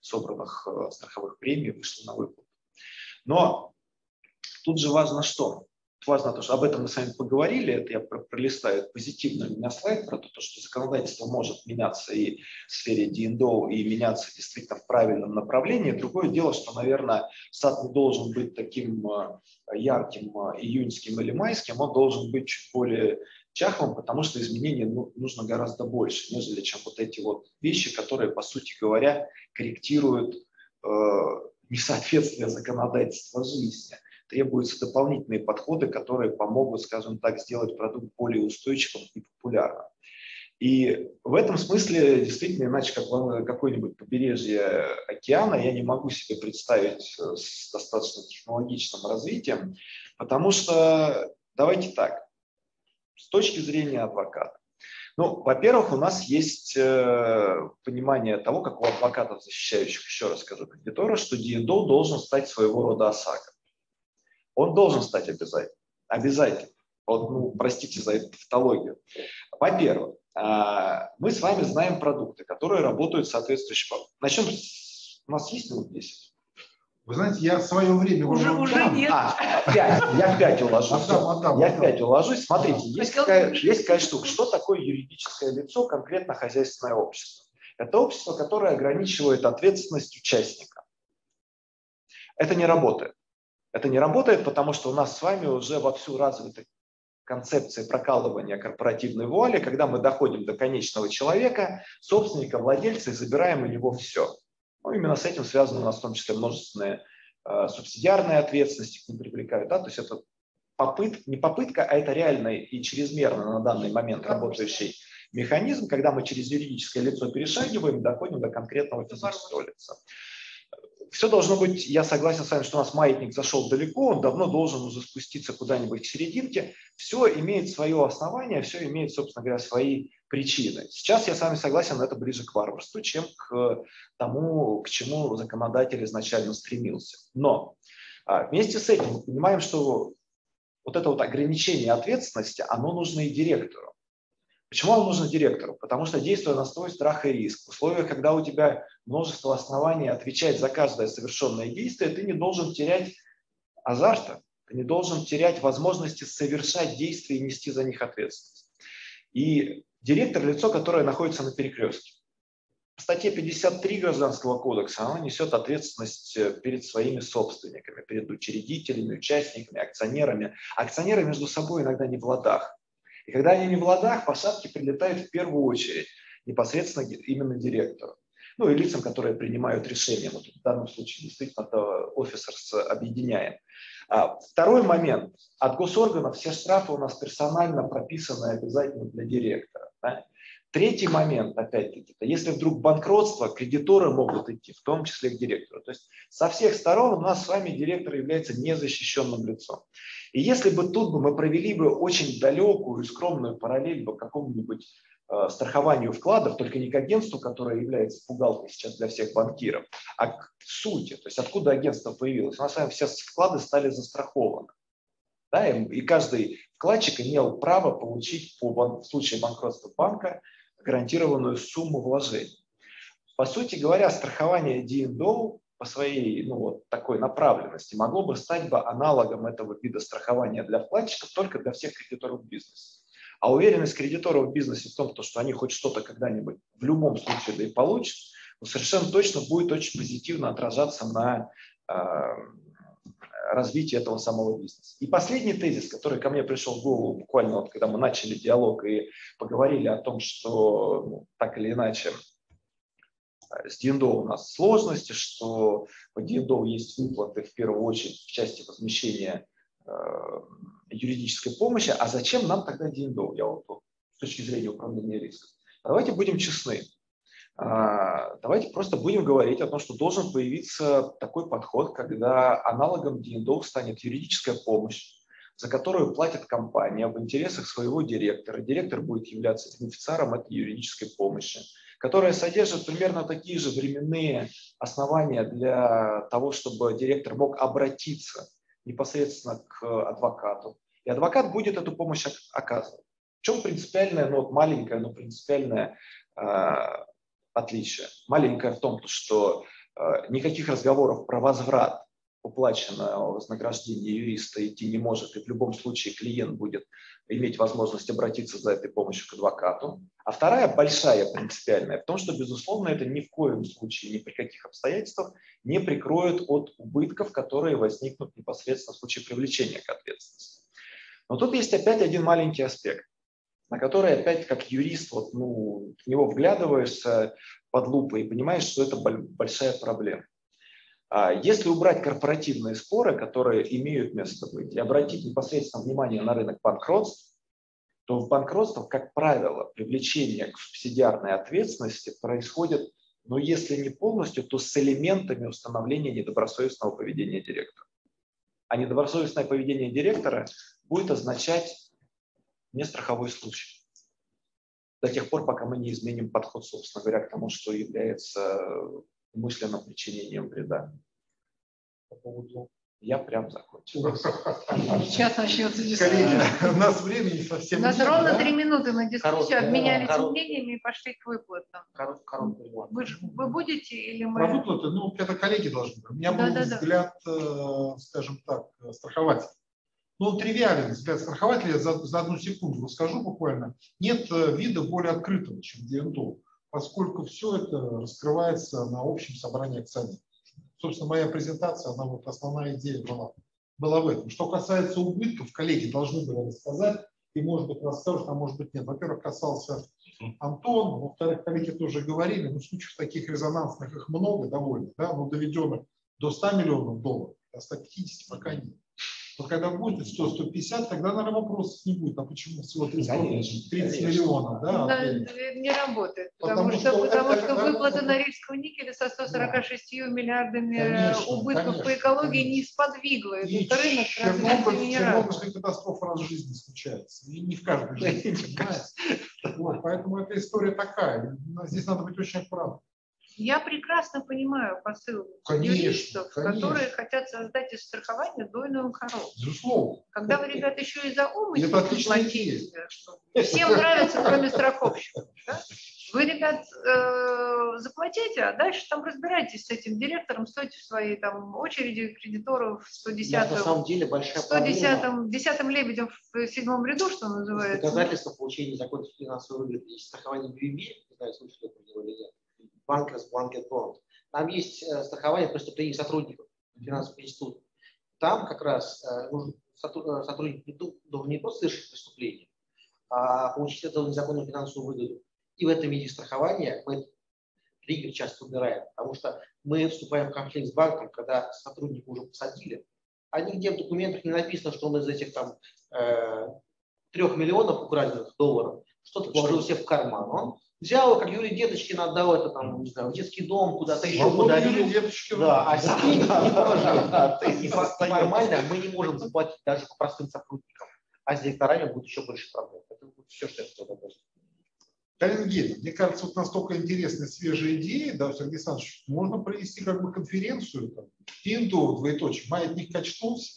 собранных страховых премий вышло на выплату. Но тут же важно что? Важно то, что об этом мы с вами поговорили, это я пролистаю позитивно у меня слайд про то, что законодательство может меняться и в сфере ди энд о, и меняться действительно в правильном направлении. Другое дело, что, наверное, сад не должен быть таким ярким июньским или майским, он должен быть чуть более чахлым, потому что изменений нужно гораздо больше, нежели чем вот эти вот вещи, которые, по сути говоря, корректируют э, несоответствие законодательства жизни. Требуются дополнительные подходы, которые помогут, скажем так, сделать продукт более устойчивым и популярным. И в этом смысле, действительно, иначе как какое-нибудь побережье океана я не могу себе представить с достаточно технологичным развитием, потому что, давайте так, с точки зрения адвоката. Ну, во-первых, у нас есть э, понимание того, как у адвокатов, защищающих, еще раз скажу, кредитора, что ди энд о должен стать своего рода ОСАГО. Он должен стать обязательно. Обязательно. Вот, ну, простите за эту тавтологию. Во-первых, мы с вами знаем продукты, которые работают соответствующим. Начнем с... У нас есть минут десять? Вы знаете, я в свое время... Уже, уже нет. А, пять. Я в пять уложусь. Отдам, отдам, я отдам. в пять уложусь. Смотрите, есть такая, есть такая штука. Что такое юридическое лицо, конкретно хозяйственное общество? Это общество, которое ограничивает ответственность участника. Это не работает. Это не работает, потому что у нас с вами уже вовсю развита концепция прокалывания корпоративной вуали, когда мы доходим до конечного человека, собственника, владельца и забираем у него все. Ну, именно с этим связаны у нас в том числе множественные э, субсидиарные ответственности к ним привлекают. Да? То есть это попытка, не попытка, а это реальный и чрезмерно на данный момент работающий механизм, когда мы через юридическое лицо перешагиваем и доходим до конкретного физического лица. Все должно быть, я согласен с вами, что у нас маятник зашел далеко, он давно должен уже спуститься куда-нибудь к серединке. Все имеет свое основание, все имеет, собственно говоря, свои причины. Сейчас я с вами согласен, это ближе к варварству, чем к тому, к чему законодатель изначально стремился. Но вместе с этим мы понимаем, что вот это вот ограничение ответственности, оно нужно и директору. Почему оно нужно директору? Потому что, действуя на свой страх и риск, в условиях, когда у тебя множество оснований отвечать за каждое совершенное действие, ты не должен терять азарта, ты не должен терять возможности совершать действия и нести за них ответственность. И директор – лицо, которое находится на перекрестке. В статье пятьдесят три Гражданского кодекса оно несет ответственность перед своими собственниками, перед учредителями, участниками, акционерами. Акционеры между собой иногда не в ладах. И когда они не в ладах, по шапке прилетают в первую очередь непосредственно именно директору. Ну и лицам, которые принимают решения. Вот в данном случае действительно это офисерс объединяем. А второй момент. От госорганов все штрафы у нас персонально прописаны обязательно для директора. Да? Третий момент, опять-таки, если вдруг банкротство, кредиторы могут идти, в том числе к директору. То есть со всех сторон у нас с вами директор является незащищенным лицом. И если бы тут бы мы провели бы очень далекую и скромную параллель бы к какому-нибудь э, страхованию вкладов, только не к агентству, которое является пугалкой сейчас для всех банкиров, а к сути, то есть откуда агентство появилось. У нас с вами все вклады стали застрахованы. Да, и, и каждый вкладчик имел право получить по, в случае банкротства банка гарантированную сумму вложений. По сути говоря, страхование ди энд о по своей ну, вот, такой направленности могло бы стать бы аналогом этого вида страхования для вкладчиков только для всех кредиторов бизнеса. А уверенность кредиторов в бизнесе в том, что они хоть что-то когда-нибудь в любом случае да и получат, ну, совершенно точно будет очень позитивно отражаться на э, развитии этого самого бизнеса. И последний тезис, который ко мне пришел в голову буквально вот, когда мы начали диалог и поговорили о том, что ну, так или иначе с ди энд о у нас сложности, что по ди энд о есть выплаты в первую очередь в части возмещения э, юридической помощи. А зачем нам тогда ди энд о? Я вот, вот, с точки зрения управления риском. Давайте будем честны. А, давайте просто будем говорить о том, что должен появиться такой подход, когда аналогом ди энд о станет юридическая помощь, за которую платит компания в интересах своего директора. Директор будет являться бенефициаром этой юридической помощи, которая содержит примерно такие же временные основания для того, чтобы директор мог обратиться непосредственно к адвокату. И адвокат будет эту помощь оказывать. В чем принципиальное, ну вот маленькое, но принципиальное э, отличие? Маленькое в том, что Никаких разговоров про возврат уплаченного вознаграждения юриста идти не может, и в любом случае клиент будет иметь возможность обратиться за этой помощью к адвокату. А вторая большая принципиальная в том, что, безусловно, это ни в коем случае, ни при каких обстоятельствах не прикроет от убытков, которые возникнут непосредственно в случае привлечения к ответственности. Но тут есть опять один маленький аспект, на который опять как юрист, вот, ну, в него вглядываешься под лупой и понимаешь, что это большая проблема. Если убрать корпоративные споры, которые имеют место быть, и обратить непосредственно внимание на рынок банкротств, то в банкротствах, как правило, привлечение к субсидиарной ответственности происходит, ну, если не полностью, то с элементами установления недобросовестного поведения директора. А недобросовестное поведение директора будет означать нестраховой случай. До тех пор, пока мы не изменим подход, собственно говоря, к тому, что является умышленным причинением вреда. По поводу я прям закончил. Сейчас начнется дискуссия. Коллеги, у нас времени совсем нет. У нас нет, ровно да? три минуты на дискуссию, Короткий, обменялись да, мнениями и пошли к выплатам. Корот, короткий ремонт. Вы, ж- вы будете или мы... Про выплаты, ну, это коллеги должны быть. У меня Да, был да, да. взгляд, э, скажем так, страхователя. Ну, он тривиален взгляд страхователя, за, за одну секунду расскажу буквально. Нет э, вида более открытого, чем ди энд о, поскольку все это раскрывается на общем собрании акционеров. Собственно, моя презентация, она вот основная идея была, была в этом. Что касается убытков, коллеги должны были рассказать, и, может быть, расскажут, а может быть, нет. Во-первых, касался Антон, во-вторых, коллеги тоже говорили, ну, случаев таких резонансных их много довольно, да, но доведенных до ста миллионов долларов, до ста пятидесяти пока нет. Вот когда будет сто — сто пятьдесят, тогда, наверное, вопросов не будет. А почему всего тридцать, тридцать конечно. миллионов? Да, Да, отелей? это не работает, потому, Потому что, что потому это- что это- выплаты это- Норильского никеля со ста сорока шестью миллиардами Конечно, убытков конечно, по экологии не конечно. сподвигло И этот рынок к Чернобыль, развитию не рад. Чернобыльская катастрофа раз в жизни случается. И не в каждой жизни, понимаете? Вот, поэтому эта история такая. Здесь надо быть очень аккуратным. Я прекрасно понимаю посыл Конечно, юристов, конечно. которые хотят создать из страхования двойную корову. Безусловно. Когда вы, ребята, еще и за Это умысел отличная заплатите, всем нравится, кроме страховщиков. Да? Вы, ребят, э, заплатите, а дальше там разбирайтесь с этим директором, стойте в своей там очереди кредиторов в сто десятом, На самом деле большая сто десятом, проблема. десятым лебедем в седьмом ряду, что называется. Доказательства получения законных финансовых выгод и страхования би би би, не знаю, слышали про него или нет, Bankers Blanket Bond. Там есть э, страхование преступлений сотрудников финансовых институтов. Там как раз э, нужен сотруд, сотрудник не, должен не просто совершить преступление, а получить эту незаконную финансовую выгоду. И в этом виде страхования мы триггер часто убираем, потому что мы вступаем в конфликт с банком, когда сотрудника уже посадили, а нигде в документах не написано, что он из этих там э, трех миллионов украденных долларов что-то положил себе в карман. Он взял, как Юрий Деточкин отдал это там, не знаю, в детский дом, куда-то еще подарил. Да, а себе не положил. И формально мы не можем заплатить даже по простым сотрудникам. А с директорами будет еще больше проблем. Это все, что я хотел добавить. Галина Евгеньевна, мне кажется, вот настолько интересные свежие идеи, да, Сергей Александрович, можно провести как бы конференцию, там, Тинду, двоеточие, маятник качнулся.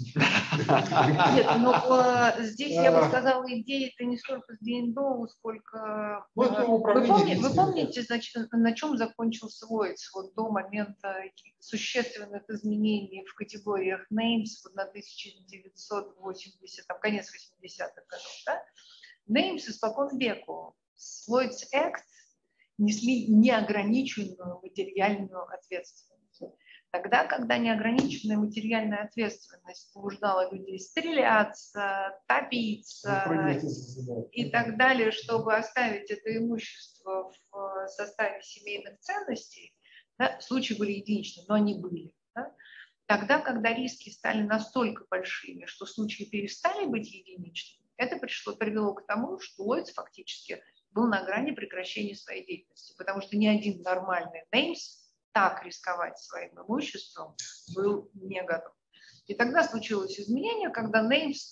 Нет, но э, здесь я бы сказала, идея-то не столько с ди энд о, сколько... Ну, это Вы, управление помните, вы рисками. помните, значит, на чем закончился Ллойдс вот до момента существенных изменений в категориях names вот на тысяча девятьсот восьмидесятом, там, конец восьмидесятых годов, да? Names испокон веку с Lloyd's Act несли неограниченную материальную ответственность. Тогда, когда неограниченная материальная ответственность побуждала людей стреляться, топиться и так далее, чтобы оставить это имущество в составе семейных ценностей, да, случаи были единичны, но они были. Да? Тогда, когда риски стали настолько большими, что случаи перестали быть единичными, это пришло, привело к тому, что Ллойдс фактически был на грани прекращения своей деятельности, потому что ни один нормальный names так рисковать своим имуществом был не готов. И тогда случилось изменение, когда names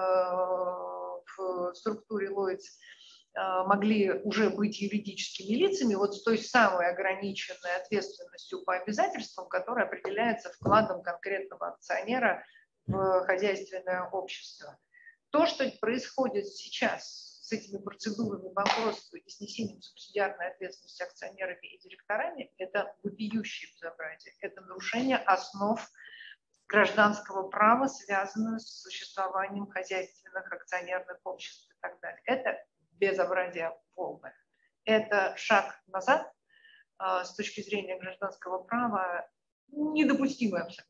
в структуре Lloyd's могли уже быть юридическими лицами вот с той самой ограниченной ответственностью по обязательствам, которая определяется вкладом конкретного акционера в хозяйственное общество. То, что происходит сейчас с этими процедурами банкротства и снесением субсидиарной ответственности акционерами и директорами, это вопиющее безобразие. Это нарушение основ гражданского права, связанного с существованием хозяйственных акционерных обществ и так далее. Это безобразие полное. Это шаг назад э, с точки зрения гражданского права, недопустимый абсолютно.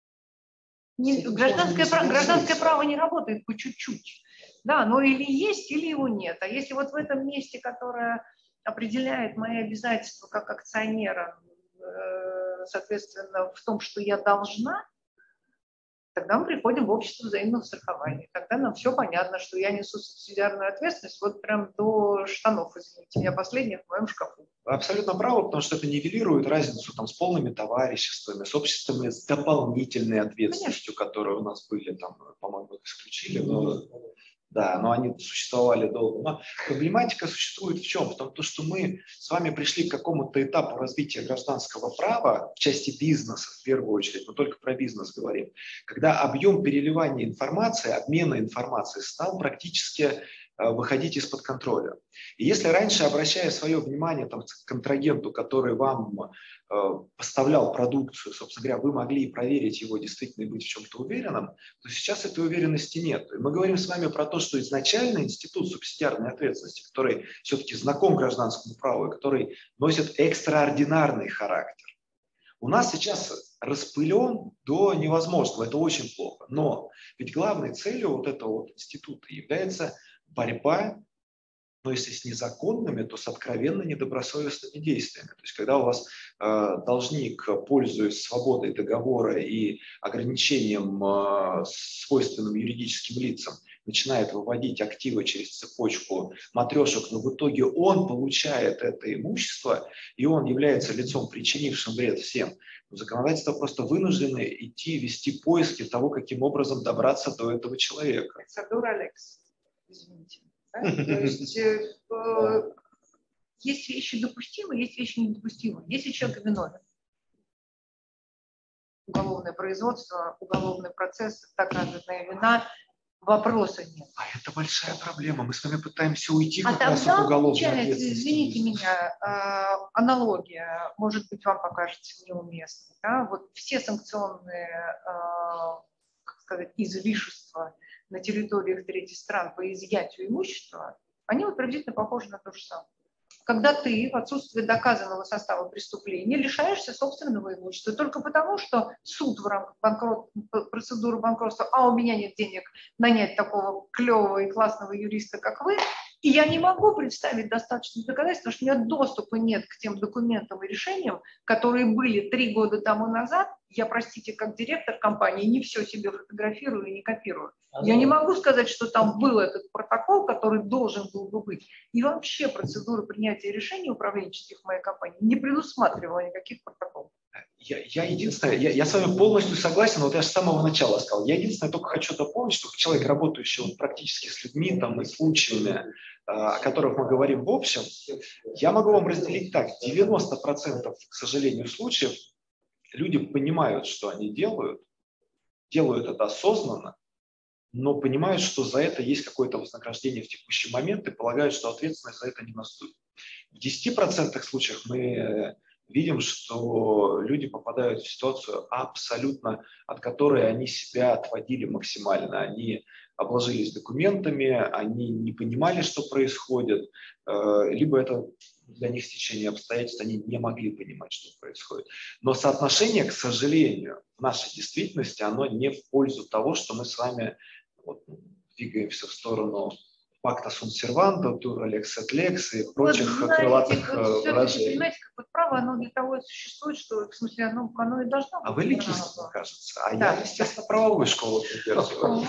Не, гражданское, право, гражданское право не работает по чуть-чуть. Да, оно или есть, или его нет. А если вот в этом месте, которое определяет мои обязательства как акционера, э, соответственно, в том, что я должна, тогда мы приходим в общество взаимного страхования. Тогда нам все понятно, что я несу субсидиарную ответственность вот прям до штанов, извините. Я последняя в моем шкафу. Абсолютно правы, потому что это нивелирует разницу там, с полными товариществами, с обществами с дополнительной ответственностью, Конечно. которые у нас были, там, по-моему, их исключили, но, да, но они существовали долго. Но проблематика существует в чем? В том, что мы с вами пришли к какому-то этапу развития гражданского права в части бизнеса, в первую очередь, мы только про бизнес говорим, когда объем переливания информации, обмена информацией стал практически выходить из-под контроля. И если раньше, обращая свое внимание там, к контрагенту, который вам э, поставлял продукцию, собственно говоря, вы могли проверить его действительно и быть в чем-то уверенным, то сейчас этой уверенности нет. И мы говорим с вами про то, что изначально институт субсидиарной ответственности, который все-таки знаком гражданскому праву и который носит экстраординарный характер, у нас сейчас распылен до невозможного. Это очень плохо. Но ведь главной целью вот этого вот института является борьба, но если с незаконными, то с откровенно недобросовестными действиями. То есть когда у вас э, должник, пользуясь свободой договора и ограничением, э, свойственным юридическим лицам, начинает выводить активы через цепочку матрешек, но в итоге он получает это имущество, и он является лицом, причинившим вред всем, законодательство просто вынуждено идти, вести поиски того, каким образом добраться до этого человека. Процедура Лекс. Извините. Да? То есть э, есть вещи допустимые, есть вещи недопустимые. Если человек виновен, уголовное производство, уголовный процесс, доказанная вина, вопроса нет. А это большая проблема. Мы с вами пытаемся уйти а как раз от уголовной ответственности. Извините меня, э, аналогия, может быть, вам покажется неуместной. Да? Вот все санкционные, э, как сказать, излишества на территориях третьих стран по изъятию имущества, они вот приблизительно похожи на то же самое. Когда ты в отсутствии доказанного состава преступления лишаешься собственного имущества только потому, что суд в рамках банкрот, процедуры банкротства, а у меня нет денег нанять такого клевого и классного юриста, как вы, и я не могу представить достаточно доказательств, потому что у меня доступа нет к тем документам и решениям, которые были три года тому назад. Я, простите, как директор компании, не все себе фотографирую и не копирую. Я не могу сказать, что там был этот протокол, который должен был бы быть. И вообще процедура принятия решений управленческих в моей компании не предусматривала никаких протоколов. Я, я единственное, я, я с вами полностью согласен, вот я же с самого начала сказал, я единственное только хочу дополнить, что человек, работающий вот практически с людьми там, и случаями, о которых мы говорим в общем, я могу вам разделить так, девяносто процентов, к сожалению, случаев люди понимают, что они делают, делают это осознанно, но понимают, что за это есть какое-то вознаграждение в текущий момент и полагают, что ответственность за это не наступит. В десяти процентах случаев мы видим, что люди попадают в ситуацию абсолютно, от которой они себя отводили максимально. Они обложились документами, они не понимали, что происходит, либо это для них стечение обстоятельств, они не могли понимать, что происходит. Но соотношение, к сожалению, в нашей действительности, оно не в пользу того, что мы с вами вот, двигаемся в сторону пакта сунт серванда, дура лекс эт лекс и прочих вот, знаете, крылатых вот, выражений. Понимаете, как вот право, оно для того и существует, что, в смысле, оно, оно и должно быть. А вы легист, мне кажется, а да. я, естественно, правовую школу придерживаю.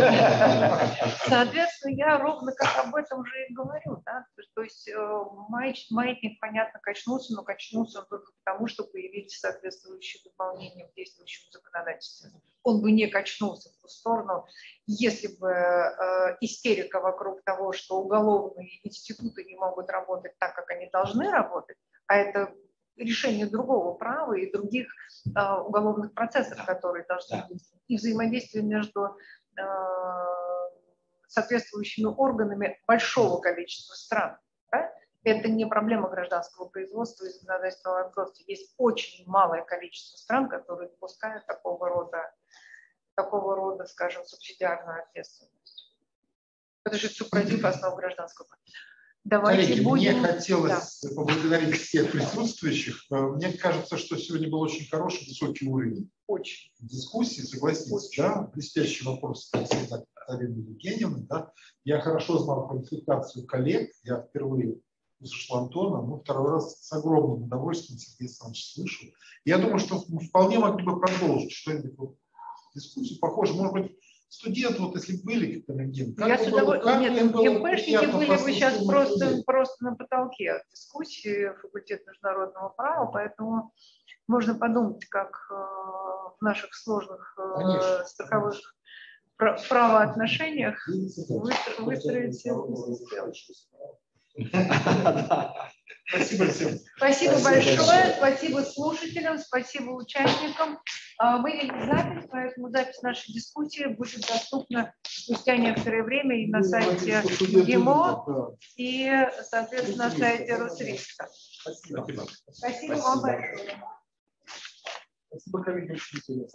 Соответственно, я ровно как об этом же и говорю. Да? То есть маятник, понятно, качнулся, но качнулся он только потому, что появились соответствующие дополнения в действующем законодательстве. Он бы не качнулся в ту сторону, если бы э, истерика вокруг того, что уголовные институты не могут работать так, как они должны работать, а это решение другого права и других э, уголовных процессов, которые должны быть, и взаимодействие между э, соответствующими органами большого количества стран. Да? Это не проблема гражданского производства и законодательного производства. Есть очень малое количество стран, которые допускают такого рода, такого рода, скажем, субсидиарную ответственность. Это же супротив основ гражданского. Давайте Коллеги, будем... мне хотелось да. поблагодарить всех присутствующих. Мне кажется, что сегодня был очень хороший, высокий уровень очень. дискуссии, согласитесь, Очень. да? Блестящий вопрос Катерины Евгеньевны, да? Я хорошо знал квалификацию коллег, я впервые услышал Антона, но второй раз с огромным удовольствием Сергей Александрович слышу. Я думаю, что вполне могли бы продолжить что-нибудь вот, дискуссию похожую, может быть, студенты, вот если были какие-то, Я с удовольствием. Нет, ГПшники были бы сейчас просто, просто на потолке дискуссии, факультет международного права, поэтому можно подумать, как э, в наших сложных э, страховых пр- правоотношениях выстро- выстроить эту систему. Спасибо всем. Спасибо большое, спасибо слушателям, спасибо участникам. Мы вели запись, поэтому запись нашей дискуссии будет доступна спустя некоторое время и на сайте ГИМО, и, соответственно, на сайте Росриска. Спасибо. Спасибо вам большое. Спасибо, коллеги, очень интересно.